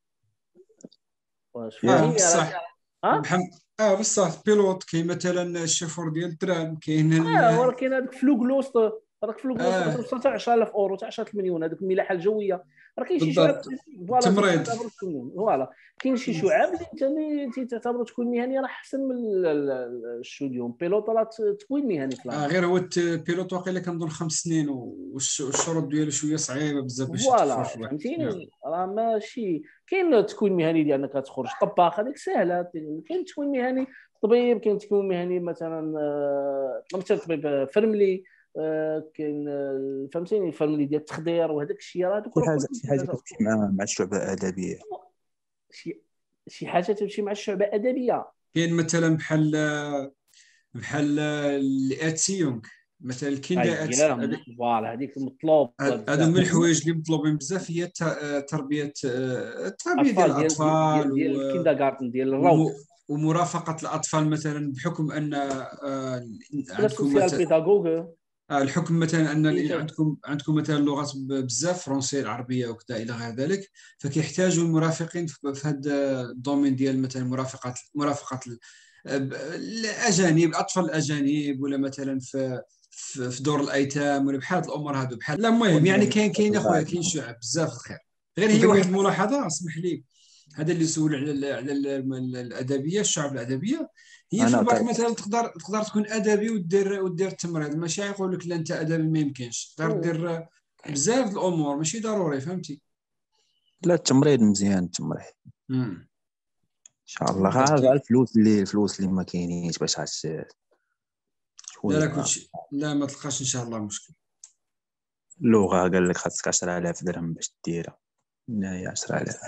واش فهمتي؟ بصح محمد اه بصح بيلوت كاين مثلا الشوفور ديال الترام، كاين اه ولكن هذاك فلوغلوست هذاك فلوغلوست توصل حتى عشرة آلاف اورو حتى عشرة مليون، هذوك الملاحه الجويه راه كاين شي شعاب فوالا فوالا كاين شي شعاب اللي انت تعتبروا تكوين مهني راه احسن من الشوديوم. بيلوت راه تكوين مهني اه غير هو بيلوت واقيلا كنظن خمس سنين والشروط ديالو شويه صعيبه بزاف باش فوالا فهمتيني. راه ماشي كاين تكوين مهني ديال انك تخرج طباخ هذيك سهله، كاين تكوين مهني طبيب، كاين تكوين مهني مثلا مثلا طبيب فرملي، كاين فهمتيني الفرملي ديال التخدير وهذاك الشيء راه دوك شي حاجه شي حاجه كتمشي مع مع الشعبه الادبيه، شي شي حاجه تمشي مع الشعبه الادبيه. كاين مثلا بحال بحال الاتسيونغ مثلا الكيندا فوالا هذيك المطلوب. هذو من الحوايج اللي مطلوبين بزاف هي تربيه التربيه ديال الاطفال ديال الكيندغارتن ديال الروض ومرافقه الاطفال مثلا بحكم ان عندكم مثلا الحكم مثلا ان عندكم عندكم مثلا لغات بزاف فرونسي العربيه وكذا الى غير ذلك، فكيحتاجوا المرافقين في هذا الدومين ديال مثلا مرافقه مرافقه الاجانب الاطفال الاجانب ولا مثلا في في دور الايتام ولا بحال الامور هادو بحال. لا المهم يعني كاين كاين اخويا كاين شعب بزاف الخير. غير هي واحد الملاحظه اسمح لي، هذا اللي سول على على الادبيه الشعب الادبيه هي في الباك مثلا تقدر تقدر تكون ادبي ودير ودير التمريض، ماشي يقول لك لا انت ادبي ما يمكنش، تقدر دير بزاف الامور ماشي ضروري فهمتي. لا التمريض مزيان التمريض. امم شاء الله. غير الفلوس اللي الفلوس اللي ما كاينينش باش عاد لا لا كلشي لا ما تلقاش ان شاء الله مشكل. اللغه قال لك خاصك عشرة آلاف درهم باش ديرها، هنايا عشرة آلاف.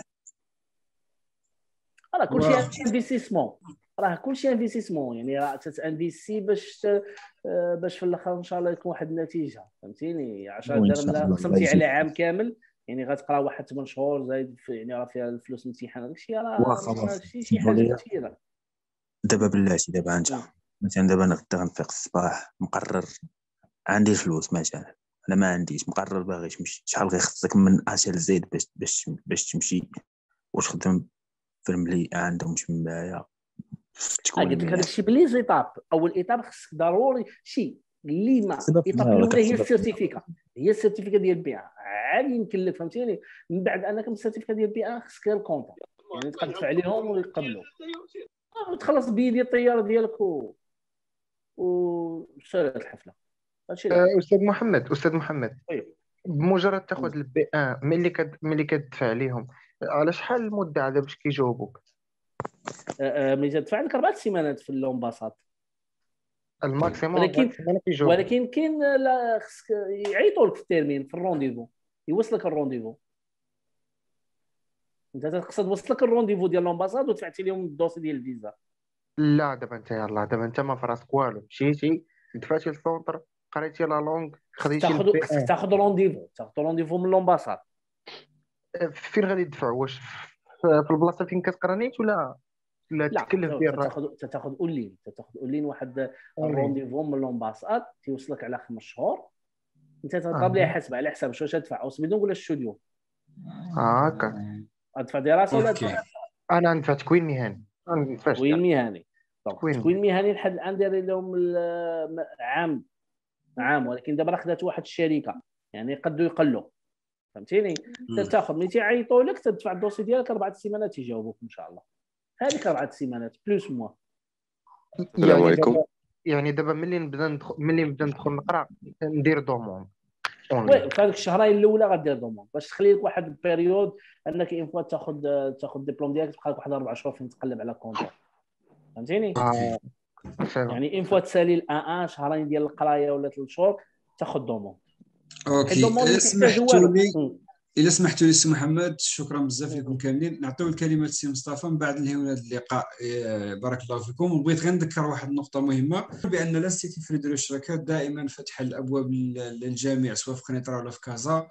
راه كلشي انفيستيسمون، راه كلشي انفيستيسمون، يعني راه تانفيستي باش باش في الاخر ان شاء الله يكون واحد النتيجه، فهمتيني. عشرة درهم لا قسمتي على عام كامل يعني غتقرا واحد ثمانية شهور زايد يعني راه فيها الفلوس الامتحان داكشي راه ماشي شي حاجه كثيره. دابا بلاتي دابا انت مثلا دابا انا غدا غنفيق الصباح مقرر عندي الفلوس مثلا، انا ما عنديش مقرر باغي تمشي، شحال غيخصك من اشل زيد باش باش باش تمشي واش خدم في الملي عندهم تمايا تكون قلت لك هذا الشيء بلي زيطاب. اول ايطاب خصك ضروري شي اللي ما ايطاب الاولى هي السيرتيفيكا، هي السيرتيفيكا ديال البيع عاد يمكن لك فهمتيني. من بعد انك السيرتيفيكا ديال البيع خصك الكونطا يعني تقدر تدفع عليهم ويقبلوا وتخلص بي ديال الطياره ديالك و وسالات الحفله. استاذ محمد استاذ محمد بمجرد تاخذ البي ان ملي كد ملي كتدفع عليهم على شحال المده عاد باش كيجاوبوك؟ ملي تدفع لك اربع سيمانات في اللومباسات الماكسيموم، ولكن ولكن كاين لا خصك يعيطوا لك في التيرمين في الرونديفو يوصلك الرونديفو. انت تقصد وصلك الرونديفو ديال لومباساد ودفعتي لهم الدوسي ديال الفيزا؟ لا دابا انت يلاه دابا انت ما فراسك والو، مشيتي دفعتي للسونتر قريتي لا لونغ خديتي تاخذ خصك تاخذ رونديفو تاخذ رونديفو من لومباساد. فين غادي تدفع؟ واش في البلاصه فين كتقرا نيت ولا لا تكلف ديال تاخذ تاخذ اونلاين تاخذ اونلاين واحد الرونديفو من لومباساد تيوصلك على خمس شهور. انت تضرب لي حسب على حساب واش تدفع او سبيدون ولا الشوديو. هاكا ادفع دراسه ولا ادفع؟ انا ندفع تكوين مهني. تكوين مهني تكوين مهني لحد الان داير لهم عام عام ولكن دابا راه خدات واحد الشركه يعني يقدوا يقلوا فهمتيني. تاخذ ملي تيعيطوا لك تدفع الدوسي ديالك اربع سيمانات يجاوبوك ان شاء الله. هذيك اربع سيمانات بلوس موا. السلام عليكم. يعني دابا ملي نبدا ندخل ملي نبدا ندخل نقرا ندير دوموند وي في هذيك الشهرين الاولى غدير دوموند باش تخلي لك واحد البيريود انك اون فوا تاخذ تاخذ الدبلوم ديالك تبقى لك واحد اربع شهور فين تقلب على كونطور فهمتيني. آه. يعني اون فوا تسالي الان ان شهرين ديال القرايه ولا ثلاث شهور تاخذ دوموند. اوكي الا سمحتوا لي الا سمحتوا لي سي محمد شكرا بزاف لكم كاملين. نعطيو الكلمه للسي مصطفى من بعد ننهيو هذا اللقاء. بارك الله فيكم. وبغيت غير نذكر واحد النقطه مهمه بان لانستيتي فري دو الشركات دائما فاتحه الابواب للجميع سواء في قنيطره ولا في كازا.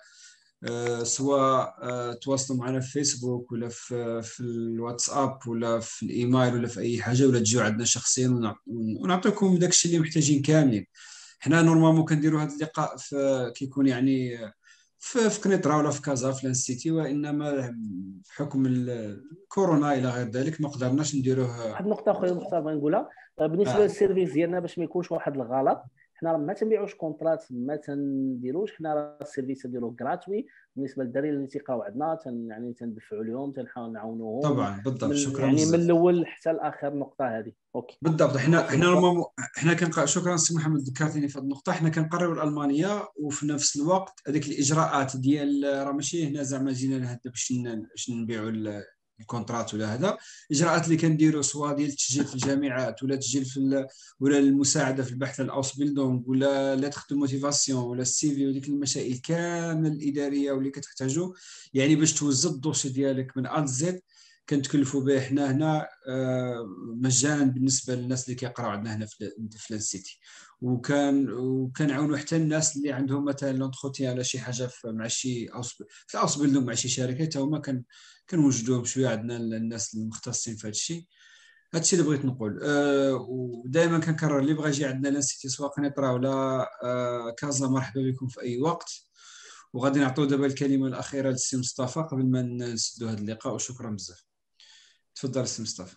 سواء تواصلوا معنا في فيسبوك ولا في في الواتساب ولا في الايميل ولا في اي حاجه ولا تجيو عندنا شخصيا ونعطيكم داكشي اللي محتاجين كاملين. حنا نورمالمون كنديروا هذا اللقاء في كيكون يعني في في قنيطره ولا في كازا في لانستيتي وانما بحكم الكورونا الى غير ذلك ما قدرناش نديروه. واحد النقطه اخرى مختار بغي نقولها بالنسبه آه. للسيرفيس ديالنا باش ما يكونش واحد الغلط. حنا راه ما تنبيعوش كونطرات ما تنديروش حنا راه السيرفيس ديالو غراتوي بالنسبه للدراري اللي تيقراو عندنا تن يعني تندفعوا لهم تنحاول نعاونوهم طبعا بالضبط. شكرا يعني بزاف. من الاول حتى الاخر النقطه هذه اوكي بالضبط. حنا حنا حنا كنق... شكرا سي محمد ذكرتيني في هذه النقطه. حنا كنقريو الالمانيه وفي نفس الوقت هذيك الاجراءات ديال راه ماشي هنا زعما جينا لهذا باش باش نبيعوا الكونترات ولا هذا الاجراءات اللي كنديروا سواء ديال التسجيل في الجامعات ولا تسجيل في ولا المساعده في البحث الاوس بيلدونغ ولا ليتر دو موتيفاسيون ولا السي في وديك المسائل كامل الاداريه واللي كتحتاجوا يعني باش توزع الدوسي ديالك من ا لزد كنتكلفوا به حنا هنا مجانا بالنسبه للناس اللي كيقراو عندنا هنا في لانستيتي. وكان وكنعاونوا حتى الناس اللي عندهم مثلا لونتروتيان على شي حاجه مع شي أوس في الاوس بيلدونغ مع شي شركه حتى هما كان كنوجدوهم شويه عندنا الناس المختصين في هذا الشيء. هذا الشيء اللي بغيت نقول. أه ودائما كنكرر اللي بغى يجي عندنا لانستيتي سواء قنيطره ولا أه كازا مرحبا بكم في اي وقت. وغادي نعطيو دابا الكلمه الاخيره للسي مصطفى قبل ما نسدوا هذا اللقاء وشكرا بزاف. تفضل السي مصطفى.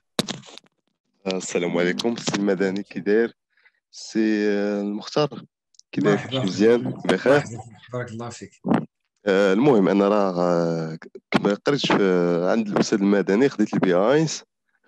السلام عليكم. السي المدني كي داير؟ السي المختار كي داير؟ مزيان بخير بارك الله فيك. آه المهم انا راه كما قريت عند الاستاذ المدني خديت البي اينس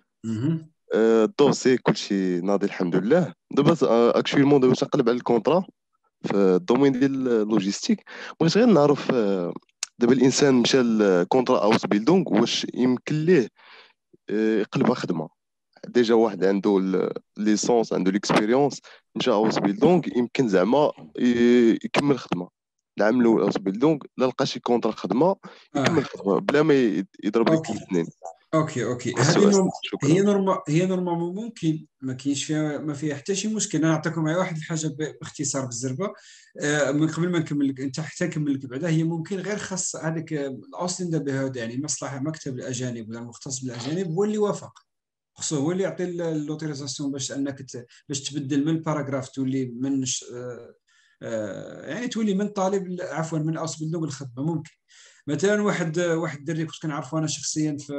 آه الدوسي كلشي ناضي الحمد لله. دابا اكشويلمون دابا تنقلب على الكونطرا في الدومين ديال اللوجيستيك. بغيت غير نعرف آه دابا الانسان مشى لكونطرا اوس بيلدونغ واش يمكن ليه يقلبها خدمه. ديجا واحد عنده ليسونس عنده ليكسبيريونس مشى هاوس بيلدونغ يمكن زعما يكمل خدمه العام الاول هاوس بيلدونغ لا لقى شي كونطرا خدمه يكمل خدمه بلا ما يضرب لك ثلاث سنين. اوكي اوكي هذه نورم... هي نورمال هي نورمالمون ممكن ما كاينش فيها ما فيها حتى شي مشكل. انا نعطيكم معايا واحد الحاجه باختصار بالزربه آه من قبل ما نكمل لك انت حتى نكمل لك بعدا. هي ممكن غير خاص هذاك الاوسلين دابا هذا يعني مصلحه مكتب الاجانب ولا المختص بالاجانب هو اللي وافق، خصو هو اللي يعطي لوتوريزاسيون باش انك باش تبدل من باراغراف تولي من آه آه يعني تولي من طالب عفوا من اوس بيلدونغ الخدمه. ممكن مثلا واحد واحد الدري كنت كنعرفو انا شخصيا في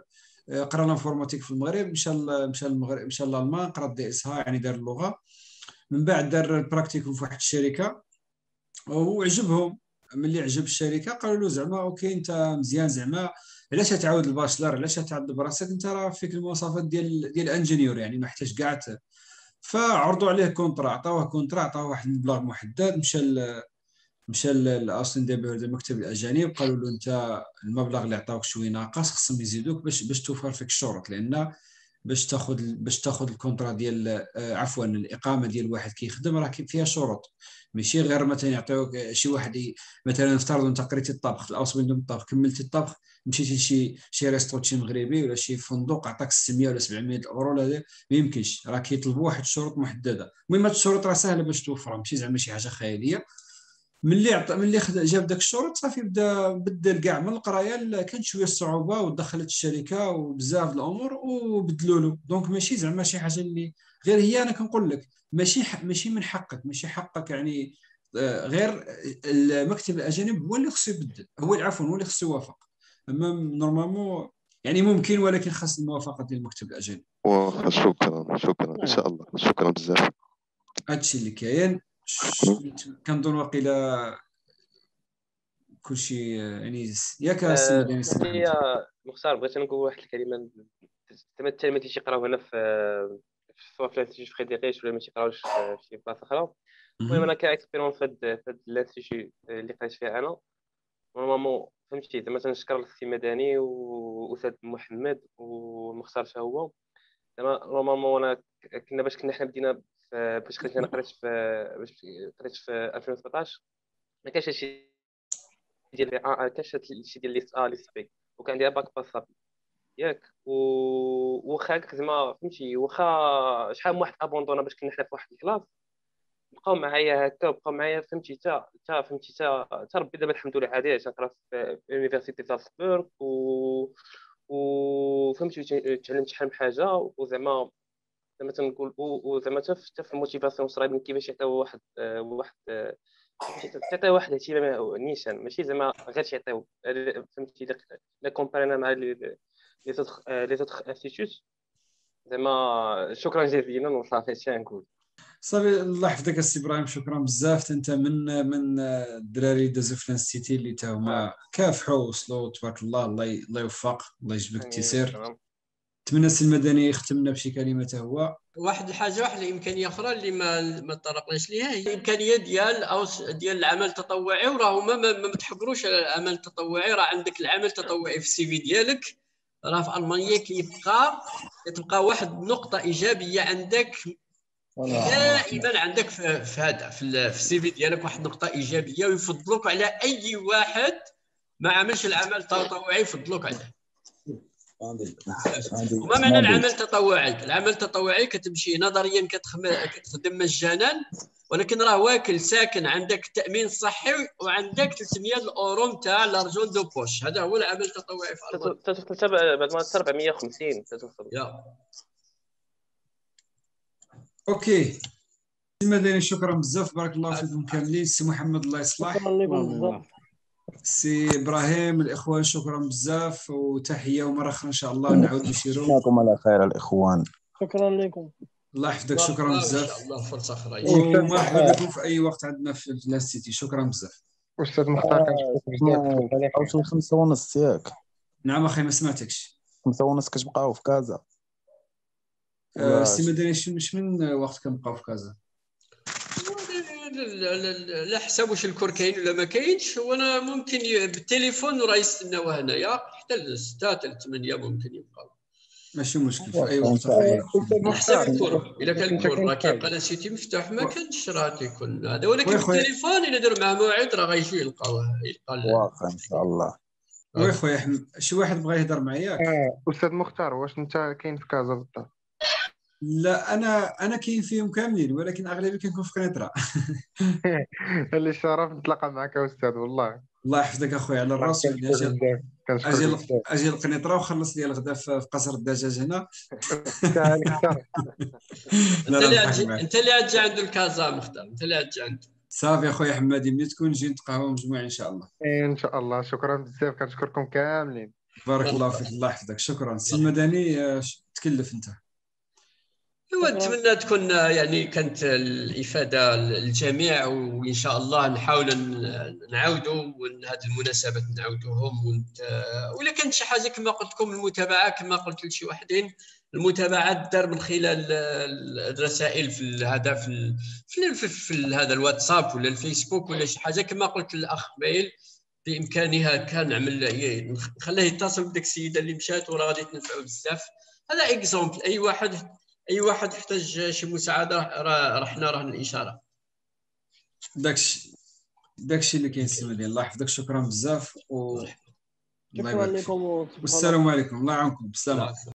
قرا الانفورماتيك في المغرب، مشى مشى المغرب مشى لالمان قرا دي اس ها يعني دار اللغه، من بعد دار البراكتيكوم في واحد الشركه وعجبهم. ملي عجب الشركه قالوا له زعما اوكي انت مزيان زعما علاش تعاود الباشلر علاش تعذب براسك انت راه فيك المواصفات ديال ديال انجينيور يعني ما يحتاج كاع. فعرضوا عليه كونطرا عطاوه كونطرا عطاوه واحد المبلغ محدد. مشى مشى لاصلا دابا المكتب الاجانب قالوا له انت المبلغ اللي عطاوك شويه ناقص خصهم يزيدوك باش باش توفر فيك الشروط، لان باش تاخذ باش تاخذ الكونطرا ديال عفوا الاقامه ديال واحد كيخدم راه فيها شروط، ماشي غير مثلا يعطيوك شي واحد مثلا نفترضوا انت قريتي الطبخ الاوس بيلدونغ الطبخ كملتي الطبخ مشيتي لشي شي ريستو شي مغربي ولا شي فندق عطاك ستمية ولا سبعمية اورو هذا ما يمكنش، راه كيطلبوا واحد الشروط محدده. المهم هاد الشروط راه سهله باش توفرها ماشي زعما شي حاجه خياليه. ملي عطى ملي جاب داك الشروط صافي بدا بدل كاع من القرايه كانت شويه الصعوبه ودخلت الشركه وبزاف الامور وبدلوا له. دونك ماشي زعما شي حاجه اللي غير هي انا كنقول لك ماشي ماشي من حقك ماشي حقك يعني غير المكتب الاجانب هو اللي خصو يبدل هو عفوا هو اللي خصو يوافق. اما نورمالمون يعني ممكن ولكن خاص الموافقه ديال المكتب الاجانب. شكرا شكرا ان شاء الله شكرا بزاف. هادشي اللي كاين. كنظن واقيلا كلشي يعني ياك السي مدني السي هي مختار بغيت نقول واحد الكلمه تما التلاميذ اللي تيقراو هنا في سواء في الانستيتيو فريديريش ولا ما تيقراوش في شي بلاصه اخرى. المهم انا كاكسبيرونس في هاد الانستيتيو اللي قريت فيها انا نورمالمون فهمتي زعما تنشكر السي مدني واستاذ محمد ومختار حتى هو زعما نورمالمون انا كنا باش كنا حنا بدينا باش كنت انا قريت في باش قريت في ألفين وسبعطاش ما كانش شي ديال ا كانش شي ديال ليست ا ليست بي وكان عندي باك باس ياك و واخا زعما فهمتي واخا شحال من واحد ابوندونا باش كنا حنا في واحد الكلاس بقاو معايا هكا بقاو معايا فهمتي حتى حتى فهمتي حتى حتى ربي دابا الحمد لله عادي تنقرا في يونيفرسيتي سالزبورغ و و فهمتي تعلمت شحال من حاجه وزعما زعما تنقول وزعما حتى في الموتيفاسيون صراحه كيفاش يعطيو واحد واحد تعطي واحد الاهتمام نيشان ماشي زعما غير تعطيو فهمتي لا كومبارينا مع لي لي زوتر لي زوتر انستيتوت زعما شكرا جزيلا وصافي شي نقول صافي. الله يحفظك السي ابراهيم شكرا بزاف. انت من من الدراري دازو في الانستيتي اللي تا هما كافحوا وصلوا تبارك الله. الله الله يوفق الله يجبلك التيسير. نتمنى السي المدني يختمنا بشي كلمه هو واحد الحاجه واحد الامكانيه اخرى اللي ما ما تطرقناش ليها هي الامكانيه ديال او ديال العمل التطوعي. وراه هما ما, ما تحقروش على العمل التطوعي. راه عندك العمل التطوعي في السي في ديالك راه في المانيا كيبقى كتبقى واحد النقطه ايجابيه عندك دائما عندك في في هذا في السي في ديالك واحد النقطه ايجابيه ويفضلوك على اي واحد ما عملش العمل التطوعي يفضلوك عليه. وما معنى العمل التطوعي؟ العمل التطوعي كتمشي نظريا كتخدم مجانا ولكن راه واكل ساكن عندك التامين الصحي وعندك ثلاثمية اورو نتاع لارجون دو بوش. هذا هو العمل التطوعي في المانيا. توصل بعد ما أربعمية وخمسين توصل. اوكي سي مدني شكرا بزاف بارك الله فيكم كاملين. سي محمد الله يصلح. شكرا لكم بزاف. سي ابراهيم الاخوان شكرا بزاف وتحيه ومره اخرى ان شاء الله نعاود نشيروا. نشوفكم على خير الاخوان. شكرا لكم. الله يحفظك شكرا بزاف. ان شاء الله فرصه اخرى ومرحبا بكم في اي وقت عندنا في الانستيتي. شكرا بزاف. استاذ مختار كنشكرك بزاف. بقاو شي خمسة ونص ياك؟ نعم اخي ما سمعتكش. خمسة ونص كتبقاو في كازا؟ أه سي مدني شنو من وقت كنبقاو في كازا؟ لا حساب واش الكور كاين ولا ما كاينش. وانا ممكن بالتليفون راه يستناو هنايا حتى ل ستة حتى ل ثمانية ممكن يبقاو. ماشي مشكل في اي واخا وقت انت اخر. على حسب الكور، الا كان الكور راه كيبقى لا سيتي مفتوح ما كانش راه تيكون هذا، ولكن وي خويا بالتليفون الا دار معاه موعد راه غيجي يلقاوه يلقى ال- واخا ان شاء الله. وي خويا أحمد، شي واحد بغى يهضر معايا ياك؟ اه استاذ مختار، واش انت كاين في كازا بالضبط؟ لا انا انا كاين فيهم كاملين، ولكن اغلبيه كنكون في قنيطره. اللي شرف نتلاقى معك يا استاذ والله. الله يحفظك اخويا على والله الراس، ولدي كنشكرك اجي بزاف، كنشكرك اجي بزاف. اجي القنيطره وخلص لي الغداء في في قصر الدجاج هنا. تاع لك الشرف. لا انت لا اللي نضحك غتجي معاك. انت اللي غتجي عند الكازا مختار، انت اللي غتجي عنده. صافي اخويا حمادي، ملي تكون نجي نتقهوى مجموعين ان شاء الله. ان شاء الله، شكرا بزاف، كنشكركم كاملين. بارك الله فيك، الله يحفظك، شكرا سي المدني. آه، ش- تكلف انت. ايوا نتمنى تكون يعني كانت الافاده للجميع، وان شاء الله نحاول ن- نعاودوا هذه المناسبات نعاودوهم ونت... ولا كانت شي حاجه كما قلت لكم المتابعه، كما قلت لشي وحدين المتابعه دار من خلال ال- الرسائل في هذا في ال- في, ال- في, في هذا الواتساب ولا الفيسبوك ولا شي حاجه، كما قلت للاخ بيل بامكانها كان نعمل ي- نخليه يتصل بديك السيده اللي مشات وراه غادي تنفعوا بزاف. هذا اكزومبل، اي واحد اي واحد يحتاج شي مساعده راه راه حنا راه الاشاره. داكشي داكشي اللي كاين سي المدني، الله يحفظك، شكرا بزاف و الله شكرا يبارك فيك. لكم وتصبحوا على والسلام عليكم، الله يعاونكم، بالسلامه.